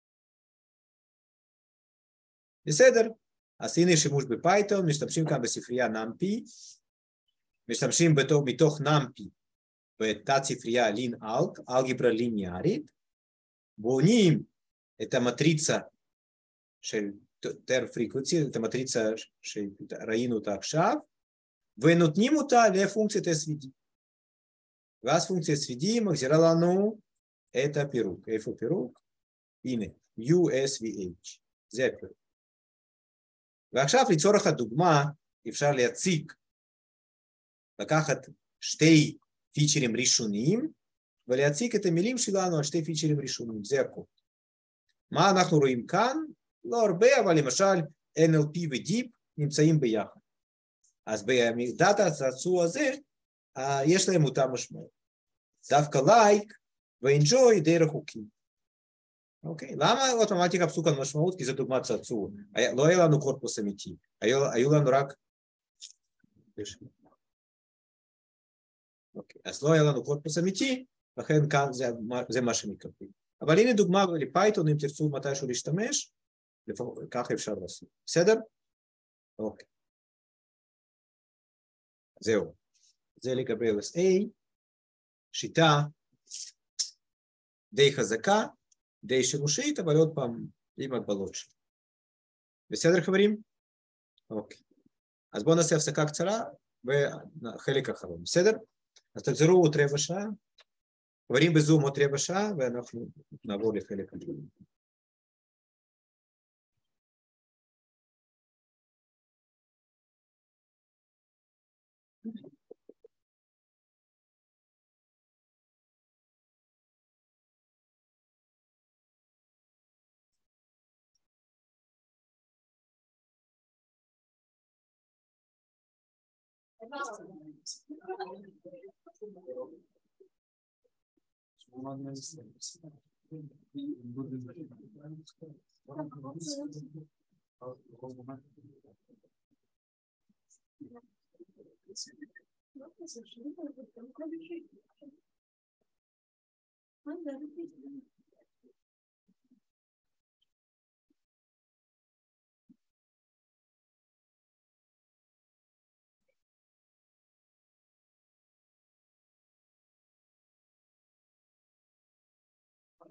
בסדר. אז הנה שימוש בפייתון, משתמשים כאן בספרייה NumPy, משתמשים מתוך NumPy בתת ספרייה LinAlg, אלגברה ליניארית, בונים את המטריצה של term frequency, את המטריצה שראינו אותה עכשיו, ונותנים אותה לפונקציית SVD. ואז פונקציית SVD מחזירה לנו את הפירוק. איפה פירוק? הנה, USVH. זה הפירוק. ועכשיו לצורך הדוגמה אפשר להציג, לקחת 2 פיצ'רים ראשוניים, ולהציג את המילים שלנו על 2 פיצ'רים ראשונים. זה הכל. מה אנחנו רואים כאן? לא הרבה, אבל למשל NLP וDeep נמצאים ביחד. אז בדאטה הצעצוע הזה, יש להם אותה משמעות. דווקא like ו-enjoy די רחוקים. אוקיי? למה אוטומטיקה פסוק על משמעות? כי זה דוגמת צעצוע. לא היה לנו קורפוס אמיתי. היו לנו רק... אוקיי, אז לא היה לנו קורפוס אמיתי, לכן כאן זה מה שמקבלים. אבל הנה דוגמה לפייתון, אם תרצו מתישהו להשתמש, ככה אפשר לעשות. בסדר? אוקיי. זהו. זה לגבי LSA, שיטה די חזקה, די שימושית, אבל עוד פעם, עם הגבלות שלה. בסדר חברים? אוקיי. אז בואו נעשה הפסקה קצרה, וחלק אחרון. בסדר? אז תחזרו עוד רבע שעה, חברים בזום עוד רבע שעה, ואנחנו נעבור לחלק אחרון.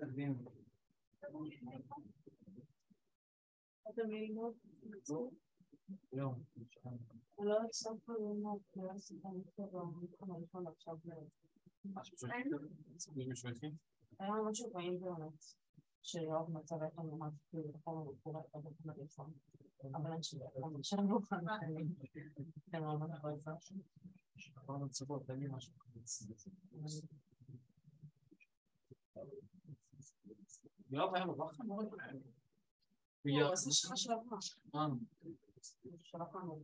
אתם ללמוד? לא. לא סוף ללמוד, לא עשיתם טוב, אני יכול עכשיו היה משהו באינטרנט שלא מצב איך אני ממש כאילו בכל מקורה את הטלפון אבל אני שאני לא יכולה לחיים אתם לא יכולה לעזור אבל מצבות, תן לי משהו לא בעיה לא בכה מאוד לא, זה שעה שעברה שלחה לנו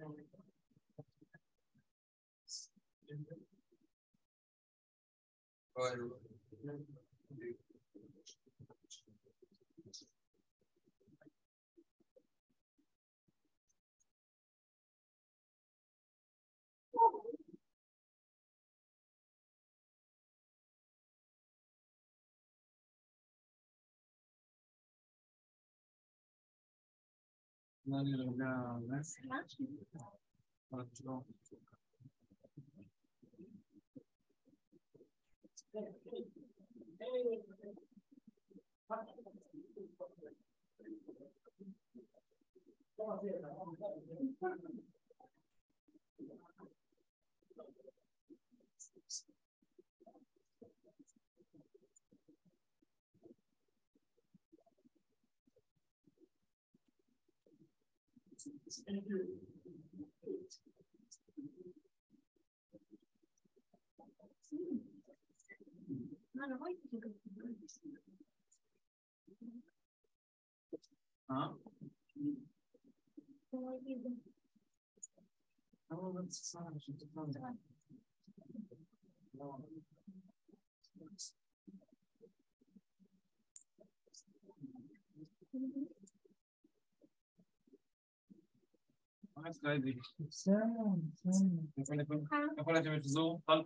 איפה אתם יחזור? אכלת?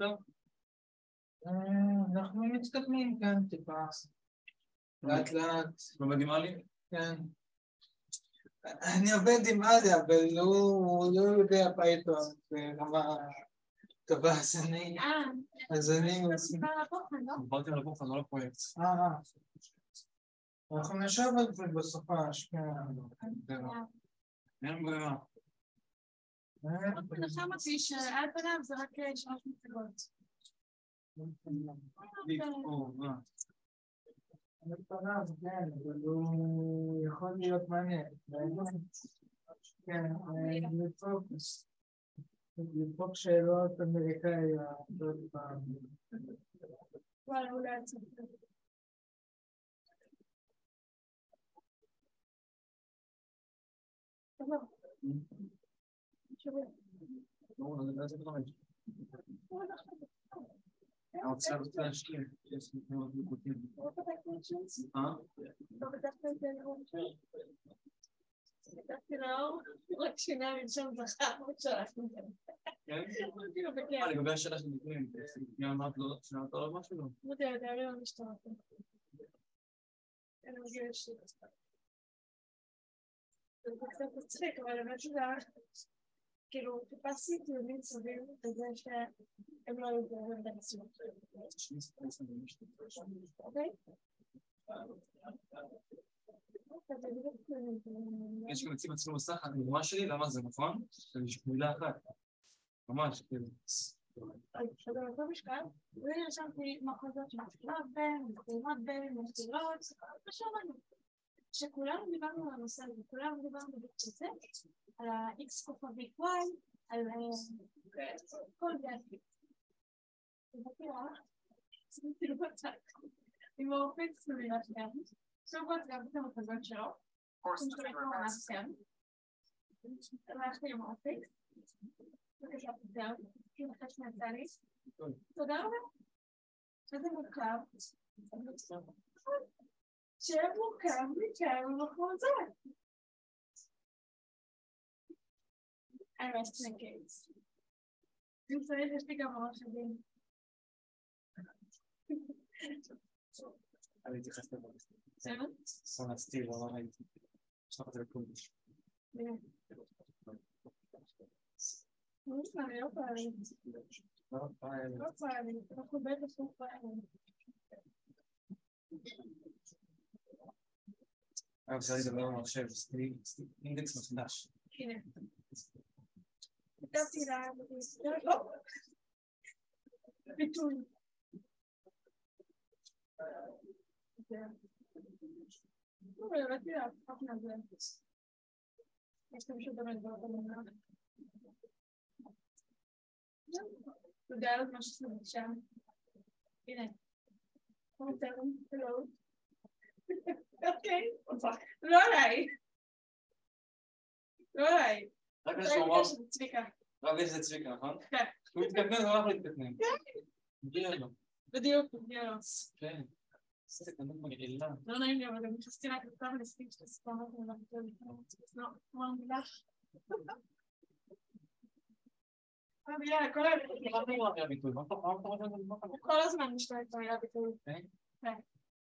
אנחנו מתקדמים כאן טיפה, לאט לאט. עובד עם עלי? כן. אני עובד עם עלי, אבל הוא לא יודע פייתון ברמה טובה, אז אני... דיברתי על הבוחן, לא על הפרויקט. אנחנו נשב על זה בסופש, כן. אין ברירה. חשבתי שעל פניו זה רק 3 מצגות. על פניו, כן, אבל הוא יכול להיות מעניין. כן, לדפוק שאלות אמריקאיות. וואלה, אולי עצמי. האוצר רוצה להשקיע, יש לי מאוד נקוטים. לא בדקת את זה לאור שלי? בדקתי לאור, רק שינה לנשום זכר, עוד שלחנו את זה. כן? לגבי השאלה של נקוטים, אמרת לו, שאלת לו משהו? לא יודע, אני לא משתמע. אני מגיע לשלי. זה קצת מצחיק, אבל באמת שזה היה... כאילו, חיפשתי טיעונים סביב בזה שהם לא יודעים את המציאות. אוקיי? יש גם מציב עצמו מסך, הדוגמה שלי, למה זה נכון? יש מילה אחת. ממש, כאילו. שזה אותו משקל, ואני רשמתי מחוזות שמתחילות בין, מתחילות בין, מתחילות, ושמענו. שכולנו דיברנו על הנושא הזה, כולנו דיברנו בקצת, על ה-X כוכבית Y, על כל זה. זה בטוח, זה כאילו בצד. עם האופק סביבה שלנו, שוב גם את המחזות שלו, אני משתמש ממש כאן. הלכתי עם האופק, בבקשה, זהו, כאילו חש מהצלי. תודה רבה. שזה מורכב. שמורכב מכמה מחוזות. I rest my case. אם צריך, יש לי גם ממש עדים. אני אתייחס לבוא. בסדר? סונה סטיל, לא ראיתי. יש לך את זה לקודש. אני לא פעלים. לא פעלים. אנחנו בטח לא פעלים. אפשר לדבר על מחשב, אינדקס מחדש. הנה. כתבתי לה... ביטוי. תודה על מה שאתה שם. הנה. אוקיי. לא עליי. לא עליי. רק לשמוע. צביקה. רק שזה צביקה, נכון? כן. הוא מתקטנן, הוא הולך להתקטנן. מגיע לו. בדיוק, מגיע לו. כן. זה קטנות מגעילה. לא נעים לי, אבל גם נכנסתי לה כתב ולספיק של הספורט לא, כמו המילה. יאללה, כל הזמן משתלט במילה ביטוי. כן? כן.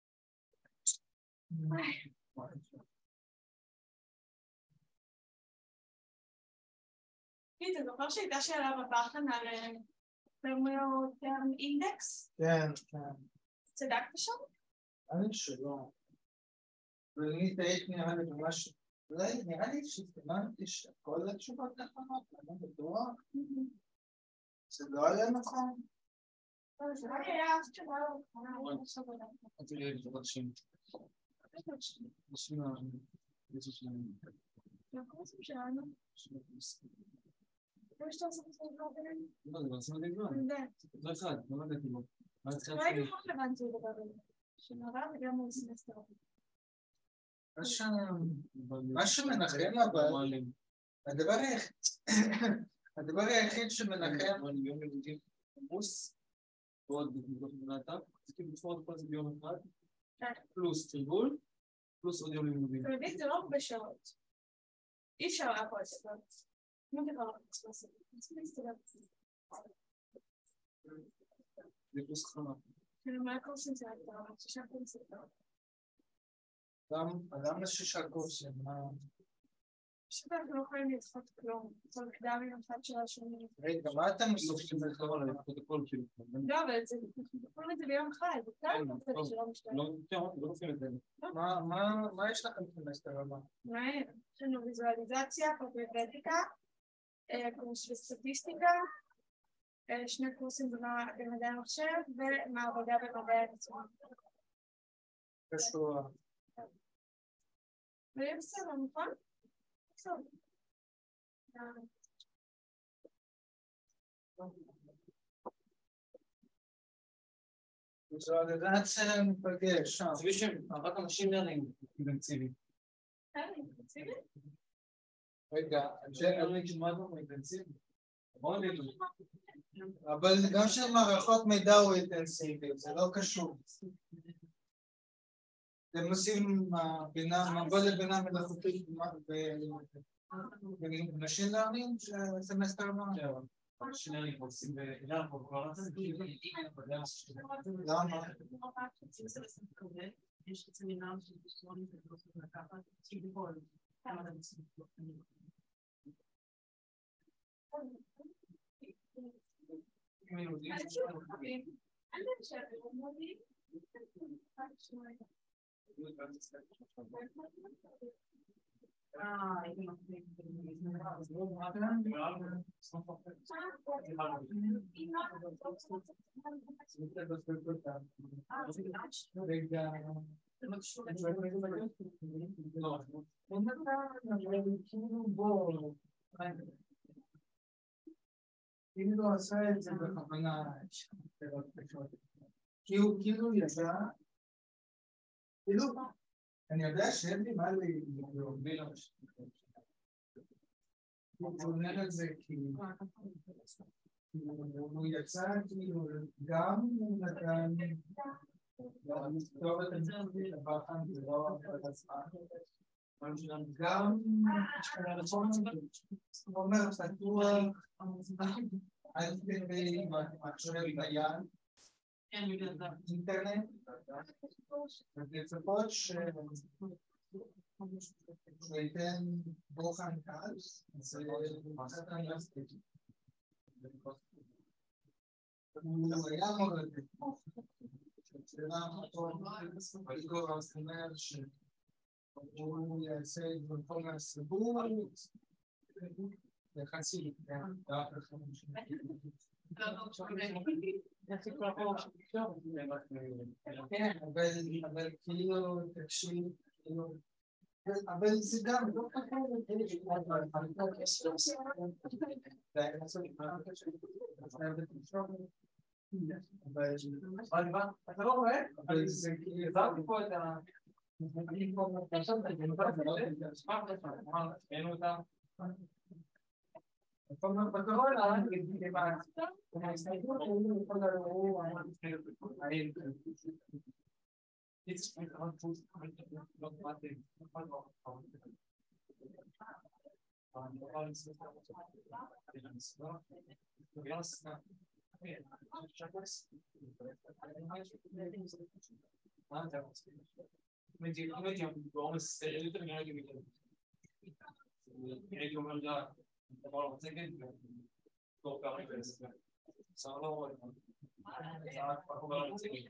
אתה זוכר שהייתה שאלה בפחן על תרמוטרם אינדקס? כן, כן. צדקת שם? אני שלא. ואני תהיית נראה לי ממש... אולי נראה לי שסימנתי שכל התשובות נכונות, אני בטוח. זה לא היה נכון. זה רק היה תשובה לא נכונה. רציתי להגיד עוד שם. בשביל איזה שלנו. זה הקורסים שלנו. זה שאתה עושה את זה כבר בינינו? לא, זה עושה את זה כבר. אני יודעת. זה אחד, לא נדעתי לו. אולי גם עוד הבנתי לדבר על זה. שנראה וגם עוד סמסטר. מה שמנחם אבל, הדבר היחיד שמנחם, אני ביום לימודים עמוס, ועוד בנת"ק, זה כאילו לפחות את כל זה ביום אחד, פלוס תרגול, פלוס עוד יום לימודים. אתה מבין, זה לא הרבה שעות. אי אפשר להפוע את זה. מה דבר לא לעשות? צריכים להסתדר את זה. זה פלוס חמה. כאילו, מה הקורסים זה הייתה? שישה קורסים. למה שישה קורסים? פשוט אנחנו לא יכולים לדחות כלום. צריך קדם עם אחד של השני. רגע, מה אתם בסוף שזה חרון על הפרוטוקול כאילו. לא, אבל זה, אנחנו יכולים את זה ביום אחד. זה כלל זה שלא משתנה. לא עושים את זה. מה יש לכם סמסטר הבא? יש לנו ויזואליזציה, פרוביבטיקה, קורס בסטטיסטיקה, שני קורסים במדעי המחשב ומעבדה במדעי הרצועה. קשור. ויהיה בסדר, נכון? בסדר. ויזואליזציה נפגש. זה בשם, רק אנשים לרנינג אינטנסיבי. אינטנסיבי? רגע, לרנינג של מה זה אינטנסיבי? בואו נגיד. אבל גם של מערכות מידע הוא אינטנסיבי, זה לא קשור. אתם עושים מבוא לבינה מלאכותית בנשים לרנינג סמסטר הבא? אנשים לרנינג עושים באילן פה כבר הזה? למה? יש סמינר של פסטרונים שתוכלו לקחת, כביכול, כמה אתם עושים? אם לא עשה את זה בכוונה, כי הוא כאילו יצא, כאילו, אני יודע שאין לי מה להוביל הוא אומר על זה כאילו, הוא יצא כאילו, גם הוא נתן, טוב את זה, לבחן, זה לא עבד הזמן, גם הוא אומר, פתוח, אל תראי מחשב ביד, אינטרנט, ולצפות שייתן בוחן קל, זה מחשב אוניברסיטית. הוא היה מורד, איגור אז אומר שהוא יעשה במקום הסיבור לחצי, כן, אבל כאילו תקשיב, אבל זה גם לא פחות, אתה לא רואה? אבל זה עברתי פה את ה... הייתי אומר לה, אתה בא למצגת ותור פעמים ולסגר. בסדר לא רואה. אתה עובר למצגת.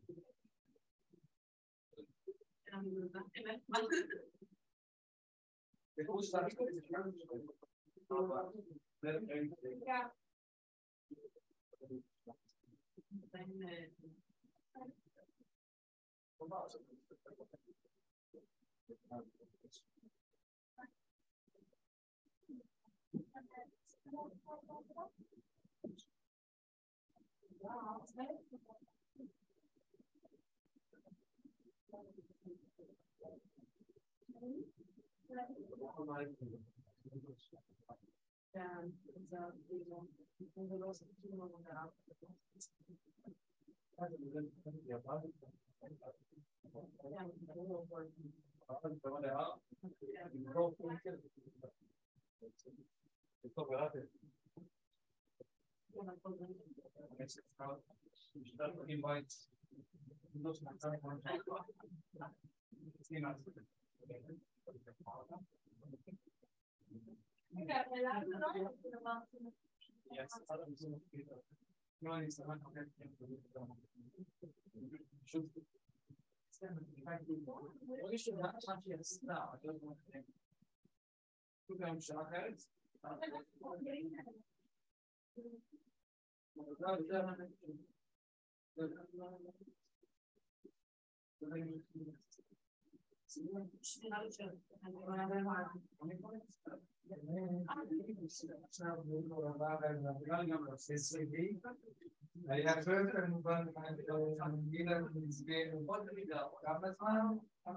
היה אחרת כמובן, גילה נסגר כמה זמן?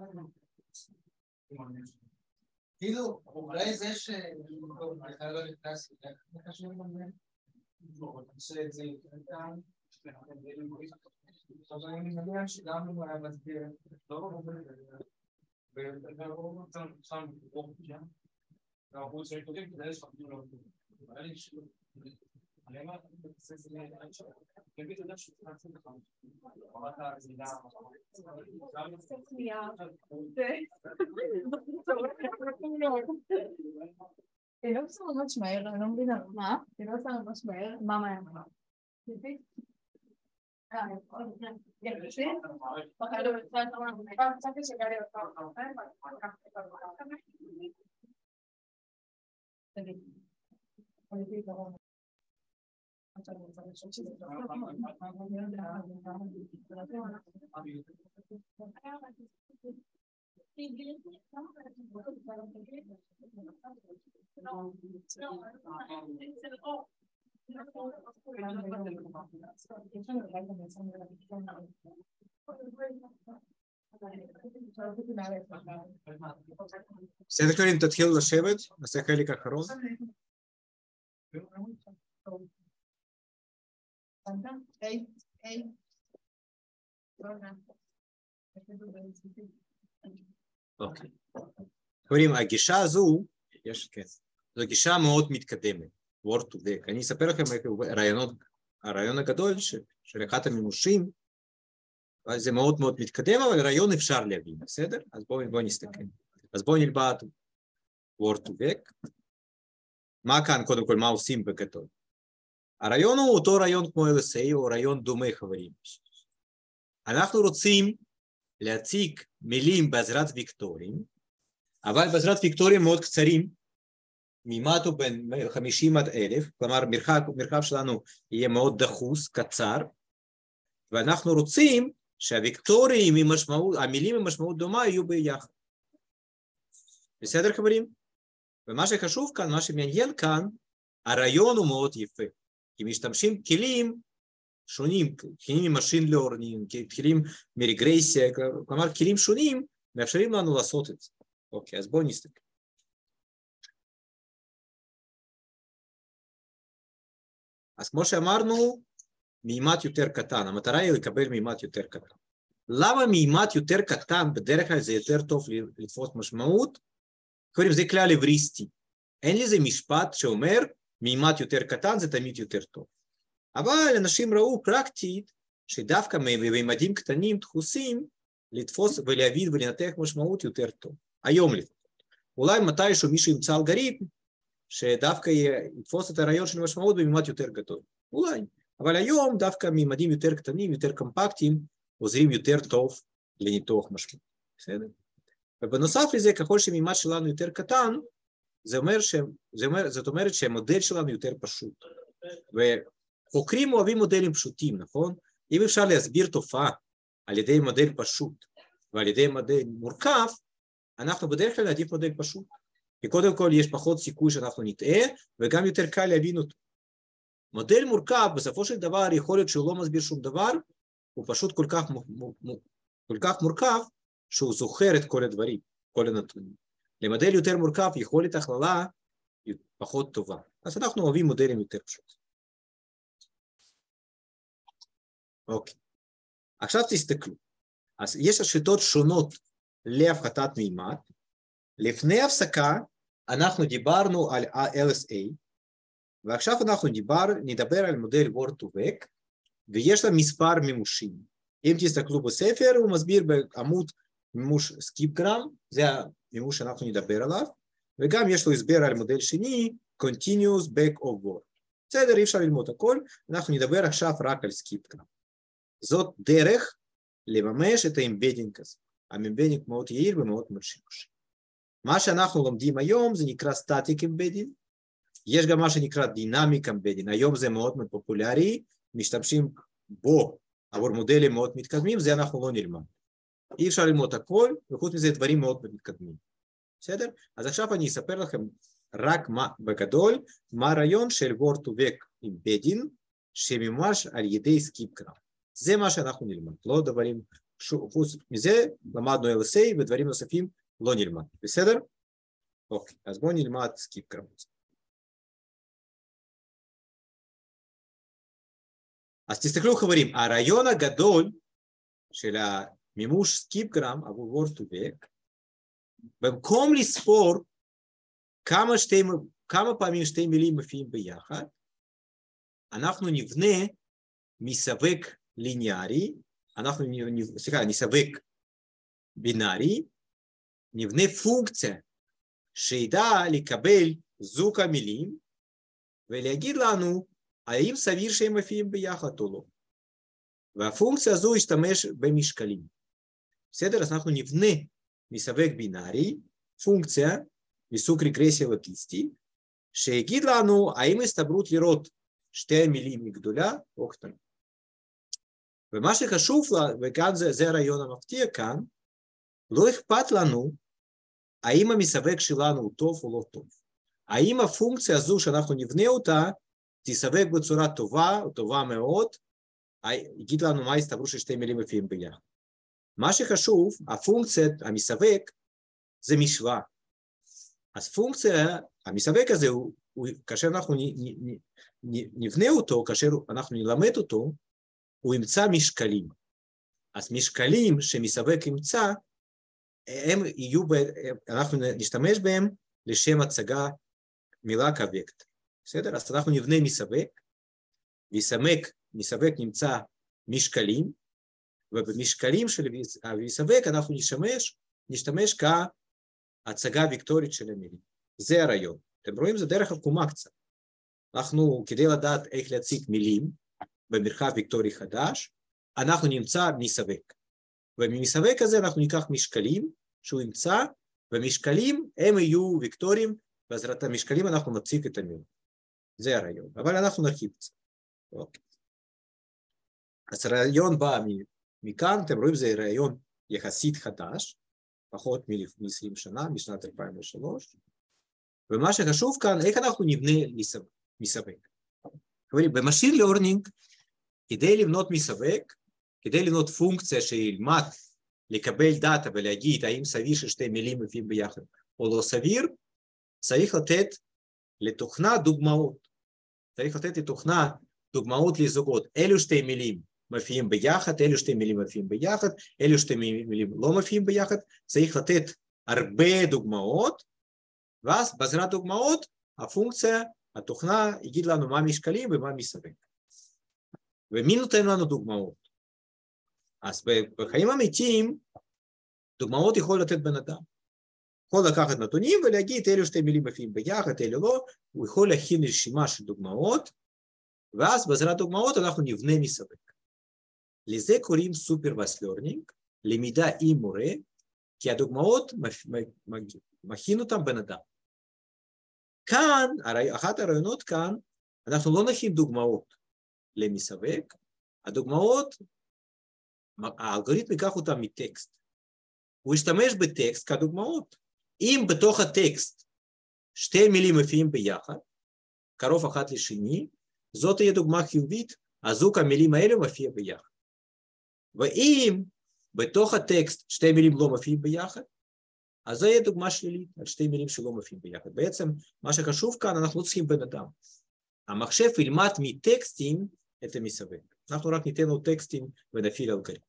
כאילו, אולי זה אתה לא נכנס, זה חשוב לזה? עושה את זה יותר כאן. אבל אני מניח שגם אם היה מסביר, לא ברור ולרוב שם ברור שם. והרוב שריקודים כדי שחפים לא ברור. אבל אני שלא. אני אמרת, אני יודע שצריך לעשות לך. אבל אתה זידה. היא לא עושה ממש מהר, אני לא מבינה. מה? היא לא עושה ממש מהר. מה מהר? בסדר חברים, תתחילו לשבת, נעשה חלק אחרון. אוקיי. חברים, הגישה הזו, זו גישה מאוד מתקדמת, word to vec. אני אספר לכם הרעיון הגדול של אחד המימושים, זה מאוד מאוד מתקדם, אבל רעיון אפשר להבין, בסדר? אז בואו נסתכל. אז בואו נלמד word to vec. מה כאן, קודם כל, מה עושים בגדול? הרעיון הוא אותו רעיון כמו LSA, או רעיון דומה חברים. אנחנו רוצים להציג מילים בעזרת ויקטורים, אבל בעזרת ויקטורים מאוד קצרים, מימד הוא בין 50 עד 1000, כלומר מרחב שלנו יהיה מאוד דחוס, קצר, ואנחנו רוצים שהוויקטורים עם משמעות, המילים עם משמעות דומה יהיו ביחד. בסדר חברים? ומה שחשוב כאן, מה שמעניין כאן, הרעיון הוא מאוד יפה, כי משתמשים כלים שונים, כלים ממשין לרנינג, כלים מרגרסיה, כלומר כלים שונים מאפשרים לנו לעשות את זה. אוקיי, אז בואו נסתכל. אז כמו שאמרנו, מימד יותר קטן, המטרה היא לקבל מימד יותר קטן. למה מימד יותר קטן בדרך כלל זה יותר טוב לתפוס משמעות? קוראים זה כלל עבריסטי. אין לזה משפט שאומר מימד יותר קטן זה תמיד יותר טוב. אבל אנשים ראו פרקטית שדווקא בממדים קטנים דחוסים לתפוס ולהבין ולנתח משמעות יותר טוב. היום לפחות. אולי מתישהו מישהו ימצא אלגוריתם שדווקא יתפוס את הרעיון של משמעות בממד יותר גדול. אולי. אבל היום דווקא ממדים יותר קטנים, יותר קומפקטיים, עוזרים יותר טוב לניתוח משמעות. בסדר? ובנוסף לזה, ככל שממד שלנו יותר קטן, זאת אומרת שהמודל שלנו יותר פשוט. וחוקרים אוהבים מודלים פשוטים, נכון? אם אפשר להסביר תופעה על ידי מודל פשוט ועל ידי מודל מורכב, אנחנו בדרך כלל נעדיף מודל פשוט. כי קודם כל יש פחות סיכוי שאנחנו נטעה, וגם יותר קל להבין אותו. מודל מורכב, בסופו של דבר, יכול להיות שהוא לא מסביר שום דבר, הוא פשוט כל כך מורכב, שהוא זוכר את כל הדברים, כל הנתונים. למודל יותר מורכב, יכולת הכללה פחות טובה. אז אנחנו אוהבים מודלים יותר פשוט. אוקיי. עכשיו תסתכלו. אז יש שיטות שונות להפחתת מימד. לפני הפסקה, אנחנו דיברנו על LSA, ועכשיו אנחנו נדבר על מודל Word2Vec, ויש לה מספר מימושים. אם תסתכלו בספר, הוא מסביר בעמוד מימוש סקיפגרם, זה המימוש שאנחנו נדבר עליו, וגם יש לו הסבר על מודל שני, Continuous Back of Word. בסדר, אי אפשר ללמוד הכל, אנחנו נדבר עכשיו רק על סקיפגרם. זאת דרך לממש את האמבדינג הזה. האמבדינג מאוד יעיל ומאוד מרשים. מה שאנחנו לומדים היום זה נקרא Static Embedding, יש גם מה שנקרא Dynamic Embedding, היום זה מאוד פופולרי, משתמשים בו עבור מודלים מאוד מתקדמים, זה אנחנו לא נלמד. אי אפשר ללמוד הכל, וחוץ מזה דברים מאוד מתקדמים. בסדר? אז עכשיו אני אספר לכם רק בגדול, מה הרעיון של Word2Vec Embedding, שממש על ידי סקיפגרם. זה מה שאנחנו נלמד, לא דברים, חוץ מזה למדנו LSA ודברים נוספים לא נלמד, בסדר? אוקיי, אז בואו נלמד סקיפגרם. אז תסתכלו חברים, הרעיון הגדול של המימוש סקיפגרם עבור Word2Vec, במקום לספור כמה פעמים שתי מילים מופיעים ביחד, אנחנו נבנה מסווג ליניארי, נסווג בינארי, נבנה פונקציה שידע לקבל זוג המילים ולהגיד לנו האם סביר שהם מופיעים ביחד או לא. והפונקציה הזו ישתמש במשקלים. בסדר? אז אנחנו נבנה מסווג בינארי, פונקציה מסוג רגרסיה לוגיסטי, שיגיד לנו האם הסתברות לראות שתי המילים מגדולה או קטנה. ומה שחשוב לה, וכאן זה הרעיון המפתיע כאן, לא אכפת לנו האם המסווג שלנו הוא טוב או לא טוב. האם הפונקציה הזו שאנחנו נבנה אותה, תסווג בצורה טובה או טובה מאוד, יגיד לנו מה הסתברות ששתי מילים מופיעים ביחד. מה שחשוב, הפונקציה, המסווג, זה משוואה. אז פונקציה, המסווג הזה, כאשר אנחנו נבנה אותו, כאשר אנחנו נלמד אותו, הוא ימצא משקלים. אז משקלים שמסווג ימצא, אנחנו נשתמש בהם לשם הצגה מילה כווקטור. בסדר? אז אנחנו נבנה מסווג, מסווג נמצא משקלים, ובמשקלים של המסווג אנחנו נשתמש כהצגה וקטורית של המילים. זה הרעיון. אתם רואים? זה דרך עקומה קצת. אנחנו, כדי לדעת איך להציג מילים במרחב וקטורי חדש, אנחנו נמצא מסווק. ומסווק הזה אנחנו ניקח משקלים שהוא ימצא, ומשקלים הם יהיו וקטורים, בעזרת המשקלים אנחנו נציג את המילא. זה הרעיון, אבל אנחנו נרחיב את זה. אוקיי. אז הרעיון בא מכאן, אתם רואים, זה רעיון יחסית חדש, פחות מ-20 שנה, משנת 2003, ומה שחשוב כאן, איך אנחנו נבנה מסווק. במשין לרנינג, כדי לבנות מסווק, כדי לבנות פונקציה שילמד לקבל דאטה ולהגיד האם סביר ששתי מילים מופיעים ביחד או לא סביר, צריך לתת לתוכנה דוגמאות. צריך לתת לתוכנה דוגמאות לזוגות. אלו שתי מילים מופיעים ביחד, אלו שתי מילים מופיעים ביחד, אלו שתי מילים לא מופיעים ביחד. צריך לתת הרבה דוגמאות, ואז בעזרת דוגמאות הפונקציה, התוכנה, יגיד לנו מה משקלים ומה מסווק. ומי נותן לנו דוגמאות? אז בחיים אמיתיים, דוגמאות יכול לתת בן אדם. יכול לקחת נתונים ולהגיד, אלו שתי מילים מופיעים ביחד, אלו לא, הוא יכול להכין רשימה של דוגמאות, ואז בעזרת דוגמאות אנחנו נבנה מסווק. לזה קוראים Supervised Learning, למידה עם מורה, כי הדוגמאות מכין אותם בן אדם. כאן, אחת הרעיונות כאן, אנחנו לא נכין דוגמאות למסווק, הדוגמאות, האלגוריתם ייקח אותם מטקסט. הוא ישתמש בטקסט כדוגמאות. אם בתוך הטקסט שתי מילים מופיעים ביחד, קרוב אחת לשני, זאת תהיה דוגמה חיובית, אז זוג המילים האלה מופיע ביחד. ואם בתוך הטקסט שתי מילים לא מופיעים ביחד, אז זו יהיה דוגמה שלילית על שתי מילים שלא מופיעים ביחד. בעצם מה שחשוב כאן, אנחנו לא צריכים בן אדם. המחשב ילמד מטקסטים את המסווק. אנחנו רק ניתן לו טקסטים ונפעיל אלגוריתם.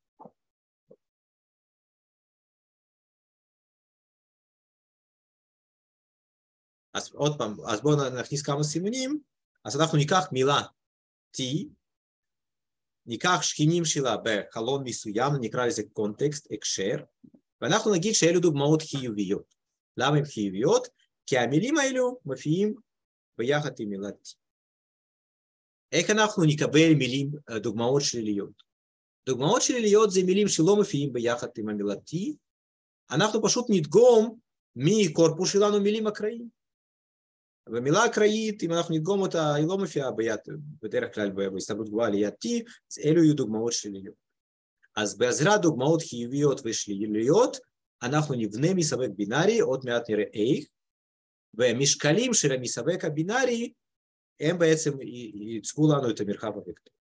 אז עוד פעם, אז בואו נכניס כמה סימנים. אז אנחנו ניקח מילה T, ניקח שכנים שלה בחלון מסוים, נקרא לזה קונטקסט, הקשר, ואנחנו נגיד שאלו דוגמאות חיוביות. למה הן חיוביות? כי המילים האלו מופיעים ביחד עם מילה T. איך אנחנו נקבל מילים, דוגמאות שליליות? דוגמאות שליליות זה מילים שלא מופיעים ביחד עם המילה T, אנחנו פשוט נדגום מקורפוס שלנו מילים אקראיים. במילה אקראית, אם אנחנו נדגום אותה, היא לא מופיעה ביד, בדרך כלל בהסתברות גבוהה ליד T, אז אלו יהיו דוגמאות שליליות. אז בעזרת דוגמאות חיוביות ושליליות, אנחנו נבנה מסווק בינארי, עוד מעט נראה איך, והמשקלים של המסווק הבינארי, הם בעצם ייצגו לנו את המרחב הוקטורי.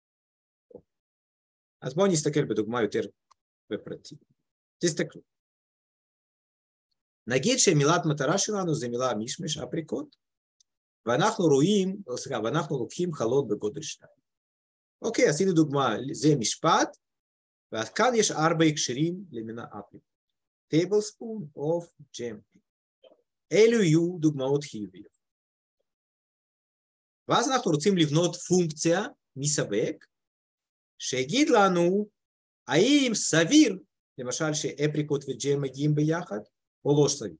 אז בואו נסתכל בדוגמה יותר בפרטי. תסתכלו. נגיד שמילת מטרה שלנו זה מילה מישמש, אפריקוט, ואנחנו רואים, ואנחנו לוקחים חלון בגודל 2. אוקיי, עשינו דוגמה, זה משפט, וכאן יש 4 הקשרים למילה אפריקוט. tablespoon of jam. אלו יהיו דוגמאות חיוביות. ואז אנחנו רוצים לבנות פונקציה מסווק, שיגיד לנו, האם סביר, למשל שאפריקוט וג'ם מגיעים ביחד, או לא סביר.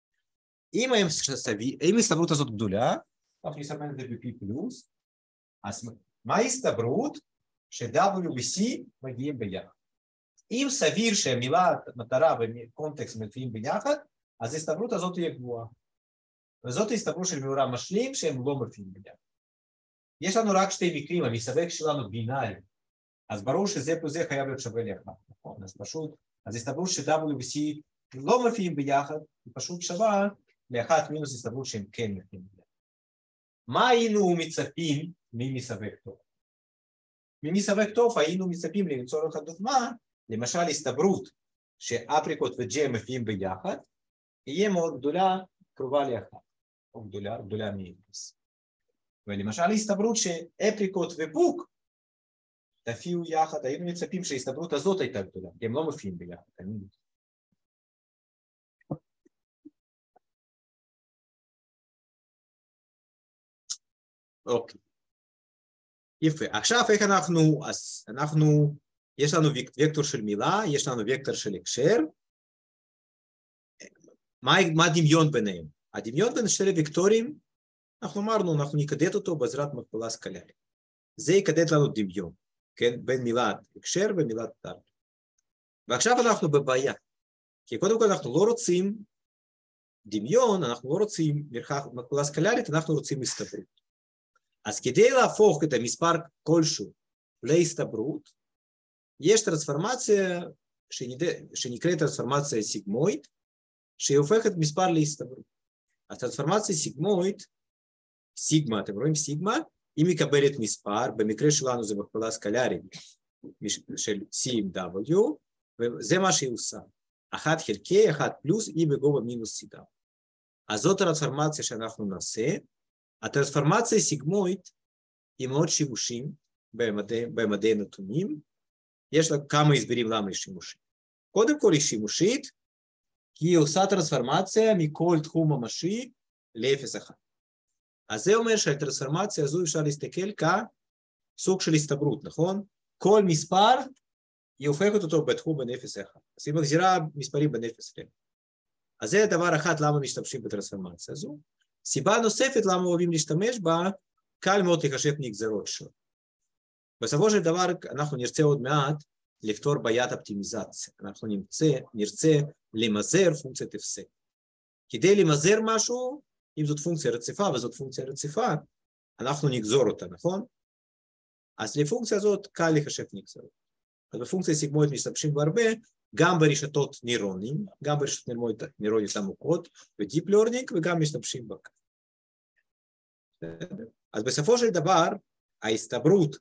אם ההסתברות הזאת גדולה, אנחנו נסמן את זה ב-P+, אז מה ההסתברות ש-W ו-C מגיעים ביחד? אם סביר שהמילה מטרה וקונטקסט מופיעים ביחד, אז ההסתברות הזאת תהיה גבוהה. וזאת ההסתברות של מאורע משלים שהם לא מופיעים ביחד. יש לנו רק שתי מקרים, המסווק שלנו בינארי, אז ברור שזה פה זה חייב להיות שווה לאחד, נכון? אז פשוט, אז הסתברות ש-W ו-C לא מופיעים ביחד, היא פשוט שווה לאחת מינוס הסתברות שהם כן מופיעים ביחד. מה היינו מצפים ממסווק טוב? ממסווק טוב היינו מצפים לצורך הדוגמה, למשל הסתברות שאפריקוט וג'ם מופיעים ביחד, יהיה מאוד גדולה, קרובה לאחת, או גדולה מאפס. ולמשל ההסתברות שאפריקוט ובוק תופיעו יחד, היינו מצפים שההסתברות הזאת הייתה גדולה, כי הם לא מופיעים ביחד. אוקיי. יפה. עכשיו איך אנחנו, אז אנחנו, יש לנו וקטור של מילה, יש לנו וקטור של הקשר. מה הדמיון ביניהם? הדמיון בין שני וקטורים, אנחנו אמרנו, אנחנו נקדט אותו בעזרת מכפלה סקלרית. זה יקדט לנו דמיון. כן, בין מילת הקשר ומילת תר. ועכשיו אנחנו בבעיה, כי קודם כל אנחנו לא רוצים דמיון, אנחנו לא רוצים מכפלה סקלרית, אנחנו רוצים הסתברות. אז כדי להפוך את המספר כלשהו להסתברות, יש טרנספורמציה שנקראת טרנספורמציה סיגמואית, שהיא הופכת מספר להסתברות. הטרנספורמציה סיגמואית, סיגמה, אתם רואים סיגמה, היא מקבלת מספר, במקרה שלנו זה מכפלה סקלרית של C עם W, וזה מה שהיא עושה. 1 חלקי 1 פלוס E בגובה מינוס C. אז זאת הטרנספורמציה שאנחנו נעשה. הטרנספורמציה סיגמואית היא מאוד שימושית במדעי נתונים. יש לה כמה הסברים למה היא שימושית. קודם כל היא שימושית, כי היא עושה טרנספורמציה מכל תחום ממשי ל-0,1. אז זה אומר שהטרנספורמציה הזו אפשר להסתכל כסוג של הסתברות, נכון? כל מספר היא הופכת אותו בתחום בין 0,1. אז היא מחזירה מספרים בין 0 ל-1. אז זה דבר אחד למה משתמשים בטרנספורמציה הזו. סיבה נוספת למה אוהבים להשתמש בה, קל מאוד לחשב נגזרות שלו. בסופו של דבר אנחנו נרצה עוד מעט לפתור בעיית אופטימיזציה. אנחנו נרצה למזער פונקציית הפסק. כדי למזער משהו, אם זאת פונקציה רציפה וזאת פונקציה רציפה, אנחנו נגזור אותה, נכון? אז לפונקציה הזאת קל לחשב נגזרות. אז בפונקציה סיגמואית משתמשים בהרבה, גם ברשתות נוירונים, גם ברשתות נוירוניות עמוקות, ו-Deep Learning, וגם משתמשים בה. אז בסופו של דבר, ההסתברות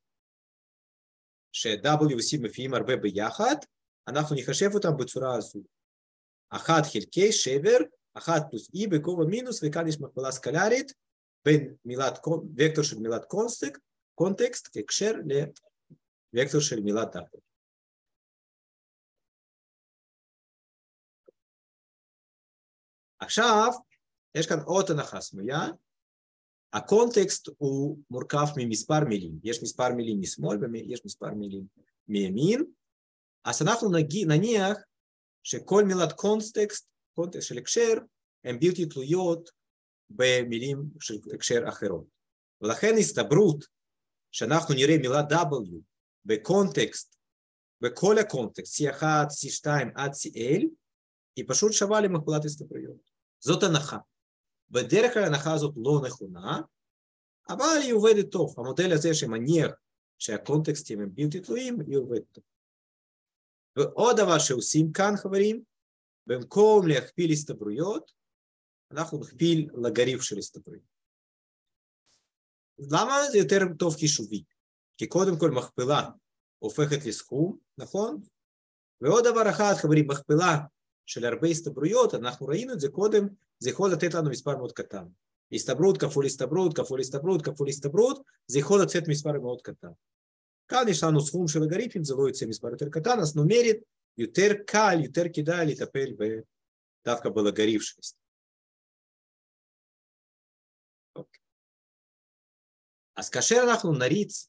ש-W ו-C מופיעים הרבה ביחד, אנחנו נחשב אותם בצורה הזו. 1 חלקי שבר, 1 פלוס E בגובה מינוס, וכאן יש מכפלה סקלרית, בין וקטור של מילת קונטקסט, כהקשר לוקטור של מילת W. עכשיו, יש כאן עוד הנחה סמויה. הקונטקסט הוא מורכב ממספר מילים. יש מספר מילים משמאל ויש מספר מילים מימין. אז אנחנו נניח שכל מילת קונטקסט של הקשר, הן בלתי תלויות במילים של הקשר אחרות. ולכן הסתברות שאנחנו נראה מילה W בקונטקסט, בכל הקונטקסט, C1, C2 עד CL, היא פשוט שווה למכפלת הסתברויות. זאת הנחה. בדרך כלל ההנחה הזאת לא נכונה, אבל היא עובדת טוב. המודל הזה שמניח שהקונטקסטים הם בלתי תלויים, היא עובדת טוב. ועוד דבר שעושים כאן, חברים, במקום להכפיל הסתברויות, אנחנו נכפיל לגריף של הסתברויות. למה זה יותר טוב חישובי? כי קודם כל מכפלה הופכת לסכום, נכון? ועוד דבר אחד, חברים, מכפלה של הרבה הסתברויות, אנחנו ראינו את זה קודם, זה יכול לתת לנו מספר מאוד קטן. הסתברות כפול הסתברות, כפול הסתברות, כפול הסתברות, זה יכול לצאת מספר מאוד קטן. כאן יש לנו סכום של הגריפים, זה לא יוצא מספר יותר קטן, אז נומרית יותר קל, יותר כדאי לטפל דווקא בלגריף של הסתברות. אוקיי. אז כאשר אנחנו נריץ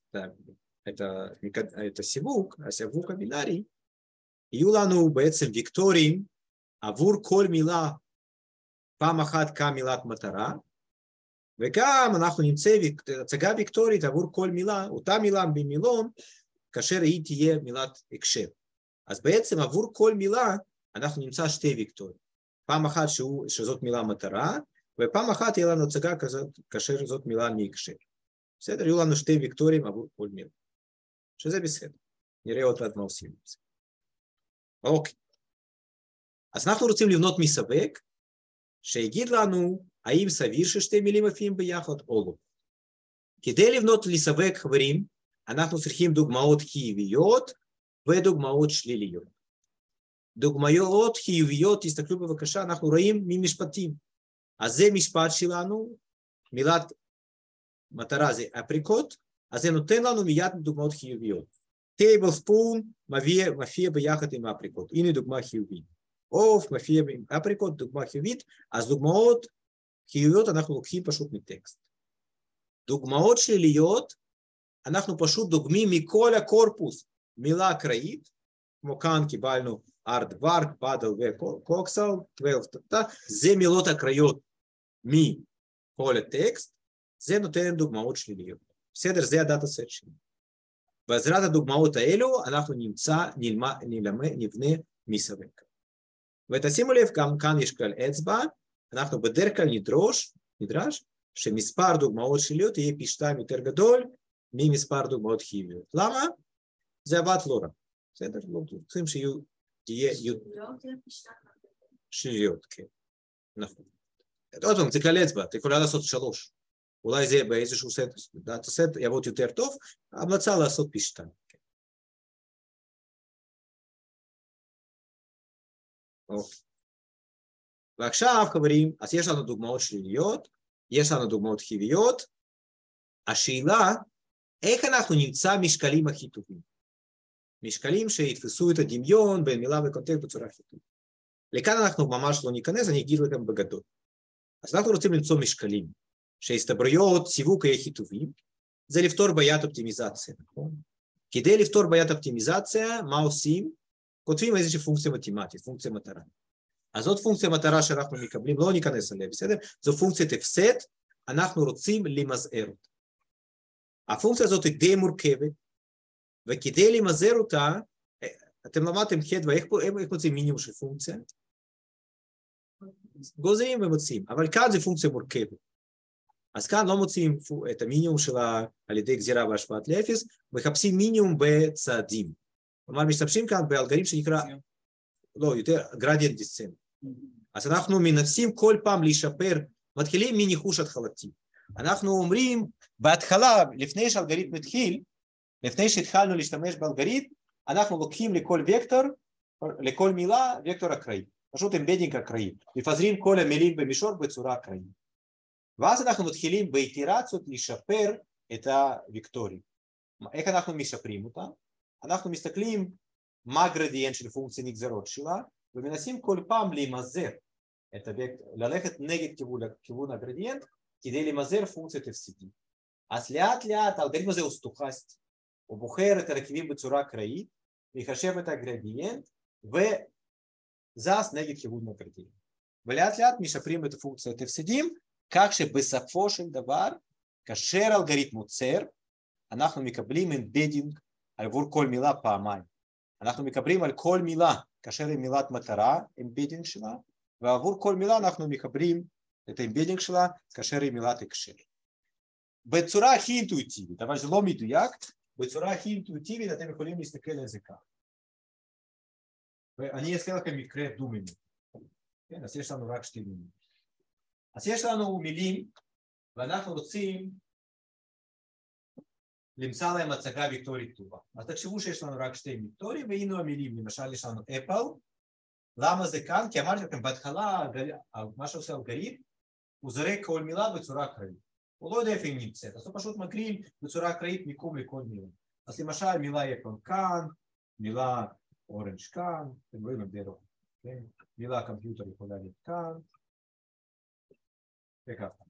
את הסיווג הבינארי, יהיו לנו בעצם וקטורים עבור כל מילה פעם אחת כמילת מטרה, וגם אנחנו נמצא הצגה וקטורית עבור כל מילה, אותה מילה במילון, כאשר היא תהיה מילת הקשר. אז בעצם עבור כל מילה אנחנו נמצא שתי וקטורים. פעם אחת שזאת מילה מטרה, ופעם אחת תהיה לנו הצגה כזאת, כאשר זאת מילה מהקשר. בסדר? יהיו לנו שתי וקטורים עבור כל מילה. שזה בסדר. נראה עוד מעט מה עושים עם זה. אוקיי. אז אנחנו רוצים לבנות מסווג, שיגיד לנו האם סביר ששתי מילים מופיעים ביחד או לא. כדי לבנות לסווג, חברים, אנחנו צריכים דוגמאות חיוביות ודוגמאות שליליות. דוגמאות חיוביות, תסתכלו בבקשה, אנחנו רואים ממשפטים. אז זה משפט שלנו, מילת מטרה זה אפריקוט, אז זה נותן לנו מיד דוגמאות חיוביות. טייבל ספון מופיע ביחד עם אפריקוט, הנה דוגמה חיובית. עוף מופיע עם אפריקוט, דוגמה חיובית, אז דוגמאות חיוביות אנחנו לוקחים פשוט מטקסט. דוגמאות שליליות, אנחנו פשוט דוגמים מכל הקורפוס מילה אקראית, כמו כאן קיבלנו ארדוורק, פאדל וקוקסל, זה מילות אקראיות מכל הטקסט, זה נותן דוגמאות שליליות. בסדר, זה הדאטה סט שלי. בעזרת הדוגמאות האלו אנחנו נבנה מסביב. ותשימו לב, גם כאן יש כלל אצבע, אנחנו בדרך כלל נדרש שמספר דוגמאות שליליות יהיה פי 2 יותר גדול ממספר דוגמאות חיוביות. למה? זה עבד לא רע. בסדר? לא צריכים שיהיה שליליות, כן. נכון. עוד פעם, זה כלל אצבע, אתה יכולה לעשות 3. אולי זה באיזשהו סט יעבוד יותר טוב, המלצה לעשות פי 2. אוקיי. ועכשיו חברים, אז יש לנו דוגמאות שליליות, יש לנו דוגמאות חיוביות, השאלה, איך אנחנו נמצא משקלים הכי טובים? משקלים שיתפסו את הדמיון בין מילה וקונטקסט בצורה הכי טובה. לכאן אנחנו ממש לא ניכנס, אני אגיד לכם בגדול. אז אנחנו רוצים למצוא משקלים, שהסתברויות סיווג יהיה הכי טובים, זה לפתור בעיית אופטימיזציה, נכון? כדי לפתור בעיית אופטימיזציה, מה עושים? כותבים איזושהי פונקציה מתמטית, פונקציה מטרה. אז זאת פונקציה מטרה שאנחנו מקבלים, לא ניכנס אליה, בסדר? זו פונקציית הפסד, אנחנו רוצים למזער אותה. הפונקציה הזאת היא די מורכבת, וכדי למזער אותה, אתם למדתם חדווה, איך מוצאים מינימום של פונקציה? גוזרים ומוצאים, אבל כאן זה פונקציה מורכבת. אז כאן לא מוצאים את המינימום שלה על ידי גזירה והשוואת לאפס, מחפשים מינימום בצעדים. כלומר, משתמשים כאן באלגוריתם שנקרא, לא, יותר גרדיאנט דיסצנט. אז אנחנו מנסים כל פעם לשפר, מתחילים מניחוש התחלתי. אנחנו אומרים, בהתחלה, לפני שהאלגוריתם התחיל, לפני שהתחלנו להשתמש באלגוריתם, אנחנו לוקחים לכל וקטור, לכל מילה, וקטור אקראי. פשוט אמבדינג אקראי. מפזרים כל המילים במישור בצורה אקראית. ואז אנחנו מתחילים באיטרציות לשפר את הוקטורים. איך אנחנו משפרים אותם? אנחנו מסתכלים מה הגרדיאנט של פונקציה נגזרות שלה, ומנסים כל פעם למזער את הוקטור, ללכת נגד כיוון הגרדיאנט, כדי למזער פונקציות הפסדית. אז לאט לאט האלגוריתם הזה הוא סטוכסטי, הוא בוחר את הרכיבים בצורה אקראית, מחשב את הגרדיאנט, וזז נגד כיוון הגרדיאנט. ולאט לאט משפרים את הפונקציות הפסדים, כך שבסופו של דבר, כאשר האלגוריתם עוצר, אנחנו מקבלים אמבדינג עבור כל מילה פעמיים. אנחנו מקבלים על כל מילה, כאשר היא מילת מטרה, אמבדינג שלה, ועבור כל מילה אנחנו מקבלים את האמבדינג שלה, כאשר היא מילת הקשר. בצורה הכי אינטואיטיבית, אבל זה לא מדויק, בצורה הכי אינטואיטיבית אתם יכולים להסתכל על זה כך. ואני אעשה לכם מקרה דו-מיני. כן, אז יש לנו רק 2 מילים. אז יש לנו מילים, ואנחנו רוצים למצוא להם הצגה וקטורית טובה. אז תחשבו שיש לנו רק 2 וקטורים, והנה המילים, למשל יש לנו אפל. למה זה כאן? כי אמרתי לכם, בהתחלה, מה שעושה אלגוריתם, הוא זורק כל מילה בצורה אקראית. הוא לא יודע איפה היא נמצאת, אז הוא פשוט מקריא בצורה אקראית מיקום לכל מילה. אז למשל, מילה אפל כאן, מילה אורנג' כאן, אתם רואים הבדל, כן? מילה קומפיוטר יכולה להיות כאן, וככה.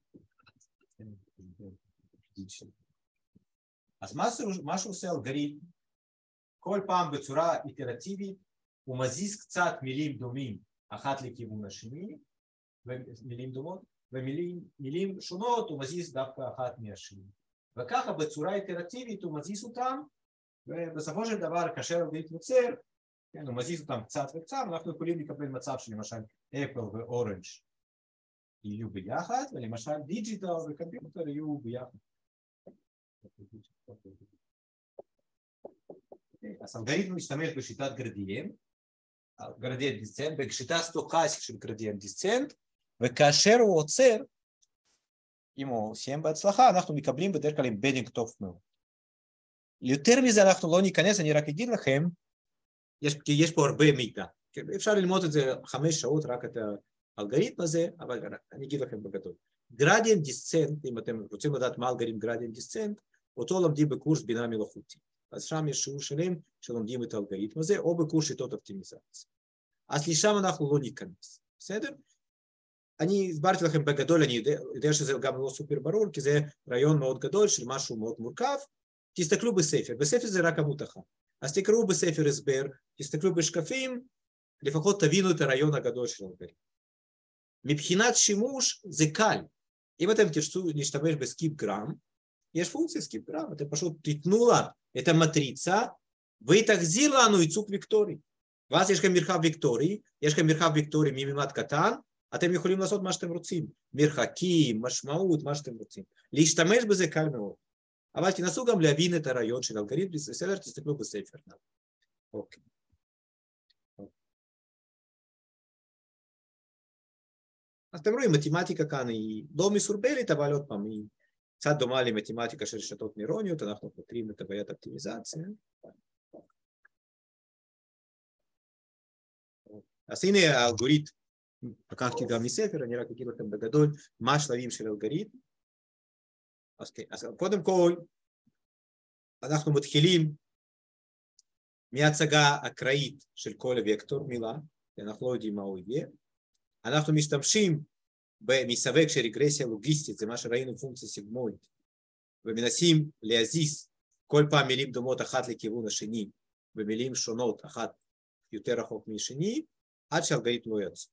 אז מה שעושה אלגוריתם, כל פעם בצורה איטרטיבית, הוא מזיז קצת מילים דומים אחת לכיוון השני, ומילים דומות, ומילים שונות הוא מזיז דווקא אחת מהשני. וככה בצורה איטרטיבית הוא מזיז אותם, ובסופו של דבר כאשר אלגוריתם עוצר, כן, הוא מזיז אותם קצת וקצת, אנחנו יכולים לקבל מצב שלמשל אפל ואורנג' יהיו ביחד, ולמשל דיג'יטל וקומפיוטר יהיו ביחד. אז אלגוריתם משתמש בשיטת גרדיאנט דיסצנט, בשיטה סטוכסטית של גרדיאנט דיסצנט, וכאשר הוא עוצר, אם הוא סיים בהצלחה, אנחנו מקבלים בדרך כלל אמבדינג טוב מאוד. יותר מזה אנחנו לא ניכנס, אני רק אגיד לכם, כי יש פה הרבה מידע. אפשר ללמוד את זה 5 שעות, רק את האלגוריתם הזה, אבל אני אגיד לכם בגדול. גרדיאנט דיסצנט, אם אתם רוצים לדעת מה אלגוריתם גרדיאנט דיסצנט, אותו לומדים בקורס בינה מלאכותית. אז שם יש שיעור שלם שלומדים את האלגוריתם הזה, או בקורס שיטות אופטימיזציה. אז לשם אנחנו לא ניכנס, בסדר? אני הסברתי לכם בגדול, אני יודע שזה גם לא סופר ברור, כי זה רעיון מאוד גדול של משהו מאוד מורכב. תסתכלו בספר, בספר זה רק עמוד אחד. אז תקראו בספר הסבר, תסתכלו בשקפים, לפחות תבינו את הרעיון הגדול של האלגוריתם. מבחינת שימוש זה קל. אם אתם תרצו להשתמש בסקיפ גרם, יש פונקציה סקיפרם, אתם פשוט תיתנו לה את המטריצה, והיא תחזיר לנו ייצוג ויקטורי. ואז יש לכם מרחב ויקטורי, יש לכם מרחב ויקטורי מממד קטן, אתם יכולים לעשות מה שאתם רוצים. מרחקים, משמעות, מה שאתם רוצים. להשתמש בזה קל מאוד. אבל תנסו גם להבין את הרעיון של אלגוריתם, בסדר, תסתכלו בספר. אוקיי. אז אתם רואים, מתמטיקה כאן היא לא מסורבלת, אבל עוד פעם, היא קצת דומה למתמטיקה של רשתות נוירוניות, אנחנו פותרים את הבעיית אופטימיזציה. אז הנה האלגוריתם, לקחתי גם מספר, אני רק אגיד לכם בגדול מה השלבים של האלגוריתם. אז קודם כל, אנחנו מתחילים מהצגה אקראית של כל וקטור מילה, אנחנו לא יודעים מה הוא יהיה. אנחנו משתמשים במסווג של רגרסיה לוגיסטית, זה מה שראינו פונקציה סיגמואית, ומנסים להזיז כל פעם מילים דומות אחת לכיוון השני, ומילים שונות אחת יותר רחוק משני, עד שהאלגוריתם לא יצא.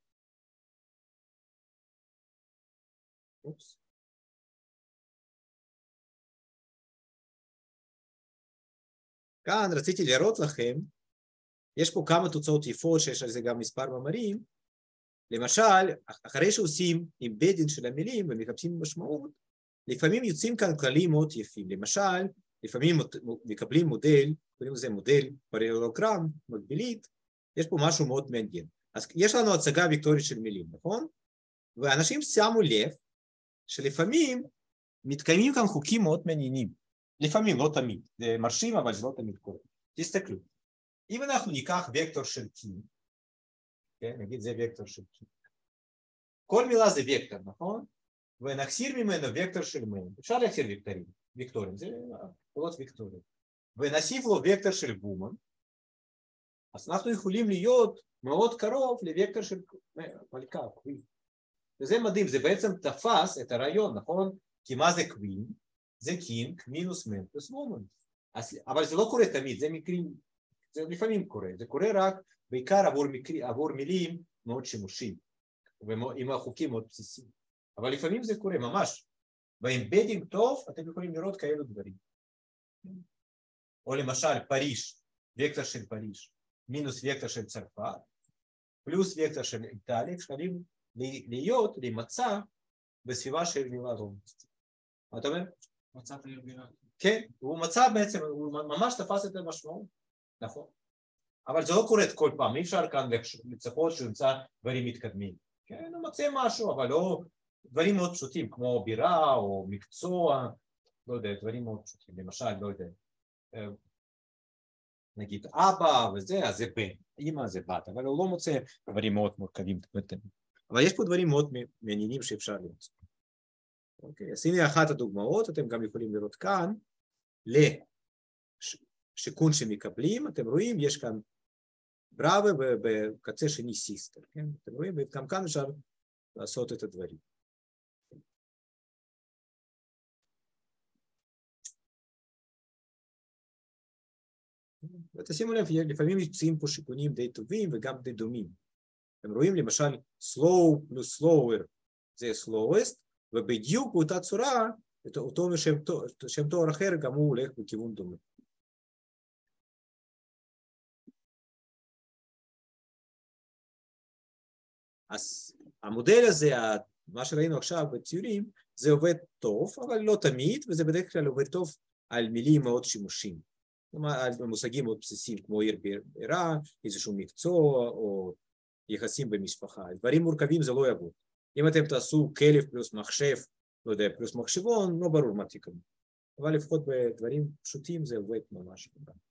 כאן רציתי להראות לכם, יש פה כמה תוצאות יפות שיש על זה גם מספר מאמרים. למשל, אחרי שעושים אימבדינג של המילים ומחפשים משמעות, לפעמים יוצאים כאן כללים מאוד יפים. למשל, לפעמים מקבלים מודל, קוראים לזה מודל פרללוגרם, מקבילית, יש פה משהו מאוד מעניין. אז יש לנו הצגה ויקטורית של מילים, נכון? ואנשים שמו לב שלפעמים מתקיימים כאן חוקים מאוד מעניינים. לפעמים, לא תמיד. זה מרשים, אבל זה לא תמיד קורה. תסתכלו. אם אנחנו ניקח וקטור של T, כן, נגיד זה וקטור של T. כל מילה זה וקטור, נכון? ונחסיר ממנו וקטור של מין. אפשר להחסיר וקטורים, זה קולות וקטורים. ונוסיף לו וקטור של בומן, אז אנחנו יכולים להיות מאוד קרוב לוקטור של מלכה, קווין. וזה מדהים, זה בעצם תפס את הרעיון, נכון? כי מה זה קווין? זה קינג מינוס מן פלוס וומן. אבל זה לא קורה תמיד, זה מקרים, זה לפעמים קורה, זה קורה רק בעיקר עבור מילים מאוד שימושיים, ועם החוקים מאוד בסיסיים. אבל לפעמים זה קורה ממש. באמבדינג טוב אתם יכולים לראות כאלו דברים. או למשל פריז, וקטור של פריז, מינוס וקטור של צרפת, פלוס וקטור של איטליה, יכולים להימצא בסביבה של מילה רומית. מה אתה אומר? מצאת עיר בירה. כן, הוא מצא בעצם, הוא ממש תפס את המשמעות, נכון. אבל זה לא קורה כל פעם, אי אפשר כאן לצפות שהוא ימצא דברים מתקדמים. כן, הוא מצא משהו, אבל לא דברים מאוד פשוטים, כמו בירה או מקצוע, לא יודע, דברים מאוד פשוטים. למשל, לא יודע, נגיד אבא וזה, אז זה בן, אמא זה בת, אבל הוא לא מוצא דברים מאוד מורכבים. אבל יש פה דברים מאוד מעניינים שאפשר למצוא. אוקיי, אז הנה אחת הדוגמאות, אתם גם יכולים לראות כאן, לשיקון שמקבלים, אתם רואים, יש כאן בראבה ובקצה שני סיסטר, כן? אתם רואים, וגם כאן אפשר לעשות את הדברים. ותשימו לב, לפעמים יוצאים פה שיקונים די טובים וגם די דומים. אתם רואים, למשל, slow פלוס slower זה slowest, ובדיוק באותה צורה, אותו שם תואר אחר, גם הוא הולך בכיוון דומה. אז המודל הזה, מה שראינו עכשיו בציורים, זה עובד טוב, אבל לא תמיד, וזה בדרך כלל עובד טוב על מילים מאוד שימושיים. כלומר, על מושגים מאוד בסיסיים, כמו עיר בירה, איזשהו מקצוע, או יחסים במשפחה. דברים מורכבים זה לא יעבוד. אם אתם תעשו כלב פלוס מחשב, לא יודע, פלוס מחשבון, לא ברור מה תקבלו. אבל לפחות בדברים פשוטים זה עובד ממש.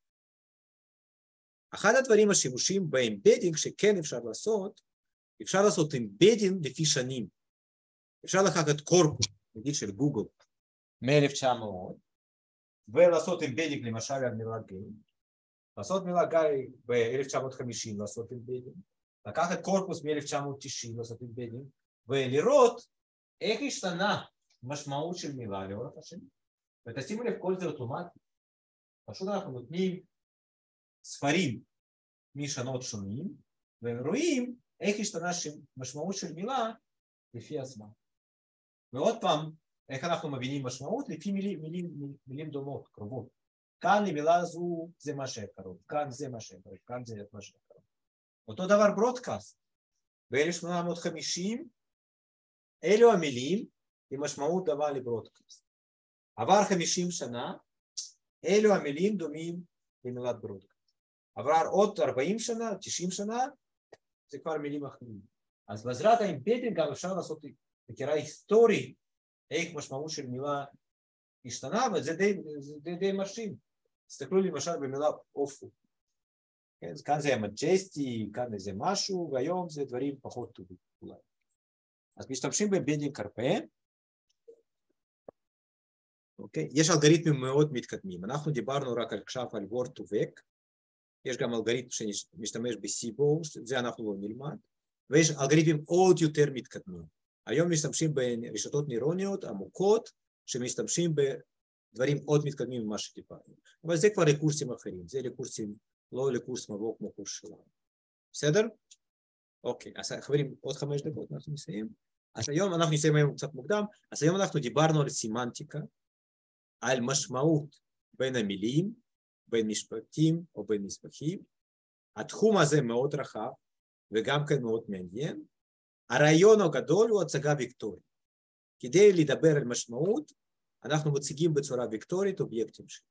אחד הדברים השימושיים באמבדינג שכן אפשר לעשות אמבדינג לפי שנים. אפשר לקחת קורפוס, נגיד של גוגל, מ-1900, ולעשות אמבדינג למשל על מילה גיי. לעשות מילה גיי ב-1950, לעשות אמבדינג. לקחת קורפוס מ-1990, לעשות אמבדינג, ולראות איך השתנה משמעות של מילה לאורך השנים. ותשימו לב, כל זה אוטומטי. פשוט אנחנו נותנים ספרים משנות שונים, ורואים איך השתנה משמעות של מילה לפי הזמן. ועוד פעם, איך אנחנו מבינים משמעות? לפי מילים דומות, קרובות. כאן למילה זו זה מה שקרוב, כאן זה מה שקרוב, כאן זה מה שקרוב. אותו דבר ברודקאסט. ב-1850 אלו המילים עם משמעות דומה לברודקאסט. עבר 50 שנה, אלו המילים דומים למילת ברודקאסט. עבר עוד 40 שנה, 90 שנה, זה כבר מילים אחרים. אז בעזרת האמבדינג גם אפשר לעשות חקירה היסטורית, איך משמעות של מילה השתנה, וזה די מרשים. תסתכלו למשל במילה אופו. כאן זה מג'סטי, כאן זה משהו, והיום זה דברים פחות טובים אולי. אז משתמשים באמבדינג קרפה. יש אלגוריתמים מאוד מתקדמים. אנחנו דיברנו רק עכשיו על word to vec. יש גם אלגוריתם שמשתמש בסיבו, זה אנחנו לא נלמד. ויש אלגוריתמים עוד יותר מתקדמים. היום משתמשים ברשתות נוירוניות עמוקות, שמשתמשים בדברים עוד מתקדמים ממה שדיברנו. אבל זה כבר לקורסים אחרים, זה לקורסים, לא לקורס מבוא כמו קורס שלנו. בסדר? אוקיי, אז חברים, עוד 5 דקות אנחנו נסיים. אז היום אנחנו נסיים היום קצת מוקדם, אז היום אנחנו דיברנו על סימנטיקה, על משמעות בין המילים, בין משפטים או בין מסמכים. התחום הזה מאוד רחב, וגם כן מאוד מעניין. הרעיון הגדול הוא הצגה ויקטורית. כדי לדבר על משמעות, אנחנו מציגים בצורה ויקטורית אובייקטים שלנו.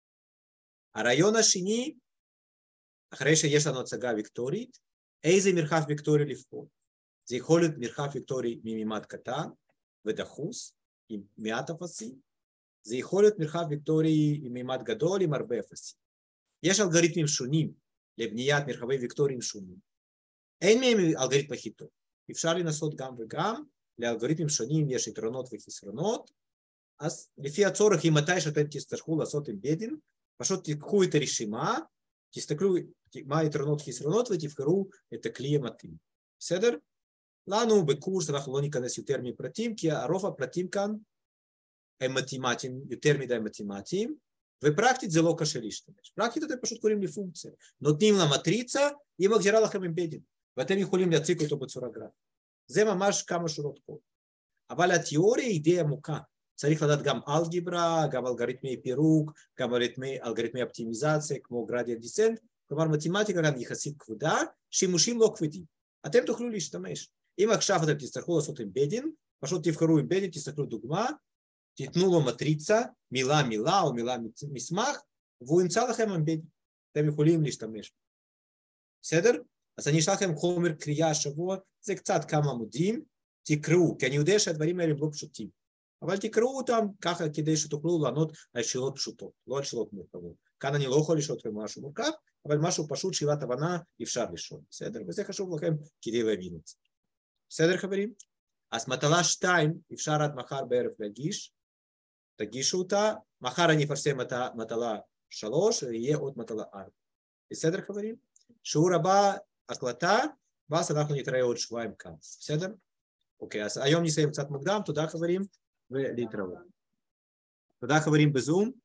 הרעיון השני, אחרי שיש לנו הצגה ויקטורית, איזה מרחב ויקטורי לבחור. זה יכול להיות מרחב ויקטורי מממד קטן ודחוס, עם מעט אפסים. זה יכול להיות מרחב ויקטורי עם ממד גדול, עם הרבה אפסים. יש אלגוריתמים שונים לבניית מרחבי ויקטוריים שונים. אין מהם אלגוריתם הכי טוב. אפשר לנסות גם וגם, לאלגוריתמים שונים יש יתרונות וחסרונות, אז לפי הצורך, אם מתי שאתם תצטרכו לעשות אמבדינג, פשוט תיקחו את הרשימה, תסתכלו מה היתרונות וחסרונות ותבחרו את הכלי המתאים. בסדר? לנו בקורס אנחנו לא ניכנס יותר מפרטים, כי הרוב הפרטים כאן הם מתמטיים, יותר מדי מתמטיים, ופרקטית זה לא קשה להשתמש. פרקטית אתם פשוט קוראים לפונקציה. נותנים לה מטריצה, היא מגדירה לכם אמבדינג, ואתם יכולים להציג אותו בצורה גרפית. זה ממש כמה שורות קוד. אבל התיאוריה היא די עמוקה. צריך לדעת גם אלגברה, גם אלגוריתמי פירוק, גם אלגוריתמי אופטימיזציה, כמו גרדיאנט דיסנט, כלומר מתמטיקה גם יחסית כבדה, שימושים לא כבדים. אתם תוכלו להשתמש. אם עכשיו אתם תצטרכו לעשות אמבדינג, פשוט תבחרו אמבדינג, תסתכלו דוגמה, תיתנו לו מטריצה, מילה או מילה מסמך, והוא ימצא לכם אמבדינג. אתם יכולים להשתמש. בסדר? אז אני אשלח לכם חומר קריאה השבוע, זה קצת כמה עמודים, תקראו, כי אני יודע שהדברים האלה לא פשוטים, אבל תקראו אותם ככה כדי שתוכלו לענות על שאלות פשוטות, לא על שאלות מורכבות. כאן אני לא יכול לשאול אתכם משהו מורכב, אבל משהו פשוט, שאלת הבנה, אפשר לשאול, בסדר? וזה חשוב לכם כדי להבין את זה. בסדר חברים? אז מטלה 2, אפשר עד מחר בערב להגיש, תגישו אותה, מחר אני אפרסם את המטלה 3, ויהיה עוד מטלה 4. בסדר חברים? שיעור הבא, הקלטה, ואז אנחנו נתראה עוד שבועיים כאן, בסדר? אוקיי, אז היום נסיים קצת מוקדם, תודה חברים, ולהתראות. תודה חברים בזום.